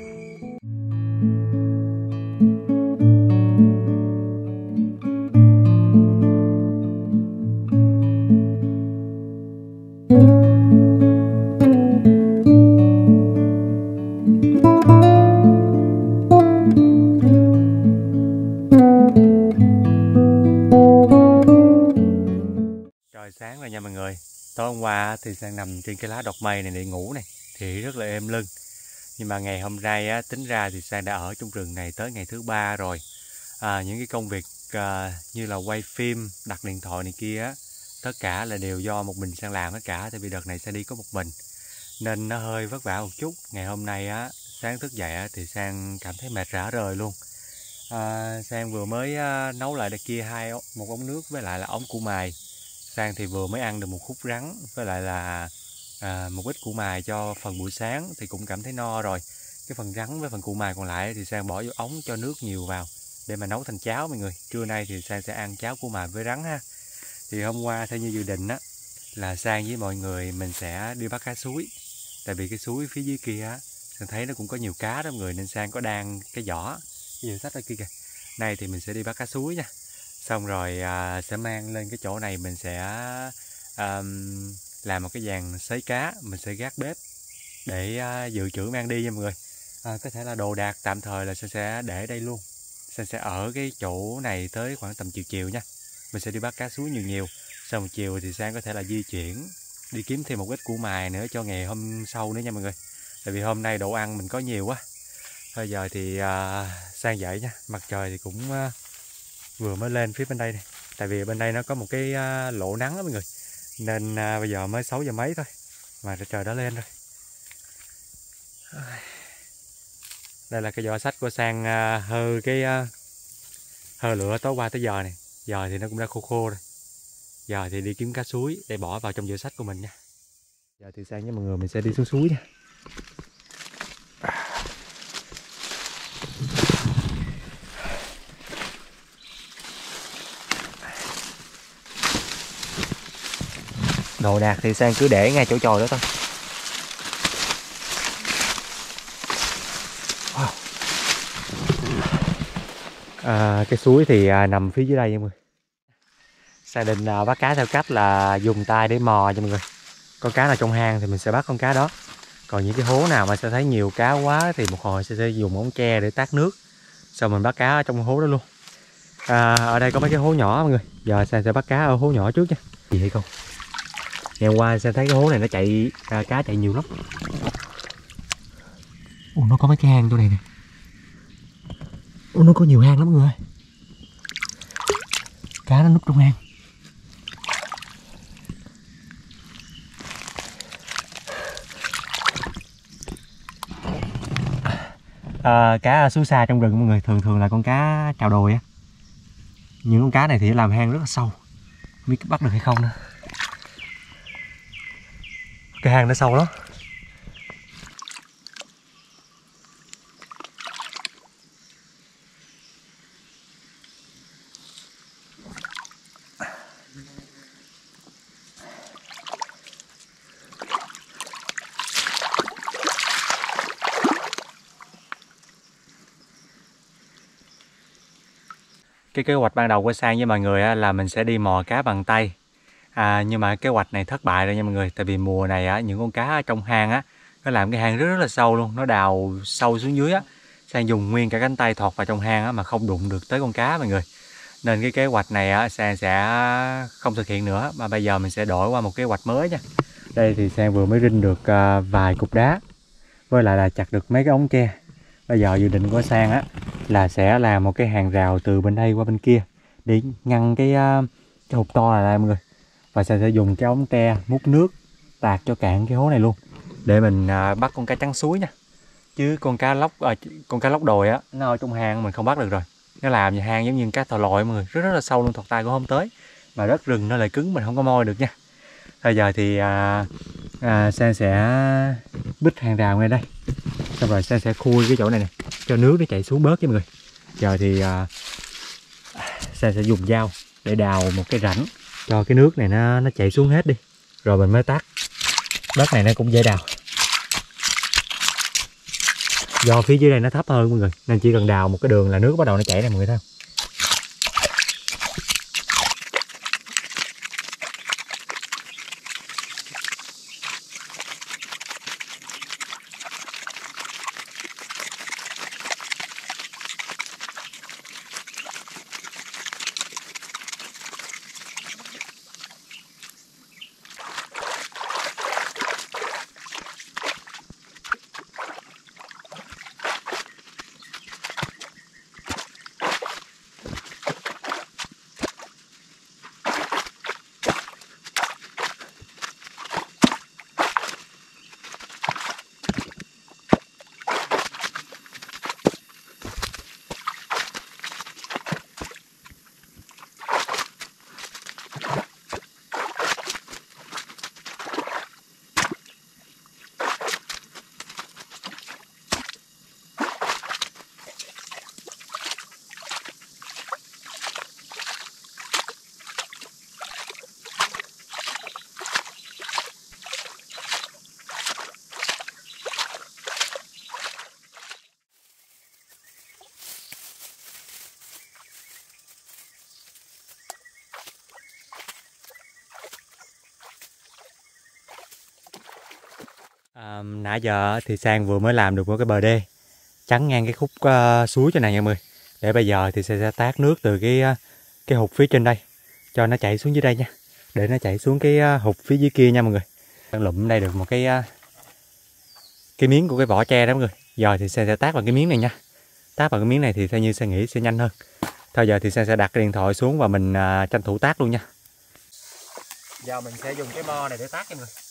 Sáng rồi nha mọi người. Tối hôm qua thì Sang nằm trên cái lá đọt mây này để ngủ này thì rất là êm lưng. Nhưng mà ngày hôm nay á, tính ra thì Sang đã ở trong rừng này tới ngày thứ ba rồi. À, những cái công việc à, như là quay phim, đặt điện thoại này kia á, tất cả là đều do một mình Sang làm hết cả. Tại vì đợt này Sang đi có một mình nên nó hơi vất vả một chút. Ngày hôm nay á, sáng thức dậy á, thì Sang cảm thấy mệt rã rời luôn. À, Sang vừa mới à, nấu lại đây kia hai một ống nước với lại là ống củ mài. Sang thì vừa mới ăn được một khúc rắn với lại là à, một ít củ mài cho phần buổi sáng thì cũng cảm thấy no rồi. Cái phần rắn với phần củ mài còn lại thì Sang bỏ vô ống cho nước nhiều vào để mà nấu thành cháo mọi người. Trưa nay thì Sang sẽ ăn cháo củ mài với rắn ha. Thì hôm qua theo như dự định á là Sang với mọi người mình sẽ đi bắt cá suối. Tại vì cái suối phía dưới kia á, Sang thấy nó cũng có nhiều cá đó mọi người, nên Sang có đang cái giỏ, cái giỏ sách ở kia kìa. Nay thì mình sẽ đi bắt cá suối nha. Xong rồi à, sẽ mang lên cái chỗ này mình sẽ à, làm một cái dàn sấy cá, mình sẽ gác bếp để à, dự trữ mang đi nha mọi người. À, có thể là đồ đạc tạm thời là Sang sẽ để đây luôn. Sang sẽ ở cái chỗ này tới khoảng tầm chiều chiều nha. Mình sẽ đi bắt cá suối nhiều nhiều. Sau một chiều thì Sang có thể là di chuyển đi kiếm thêm một ít củ mài nữa cho ngày hôm sau nữa nha mọi người. Tại vì hôm nay đồ ăn mình có nhiều quá. Bây giờ thì à, Sang dậy nha. Mặt trời thì cũng à, vừa mới lên phía bên đây này. Tại vì bên đây nó có một cái à, lỗ nắng đó mọi người. Nên à, bây giờ mới sáu giờ mấy thôi mà trời đã lên rồi. Đây là cái giỏ sách của Sang à, hơ cái à, hơ lửa tối qua tới giờ này. Giờ thì nó cũng đã khô khô rồi. Giờ thì đi kiếm cá suối để bỏ vào trong giỏ sách của mình nha. Giờ thì Sang với mọi người mình sẽ đi xuống suối nha. Đồ đạc thì Sang cứ để ngay chỗ chòi đó thôi. À, cái suối thì à, nằm phía dưới đây nha mọi người. Sang định à, bắt cá theo cách là dùng tay để mò cho mọi người. Con cá nào trong hang thì mình sẽ bắt con cá đó. Còn những cái hố nào mà sẽ thấy nhiều cá quá thì một hồi sẽ, sẽ dùng ống tre để tát nước. Sau mình bắt cá ở trong hố đó luôn. À, ở đây có mấy cái hố nhỏ mọi người. Giờ Sang sẽ bắt cá ở hố nhỏ trước nha. Gì hay không? Ngày hôm qua Sang thấy cái hố này nó chạy à, cá chạy nhiều lắm. Ồ, nó có mấy cái hang chỗ này nè. Ồ, nó có nhiều hang lắm mọi người. Cá nó núp trong hang. À, cá xuống xa trong rừng mọi người thường thường là con cá trào đồi á. Những con cá này thì làm hang rất là sâu, không biết bắt được hay không nữa. Cái hang nó sâu lắm. Cái kế hoạch ban đầu của Sang với mọi người là mình sẽ đi mò cá bằng tay. À, nhưng mà kế hoạch này thất bại rồi nha mọi người. Tại vì mùa này á, những con cá ở trong hang á, nó làm cái hang rất rất là sâu luôn. Nó đào sâu xuống dưới á. Sang dùng nguyên cả cánh tay thọt vào trong hang á, mà không đụng được tới con cá mọi người. Nên cái kế hoạch này á, Sang sẽ không thực hiện nữa. Mà bây giờ mình sẽ đổi qua một kế hoạch mới nha. Đây thì Sang vừa mới rinh được vài cục đá. Với lại là chặt được mấy cái ống tre. Bây giờ dự định của Sang á là sẽ làm một cái hàng rào từ bên đây qua bên kia để ngăn cái, cái hộp to này lại mọi người. Và Sang sẽ dùng cái ống tre múc nước tạt cho cạn cái hố này luôn để mình à, bắt con cá trắng suối nha. Chứ con cá lóc à, con cá lóc đồi á nó ở trong hang mình không bắt được rồi. Nó làm như hang giống như cá thò lòi mọi người, rất rất là sâu luôn, thọt tay cũng không tới. Mà đất rừng nó lại cứng, mình không có moi được nha. Bây giờ thì à, à, Sang sẽ bít hàng rào ngay đây. Xong rồi Sang sẽ khui cái chỗ này nè cho nước nó chảy xuống bớt với mọi người. Giờ thì à, Sang sẽ dùng dao để đào một cái rãnh cho cái nước này nó nó chảy xuống hết đi, rồi mình mới tắt. Đất này nó cũng dễ đào, do phía dưới đây nó thấp hơn mọi người, nên chỉ cần đào một cái đường là nước bắt đầu nó chảy ra mọi người thấy không? À, nãy giờ thì Sang vừa mới làm được một cái bờ đê chắn ngang cái khúc uh, suối cho này nha mọi người. Để bây giờ thì sẽ, sẽ tát nước từ cái uh, cái hụt phía trên đây cho nó chảy xuống dưới đây nha. Để nó chảy xuống cái uh, hụt phía dưới kia nha mọi người. Đang lụm đây được một cái uh, cái miếng của cái vỏ tre đó mọi người. Giờ thì Sang sẽ tát vào cái miếng này nha. Tát vào cái miếng này thì theo như Sang nghĩ sẽ nhanh hơn. Thôi giờ thì Sang sẽ đặt cái điện thoại xuống và mình uh, tranh thủ tát luôn nha. Giờ mình sẽ dùng cái mo này để tát nha mọi người.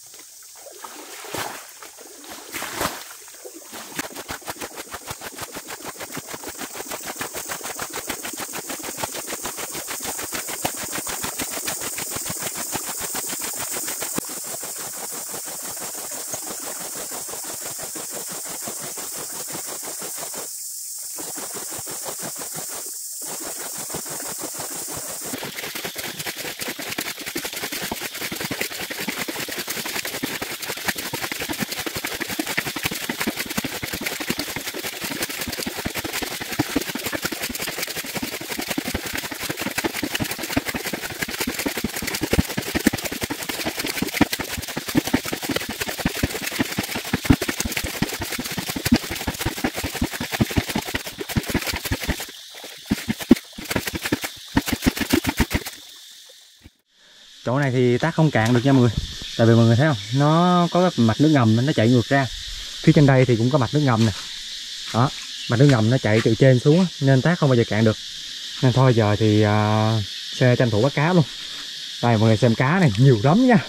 Chỗ này thì tát không cạn được nha mọi người. Tại vì mọi người thấy không, nó có cái mạch nước ngầm nó chạy ngược ra. Phía trên đây thì cũng có mạch nước ngầm nè. Đó, mạch nước ngầm nó chạy từ trên xuống nên tát không bao giờ cạn được. Nên thôi giờ thì uh, sẽ tranh thủ bắt cá luôn. Đây mọi người xem cá này nhiều lắm nha.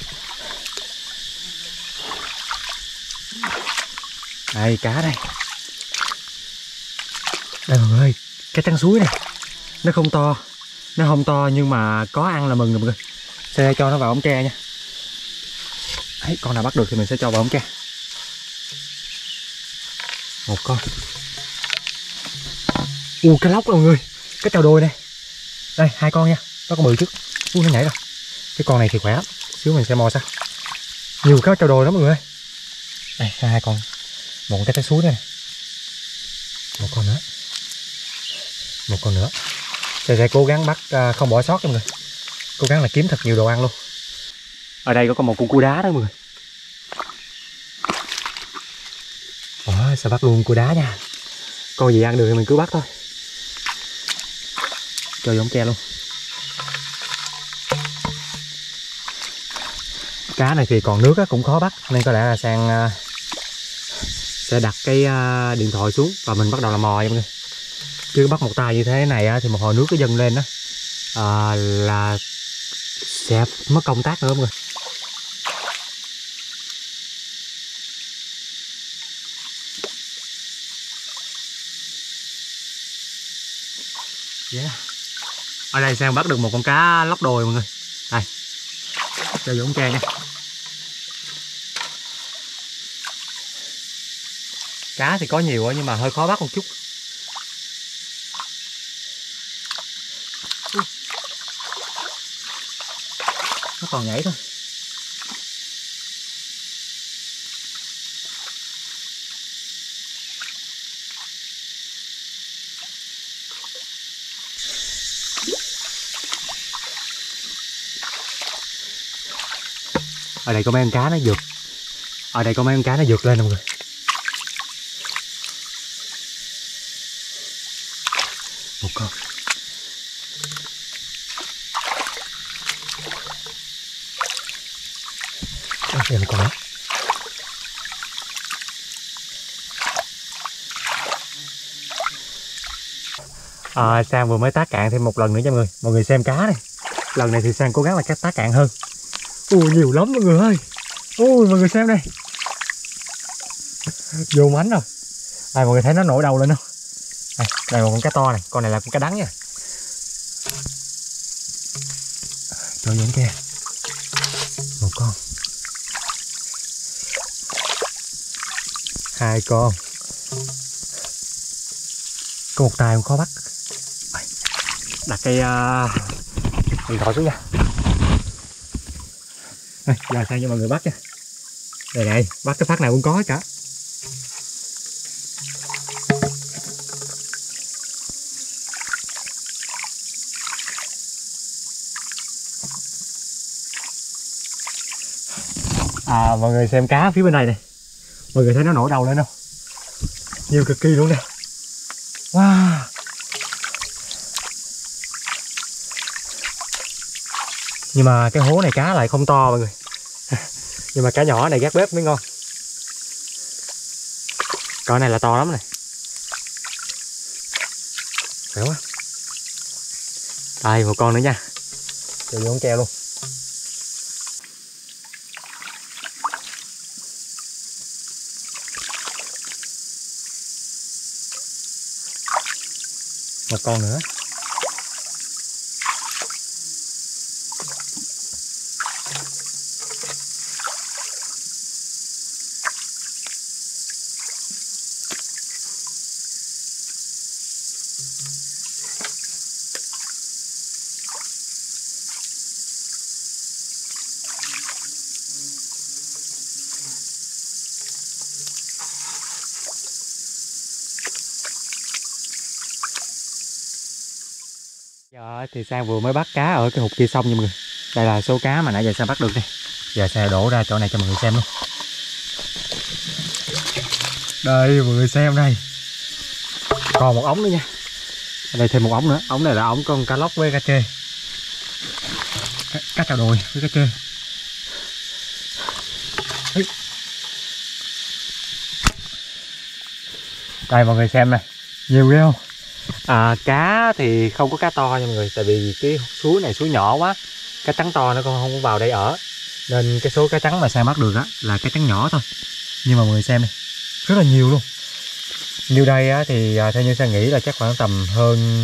Đây cá đây. Đây mọi người ơi, cái trăng suối này nó không to. Nó không to nhưng mà có ăn là mừng rồi mọi người. Sẽ cho nó vào ống tre nha. Đấy, con nào bắt được thì mình sẽ cho vào ống tre. Một con. U cá lóc đó mọi người. Cái trào đôi này. Đây hai con nha. Nó con bự trước. U nó nhảy rồi. Cái con này thì khỏe lắm. Xíu mình sẽ mò sao. Nhiều cá trào đôi lắm mọi người. Đây hai con. Một cái trái suối đây này. Một con nữa. Một con nữa. Sẽ, sẽ cố gắng bắt không bỏ sót cho mọi người. Cố gắng là kiếm thật nhiều đồ ăn luôn. Ở đây có một con cua đá đó mọi người. Ủa, sao bắt luôn cua đá nha. Con gì ăn được thì mình cứ bắt thôi. Cho vô ống tre luôn. Cá này thì còn nước cũng khó bắt. Nên có lẽ là Sang sẽ đặt cái điện thoại xuống và mình bắt đầu làm mò nha mọi người. Chứ bắt một tay như thế này thì một hồi nước nó dâng lên đó à, là sẽ mất công tác nữa mọi người. Yeah. Ở đây Sang bắt được một con cá lóc đồi mọi người. Đây, cho vô ống tre nha. Cá thì có nhiều nhưng mà hơi khó bắt một chút. Nó còn nhảy thôi. Ở đây có mấy con cá nó vượt. Ở đây có mấy con cá nó vượt lên mọi người. Một con. Đây một con nữa. À, Sang vừa mới tát cạn thêm một lần nữa cho mọi người. Mọi người xem cá này. Lần này thì Sang cố gắng là tát cạn hơn. Ui nhiều lắm mọi người ơi. Ui mọi người xem đây. Vô mánh rồi. Đây mọi người thấy nó nổi đầu lên không? Đây, đây một con cá to này. Con này là con cá đắng nha. Cho những kia. Một con. Hai con. Có một tay cũng khó bắt. Đặt cái uh, điện thoại xuống nha. Đây, giờ sang cho mọi người bắt nha. Đây này, bắt cái phát nào cũng có hết cả. À, mọi người xem cá phía bên này này, mọi người thấy nó nổi đầu lên không? Nhiều cực kỳ luôn nè. Wow. Nhưng mà cái hố này cá lại không to mọi người. Nhưng mà cá nhỏ này gác bếp mới ngon. Cỡ này là to lắm này. Khỏe quá. Đây một con nữa nha. Rồi vô con treo luôn. Một con nữa. Giờ thì Sang vừa mới bắt cá ở cái hụt kia xong nha mọi người. Đây là số cá mà nãy giờ Sang bắt được đây. Giờ Sang đổ ra chỗ này cho mọi người xem luôn. Đây mọi người xem đây. Còn một ống nữa nha. Ở đây thêm một ống nữa. Ống này là ống con cá lóc với cá trê. Cá, cá trào đồi với cá trê. Đây mọi người xem này. Nhiều ghê không? À, cá thì không có cá to nha mọi người. Tại vì cái suối này suối nhỏ quá. Cá trắng to nó còn không có vào đây ở. Nên cái số cá trắng mà Sang bắt được á là cá trắng nhỏ thôi. Nhưng mà mọi người xem này, rất là nhiều luôn. Như đây á thì à, theo như Sang nghĩ là chắc khoảng tầm hơn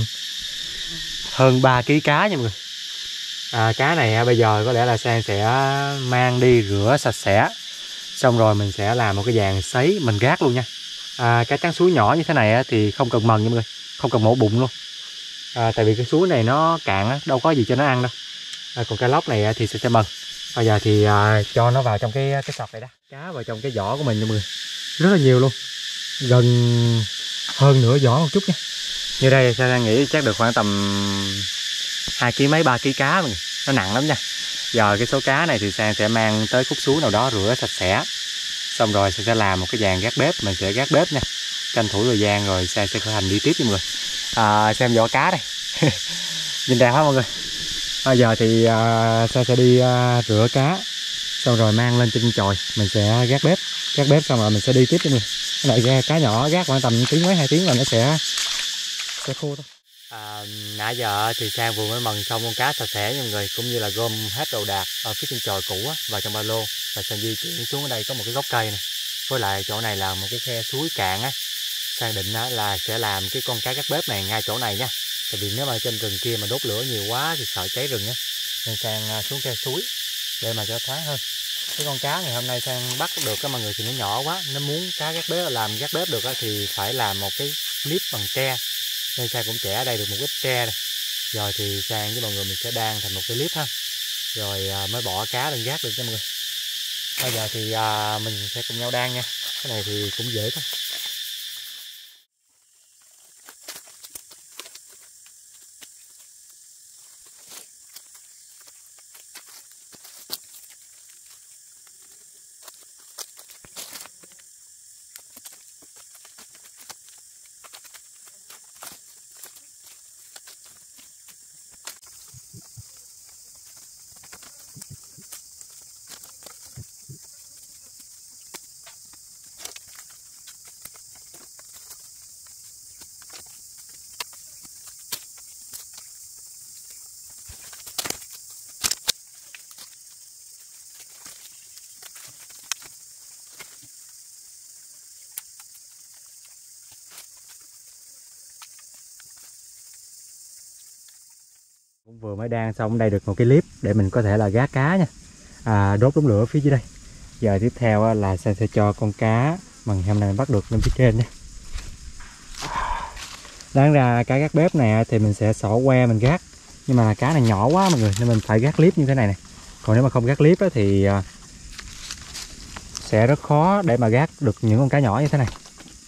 Hơn ba ký cá nha mọi người. à, Cá này bây giờ có lẽ là Sang sẽ mang đi rửa sạch sẽ. Xong rồi mình sẽ làm một cái dàn sấy mình gác luôn nha. à, Cá trắng suối nhỏ như thế này á, thì không cần mần nha mọi người. Không cần mổ bụng luôn. à, Tại vì cái suối này nó cạn á, đâu có gì cho nó ăn đâu. à, Còn cá lóc này thì sẽ sẽ mần. Bây giờ thì à, cho nó vào trong cái cái sọt này đó. Cá vào trong cái vỏ của mình nha mọi người. Rất là nhiều luôn. Gần hơn nửa vỏ một chút nha. Như đây Sang đang nghĩ chắc được khoảng tầm hai ký mấy ba ký cá mọi người. Nó nặng lắm nha. Giờ cái số cá này thì Sang sẽ mang tới khúc suối nào đó rửa sạch sẽ. Xong rồi Sang sẽ làm một cái dàn gác bếp. Mình sẽ gác bếp nha. Tranh thủ thời gian rồi Sang sẽ khởi hành đi tiếp nha mọi người. à, Xem vỏ cá đây. Nhìn đẹp hả mọi người. Bây giờ thì uh, Sang sẽ đi uh, rửa cá. Xong rồi mang lên trên chòi. Mình sẽ gác bếp. Gác bếp xong rồi mình sẽ đi tiếp nha mọi người. Cái này cá nhỏ gác khoảng tầm tiếng mấy hai tiếng là nó sẽ sẽ khô thôi. À, nãy giờ thì Sang vừa mới mần xong con cá sạch sẽ nha mọi người. Cũng như là gom hết đồ đạc ở phía trên chòi cũ á, vào trong ba lô. Và Sang di chuyển xuống ở đây có một cái gốc cây này. Với lại chỗ này là một cái khe suối cạn á. Sang định á, là sẽ làm cái con cá gác bếp này ngay chỗ này nha. Tại vì nếu mà trên rừng kia mà đốt lửa nhiều quá thì sợ cháy rừng á. Nên Sang xuống khe suối để mà cho thoáng hơn. Cái con cá này hôm nay Sang bắt được các mọi người thì nó nhỏ quá. Nếu muốn cá gác bếp làm gác bếp được á, thì phải làm một cái clip bằng tre. Nên Sang cũng chẻ ở đây được một ít tre này. Rồi thì Sang với mọi người mình sẽ đan thành một cái clip ha. Rồi à, mới bỏ cá lên gác được cho mọi người. Bây giờ thì à, mình sẽ cùng nhau đan nha. Cái này thì cũng dễ thôi. Cũng vừa mới đan xong đây được một cái clip để mình có thể là gác cá nha. à, Đốt đống lửa phía dưới đây. Giờ tiếp theo là Sang sẽ cho con cá mà hôm nay mình bắt được lên phía trên nha. Đáng ra cá gác bếp này thì mình sẽ xỏ que mình gác. Nhưng mà cá này nhỏ quá mọi người nên mình phải gác clip như thế này này. Còn nếu mà không gác clip thì sẽ rất khó để mà gác được những con cá nhỏ như thế này.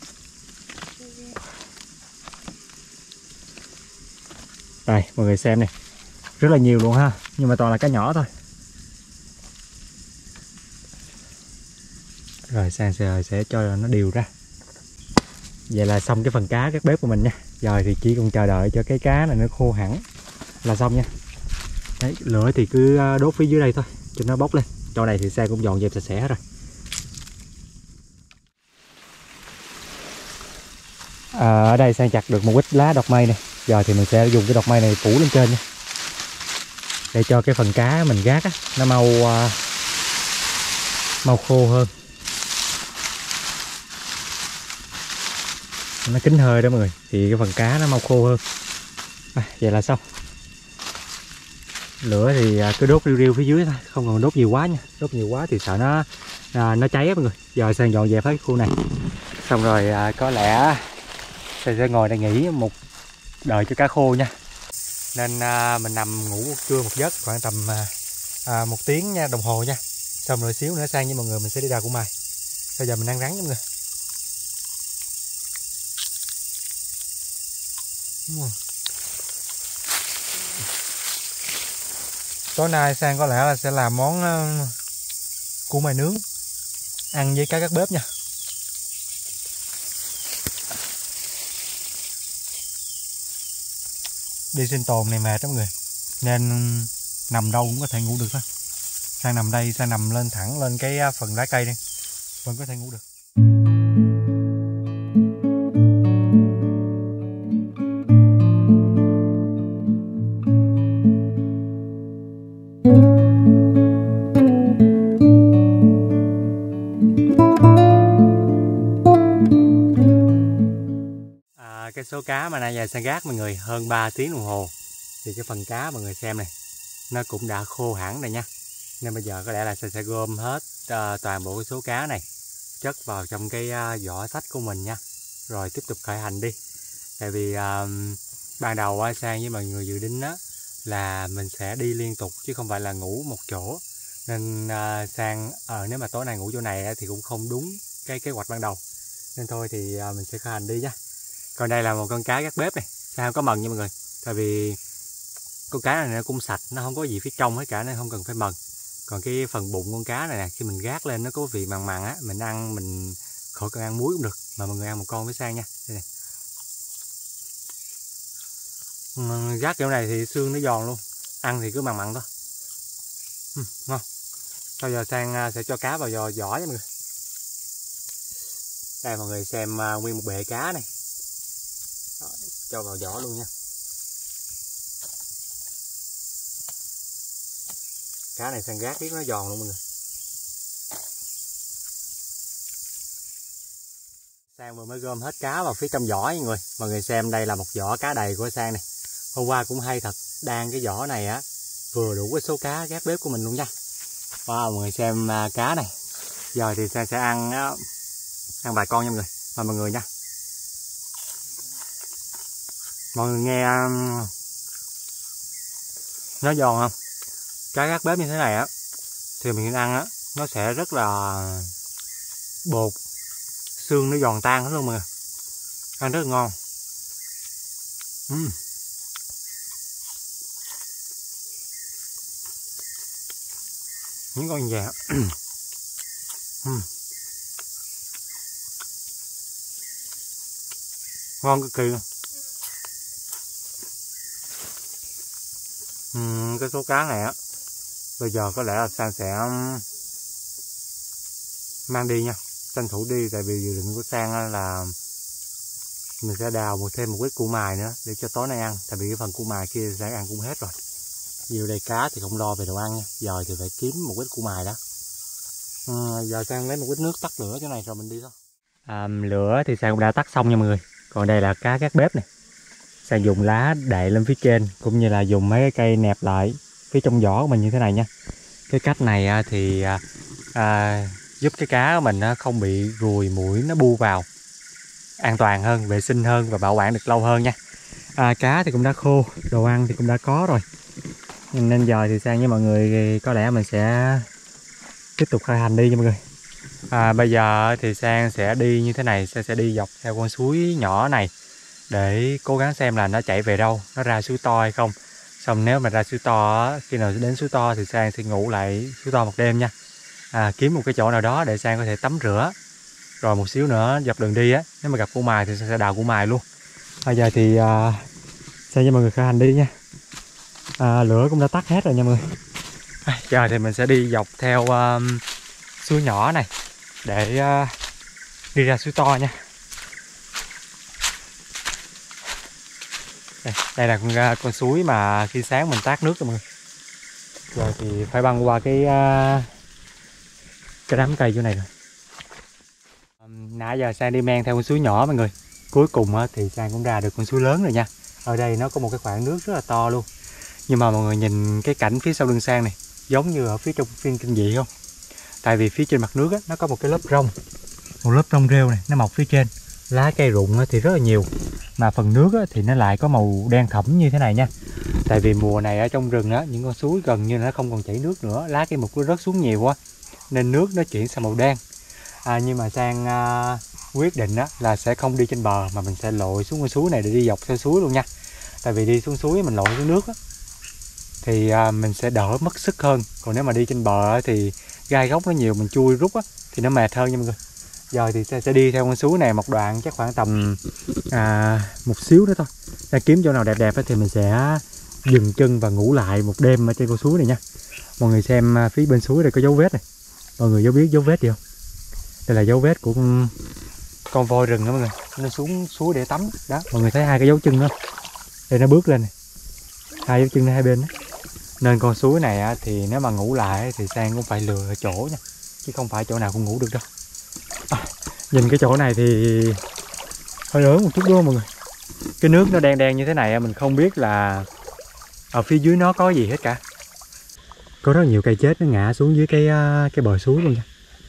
Đây mọi người xem này. Rất là nhiều luôn ha. Nhưng mà toàn là cá nhỏ thôi. Rồi Sang sẽ, sẽ cho nó đều ra. Vậy là xong cái phần cá các bếp của mình nha. Giờ thì chỉ còn chờ đợi cho cái cá này nó khô hẳn là xong nha. Đấy, lửa thì cứ đốt phía dưới đây thôi cho nó bốc lên. Chỗ này thì Sang cũng dọn dẹp sạch sẽ hết rồi. À, ở đây Sang chặt được một ít lá đọt mây này. Giờ thì mình sẽ dùng cái đọt mây này phủ lên trên nha, để cho cái phần cá mình gác á, nó mau uh, mau khô hơn. Nó kín hơi đó mọi người, thì cái phần cá nó mau khô hơn. À, vậy là xong. Lửa thì cứ đốt riu riu phía dưới thôi, không còn đốt nhiều quá nha. Đốt nhiều quá thì sợ nó à, nó cháy á mọi người. Giờ Sang dọn dẹp hết cái khu này xong rồi, à, có lẽ Sang sẽ ngồi đây nghỉ một đợi cho cá khô nha. Nên à, mình nằm ngủ trưa một giấc khoảng tầm à, à, một tiếng nha, đồng hồ nha. Xong rồi xíu nữa Sang với mọi người mình sẽ đi đào củ mài. Bây giờ mình ăn rắn nha mọi người. Tối nay Sang có lẽ là sẽ làm món uh, củ mài nướng ăn với cá các bếp nha. Đi sinh tồn này mệt đó mọi người, nên nằm đâu cũng có thể ngủ được thôi. Sang nằm đây, Sang nằm lên thẳng lên cái phần lá cây đi, vẫn có thể ngủ được. Cái số cá mà nãy giờ Sang gác mọi người hơn ba tiếng đồng hồ thì cái phần cá mọi người xem này nó cũng đã khô hẳn rồi nha. Nên bây giờ có lẽ là Sang sẽ gom hết uh, toàn bộ cái số cá này chất vào trong cái uh, vỏ sách của mình nha, rồi tiếp tục khởi hành đi. Tại vì uh, ban đầu uh, Sang với mọi người dự định đó là mình sẽ đi liên tục chứ không phải là ngủ một chỗ. Nên uh, Sang uh, nếu mà tối nay ngủ chỗ này uh, thì cũng không đúng cái kế hoạch ban đầu. Nên thôi thì uh, mình sẽ khởi hành đi nha. Còn đây là một con cá gác bếp này, Sang không có mần nha mọi người. Tại vì con cá này nó cũng sạch, nó không có gì phía trong hết cả nên không cần phải mần. Còn cái phần bụng con cá này nè, khi mình gác lên nó có vị mặn mặn á, mình ăn mình khỏi cần ăn muối cũng được. Mà mọi người ăn một con với Sang nha. Đây này. Gác kiểu này thì xương nó giòn luôn, ăn thì cứ mặn mặn thôi. Ừ, ngon. Bây giờ Sang sẽ cho cá vào giò vỏ nha mọi người. Đây mọi người xem uh, nguyên một bệ cá này. Rồi, cho vào vỏ luôn nha. Cá này Sang gác biết nó giòn luôn mọi người. Sang vừa mới gom hết cá vào phía trong vỏ mọi người. Mọi người xem đây là một vỏ cá đầy của Sang này. Hôm qua cũng hay thật, đang cái vỏ này á vừa đủ cái số cá gác bếp của mình luôn nha. Wow, mọi người xem uh, cá này. Giờ thì Sang sẽ ăn uh, ăn vài con nha mọi người. Mời mọi người nha. Mọi người nghe um, nó giòn không? Cá gác bếp như thế này á thì mình ăn á nó sẽ rất là bột, xương nó giòn tan hết luôn mọi người. Ăn rất là ngon. uhm. Những con vàng uhm. Ngon cực kỳ luôn. uhm, Cái số cá này á bây giờ có lẽ là Sang sẽ mang đi nha, tranh thủ đi. Tại vì dự định của Sang là mình sẽ đào một thêm một ít củ mài nữa để cho tối nay ăn. Tại vì cái phần củ mài kia Sang ăn cũng hết rồi. Nhiều đây cá thì không lo về đồ ăn nha, giờ thì phải kiếm một ít củ mài đó. à, Giờ Sang lấy một ít nước tắt lửa chỗ này rồi mình đi thôi. à, Lửa thì Sang cũng đã tắt xong nha mọi người. Còn đây là cá gác bếp này, Sang dùng lá đậy lên phía trên cũng như là dùng mấy cái cây nẹp lại phía trong vỏ của mình như thế này nha. Cái cách này thì à, giúp cái cá của mình không bị ruồi muỗi nó bu vào, an toàn hơn, vệ sinh hơn và bảo quản được lâu hơn nha. à, Cá thì cũng đã khô, đồ ăn thì cũng đã có rồi, nên giờ thì Sang với mọi người có lẽ mình sẽ tiếp tục khởi hành đi nha mọi người. à, Bây giờ thì Sang sẽ đi như thế này, Sang sẽ đi dọc theo con suối nhỏ này để cố gắng xem là nó chảy về đâu, nó ra suối to hay không. Xong nếu mà ra suối to, khi nào đến suối to thì Sang sẽ ngủ lại suối to một đêm nha. à, kiếm một cái chỗ nào đó để Sang có thể tắm rửa. Rồi một xíu nữa dọc đường đi á, nếu mà gặp củ mài thì Sang sẽ đào củ mài luôn. Bây giờ thì à, Sang cho mọi người khởi hành đi nha. À, lửa cũng đã tắt hết rồi nha mọi người. À, giờ thì mình sẽ đi dọc theo uh, suối nhỏ này để uh, đi ra suối to nha. Đây, đây là con, con suối mà khi sáng mình tát nước rồi mọi người. Giờ thì phải băng qua cái uh, cái đám cây chỗ này rồi. Um, nãy giờ Sang đi men theo con suối nhỏ mọi người. Cuối cùng uh, thì Sang cũng ra được con suối lớn rồi nha. Ở đây nó có một cái khoảng nước rất là to luôn. Nhưng mà mọi người nhìn cái cảnh phía sau lưng Sang này giống như ở phía trong phim kinh dị không? Tại vì phía trên mặt nước á, nó có một cái lớp rong, một lớp rong rêu này nó mọc phía trên. Lá cây rụng thì rất là nhiều, mà phần nước á, thì nó lại có màu đen thẫm như thế này nha. Tại vì mùa này ở trong rừng á, những con suối gần như nó không còn chảy nước nữa, lá cây mục nó rớt xuống nhiều quá nên nước nó chuyển sang màu đen. À, nhưng mà Sang à, quyết định á, là sẽ không đi trên bờ mà mình sẽ lội xuống con suối này để đi dọc theo suối luôn nha. Tại vì đi xuống suối mình lội xuống nước á, thì à, mình sẽ đỡ mất sức hơn. Còn nếu mà đi trên bờ á, thì gai góc nó nhiều, mình chui rút á, thì nó mệt hơn nha mọi người. Giờ thì sẽ, sẽ đi theo con suối này một đoạn chắc khoảng tầm à, một xíu nữa thôi. Để kiếm chỗ nào đẹp đẹp á, thì mình sẽ dừng chân và ngủ lại một đêm ở trên con suối này nha. Mọi người xem phía bên suối đây có dấu vết này. Mọi người có biết dấu vết gì không? Đây là dấu vết của con, con voi rừng đó mọi người. Nó xuống suối để tắm đó. Mọi người thấy hai cái dấu chân đó. Đây nó bước lên này. Hai dấu chân ở hai bên đó. Nên con suối này á, thì nếu mà ngủ lại thì Sang cũng phải lựa chỗ nha, chứ không phải chỗ nào cũng ngủ được đâu. À, nhìn cái chỗ này thì hơi ớn một chút đúng không mọi người? Cái nước nó đen đen như thế này mình không biết là ở phía dưới nó có gì hết cả. Có rất nhiều cây chết nó ngã xuống dưới cái cái bờ suối luôn nha.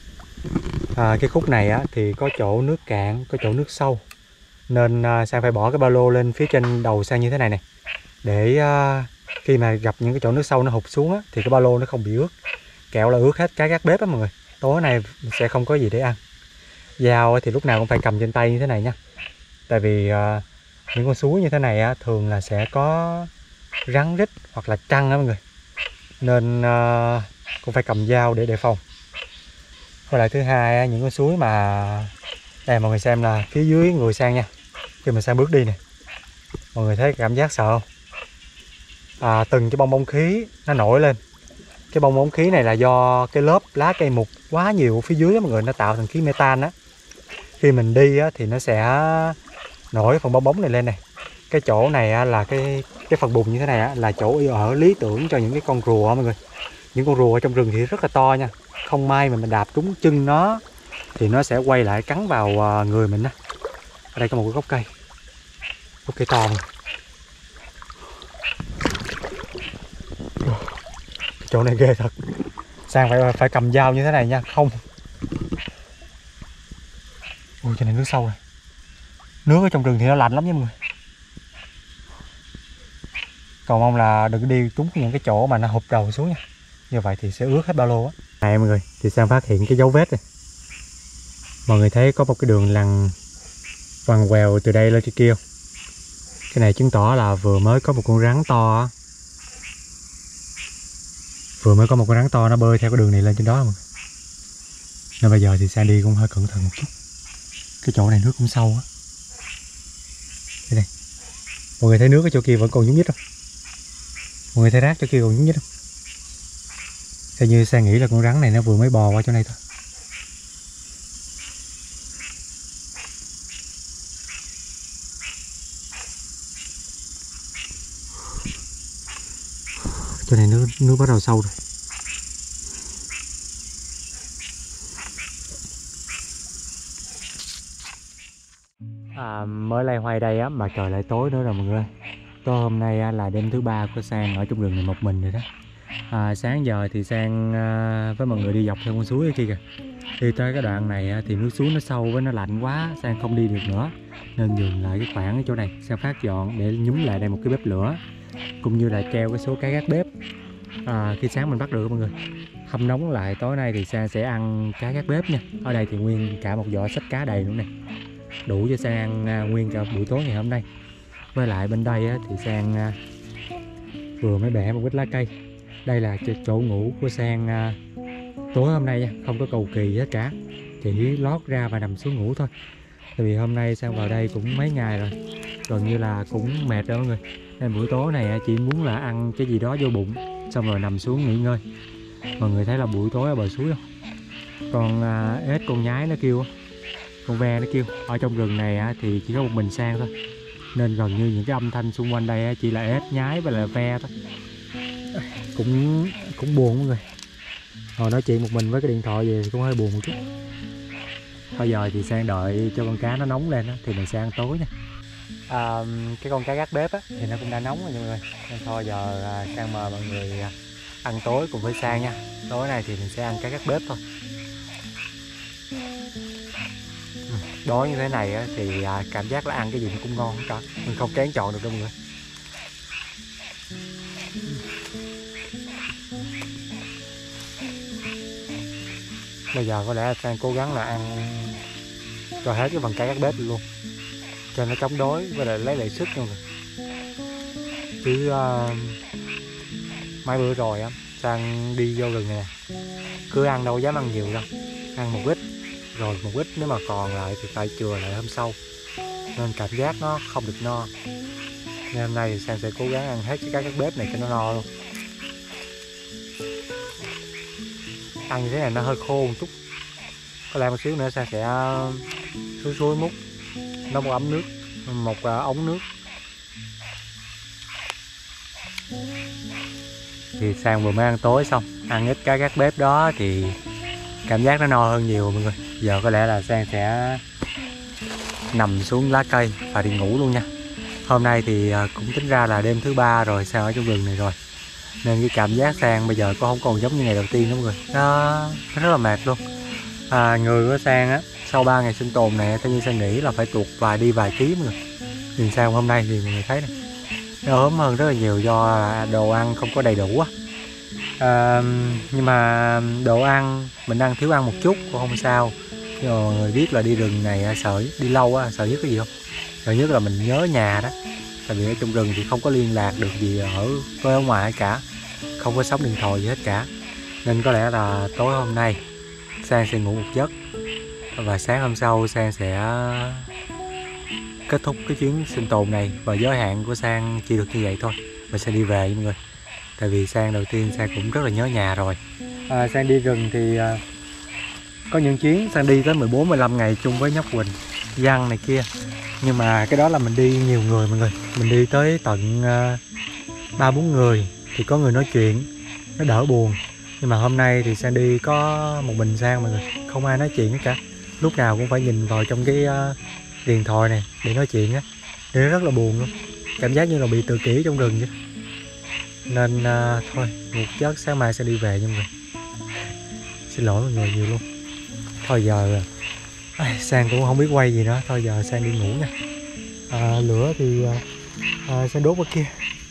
À, cái khúc này á, thì có chỗ nước cạn, có chỗ nước sâu, nên uh, Sang phải bỏ cái ba lô lên phía trên đầu Sang như thế này này, để uh, khi mà gặp những cái chỗ nước sâu nó hụt xuống á, thì cái ba lô nó không bị ướt. Kẹo là ướt hết cái gác bếp á mọi người. Tối nay sẽ không có gì để ăn. Dao thì lúc nào cũng phải cầm trên tay như thế này nha. Tại vì uh, những con suối như thế này á, thường là sẽ có rắn rít hoặc là trăng á mọi người. Nên uh, cũng phải cầm dao để đề phòng. Và lại thứ hai á, những con suối mà đây mọi người xem là phía dưới người Sang nha. Khi mình Sang bước đi nè, mọi người thấy cảm giác sợ không? À, từng cái bong bóng khí nó nổi lên. Cái bong bóng khí này là do cái lớp lá cây mục quá nhiều ở phía dưới đó, mọi người, nó tạo thành khí metan á. Khi mình đi á, thì nó sẽ nổi phần bong bóng này lên này. Cái chỗ này á, là cái cái phần bùn như thế này á, là chỗ ở lý tưởng cho những cái con rùa á, mọi người. Những con rùa ở trong rừng thì rất là to nha. Không may mà mình đạp trúng chân nó thì nó sẽ quay lại cắn vào người mình á. Ở đây có một cái gốc cây, gốc cây to. Chỗ này ghê thật. Sang phải phải cầm dao như thế này nha, không. Ôi chỗ này nước sâu rồi. Nước ở trong rừng thì nó lạnh lắm nha mọi người. Cầu mong là đừng đi trúng những cái chỗ mà nó hụt đầu xuống nha. Như vậy thì sẽ ướt hết ba lô á. Này mọi người, thì Sang phát hiện cái dấu vết này. Mọi người thấy có một cái đường lằn vằn quèo từ đây lên trên kia không? Cái này chứng tỏ là vừa mới có một con rắn to á. Vừa mới có một con rắn to nó bơi theo cái đường này lên trên đó mọi người. Nên bây giờ thì Sang đi cũng hơi cẩn thận một chút. Cái chỗ này nước cũng sâu á. Đây này. Mọi người thấy nước ở chỗ kia vẫn còn nhúng nhích không? Mọi người thấy rác chỗ kia còn nhúng nhích không? Theo như Sang nghĩ là con rắn này nó vừa mới bò qua chỗ này thôi. Chỗ này nước, nước bắt đầu sâu rồi. À, mới lay hoay đây á mà trời lại tối nữa rồi mọi người. Tối hôm nay á, là đêm thứ ba của Sang ở trong rừng này một mình rồi đó. À, sáng giờ thì Sang à, với mọi người đi dọc theo con suối ở kia kìa. Đi tới cái đoạn này á, thì nước suối nó sâu với nó lạnh quá, Sang không đi được nữa. Nên dừng lại cái khoảng ở chỗ này, Sang phát dọn để nhúm lại đây một cái bếp lửa, cũng như là treo cái số cái gác bếp. À, khi sáng mình bắt được mọi người, hâm nóng lại tối nay thì Sang sẽ ăn cá gác bếp nha. Ở đây thì nguyên cả một giỏ xách cá đầy luôn này, đủ cho Sang ăn à, nguyên cả buổi tối ngày hôm nay. Với lại bên đây á, thì Sang à, vừa mới bẻ một ít lá cây. Đây là chỗ ngủ của Sang à, Tối hôm nay nha, không có cầu kỳ gì hết cả, chỉ lót ra và nằm xuống ngủ thôi. Tại vì hôm nay Sang vào đây cũng mấy ngày rồi, gần như là cũng mệt rồi mọi người, nên buổi tối này chỉ muốn là ăn cái gì đó vô bụng xong rồi nằm xuống nghỉ ngơi. Mọi người thấy là buổi tối ở bờ suối không, con à, ếch con nhái nó kêu, con ve nó kêu. Ở trong rừng này thì chỉ có một mình Sang thôi, nên gần như những cái âm thanh xung quanh đây chỉ là ếch nhái và là ve thôi. Cũng cũng buồn mọi người, hồi nói chuyện một mình với cái điện thoại về thì cũng hơi buồn một chút. Bây giờ thì Sang đợi cho con cá nó nóng lên đó, thì mình sẽ ăn tối nha. À, cái con cá gác bếp á, thì nó cũng đã nóng rồi mọi người, nên thôi giờ à, Sang mời mọi người à, ăn tối cùng với Sang nha. Tối này thì mình sẽ ăn cá gác bếp thôi. Đói như thế này á, thì à, cảm giác là ăn cái gì cũng ngon hết cả, mình không kén chọn được đâu mọi người. Bây giờ có lẽ là Sang cố gắng là ăn cho hết cái phần cá gác bếp luôn, cho nó chống đói và lại lấy lại sức luôn rồi. Chứ uh, mấy bữa rồi á, Sang đi vô rừng này nè, cứ ăn đâu dám ăn nhiều đâu, ăn một ít rồi một ít, nếu mà còn lại thì phải chừa lại hôm sau, nên cảm giác nó không được no. Nên hôm nay thì Sang sẽ cố gắng ăn hết cái cá gác bếp này cho nó no luôn. Ăn như thế này nó hơi khô một chút, có lẽ một xíu nữa Sang sẽ xuống suối múc nấu một ấm nước, một uh, ống nước. Thì Sang vừa mới ăn tối xong, ăn ít cá gác bếp đó thì cảm giác nó no hơn nhiều mọi người. Giờ có lẽ là Sang sẽ nằm xuống lá cây và đi ngủ luôn nha. Hôm nay thì cũng tính ra là đêm thứ ba rồi Sang ở trong rừng này rồi, nên cái cảm giác Sang bây giờ cũng không còn giống như ngày đầu tiên nữa mọi người. Nó, nó rất là mệt luôn. À, người của Sang á, sau ba ngày sinh tồn này, theo như Sang nghĩ là phải tuột và đi vài ký mọi người. Nhìn Sang hôm nay thì mọi người thấy này, nó ốm hơn rất là nhiều do đồ ăn không có đầy đủ á. À, nhưng mà đồ ăn mình ăn thiếu ăn một chút cũng không sao. Nhưng mà mọi người biết là đi rừng này sợ, đi lâu á, sợ nhất cái gì không? Sợ nhất là mình nhớ nhà đó. Tại vì ở trong rừng thì không có liên lạc được gì ở với ở ngoài cả, không có sóng điện thoại gì hết cả. Nên có lẽ là tối hôm nay Sang sẽ ngủ một giấc, và sáng hôm sau Sang sẽ kết thúc cái chuyến sinh tồn này. Và giới hạn của Sang chỉ được như vậy thôi, mình sẽ đi về mọi người. Tại vì Sang đầu tiên Sang cũng rất là nhớ nhà rồi. à, Sang đi rừng thì à, có những chuyến Sang đi tới mười bốn mười lăm ngày chung với nhóc Quỳnh, Văn này kia. Nhưng mà cái đó là mình đi nhiều người mọi người, mình đi tới tận ba bốn người thì có người nói chuyện, nó đỡ buồn. Nhưng mà hôm nay thì Sang đi có một mình Sang mọi người, không ai nói chuyện hết cả, lúc nào cũng phải nhìn vào trong cái uh, điện thoại này để nói chuyện á, thì nó rất là buồn luôn, cảm giác như là bị tự kỷ trong rừng chứ. Nên uh, thôi một giấc, sáng mai sẽ đi về nha mọi người. Xin lỗi mọi người nhiều luôn. Thôi giờ à, Sang cũng không biết quay gì nữa, thôi giờ Sang đi ngủ nha. À, lửa thì à, Sang đốt ở kia.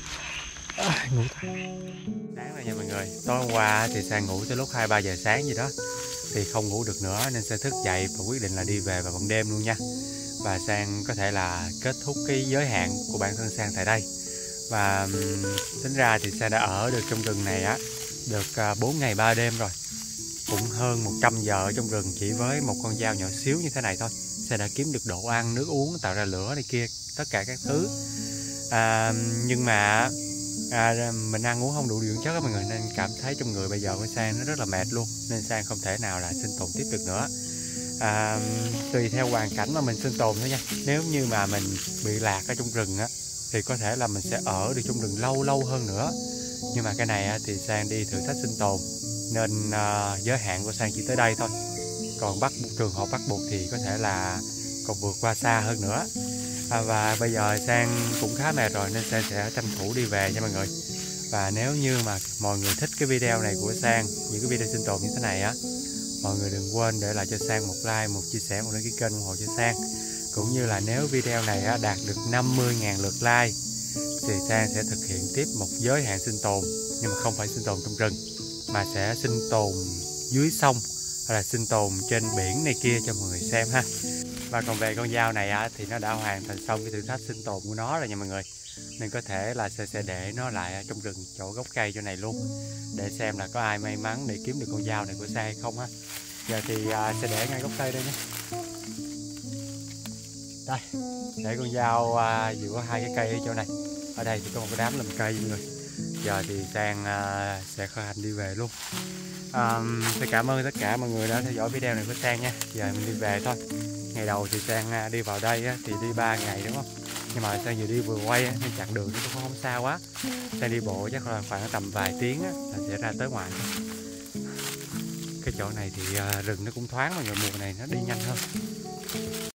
À, ngủ thôi. Sáng rồi nha mọi người. Tối hôm qua thì Sang ngủ tới lúc hai ba giờ sáng gì đó, thì không ngủ được nữa nên Sang thức dậy và quyết định là đi về vào ban đêm luôn nha. Và Sang có thể là kết thúc cái giới hạn của bản thân Sang tại đây. Và tính ra thì Sang đã ở được trong rừng này á được bốn ngày ba đêm rồi, cũng hơn một trăm giờ ở trong rừng chỉ với một con dao nhỏ xíu như thế này thôi. Sang đã kiếm được đồ ăn, nước uống, tạo ra lửa này kia, tất cả các thứ. À, nhưng mà à, mình ăn uống không đủ dưỡng chất á mọi người, nên cảm thấy trong người bây giờ của Sang nó rất là mệt luôn, nên Sang không thể nào là sinh tồn tiếp được nữa. À, tùy theo hoàn cảnh mà mình sinh tồn thôi nha. Nếu như mà mình bị lạc ở trong rừng á thì có thể là mình sẽ ở được trong rừng lâu lâu hơn nữa. Nhưng mà cái này á, thì Sang đi thử thách sinh tồn, nên uh, giới hạn của Sang chỉ tới đây thôi. Còn bắt trường hợp bắt buộc thì có thể là còn vượt qua xa hơn nữa. À, và bây giờ Sang cũng khá mệt rồi nên Sang sẽ tranh thủ đi về nha mọi người. Và nếu như mà mọi người thích cái video này của Sang, những cái video sinh tồn như thế này á, mọi người đừng quên để lại cho Sang một like, một chia sẻ, một đăng ký kênh ủng hộ cho Sang. Cũng như là nếu video này á, đạt được năm mươi nghìn lượt like thì Sang sẽ thực hiện tiếp một giới hạn sinh tồn, nhưng mà không phải sinh tồn trong rừng, mà sẽ sinh tồn dưới sông hay là sinh tồn trên biển này kia cho mọi người xem ha. Và còn về con dao này á, thì nó đã hoàn thành xong cái thử thách sinh tồn của nó rồi nha mọi người. Nên có thể là sẽ, sẽ để nó lại ở trong rừng chỗ gốc cây chỗ này luôn, để xem là có ai may mắn để kiếm được con dao này của Sang hay không ha. Giờ thì à, sẽ để ngay gốc cây đây nhé. Đây, để con dao à, giữa hai cái cây ở chỗ này. Ở đây thì có một cái đám làm cây mọi người. Giờ thì Sang à, sẽ khởi hành đi về luôn. À, tôi cảm ơn tất cả mọi người đã theo dõi video này của Sang nha. Giờ mình đi về thôi. Ngày đầu thì Sang đi vào đây á, thì đi ba ngày đúng không? Nhưng mà Sang vừa đi vừa quay á, nên chặng đường nó cũng không xa quá. Sang đi bộ chắc là khoảng tầm vài tiếng á, là sẽ ra tới ngoài thôi. Cái chỗ này thì uh, rừng nó cũng thoáng, mọi người, mùa này nó đi nhanh hơn.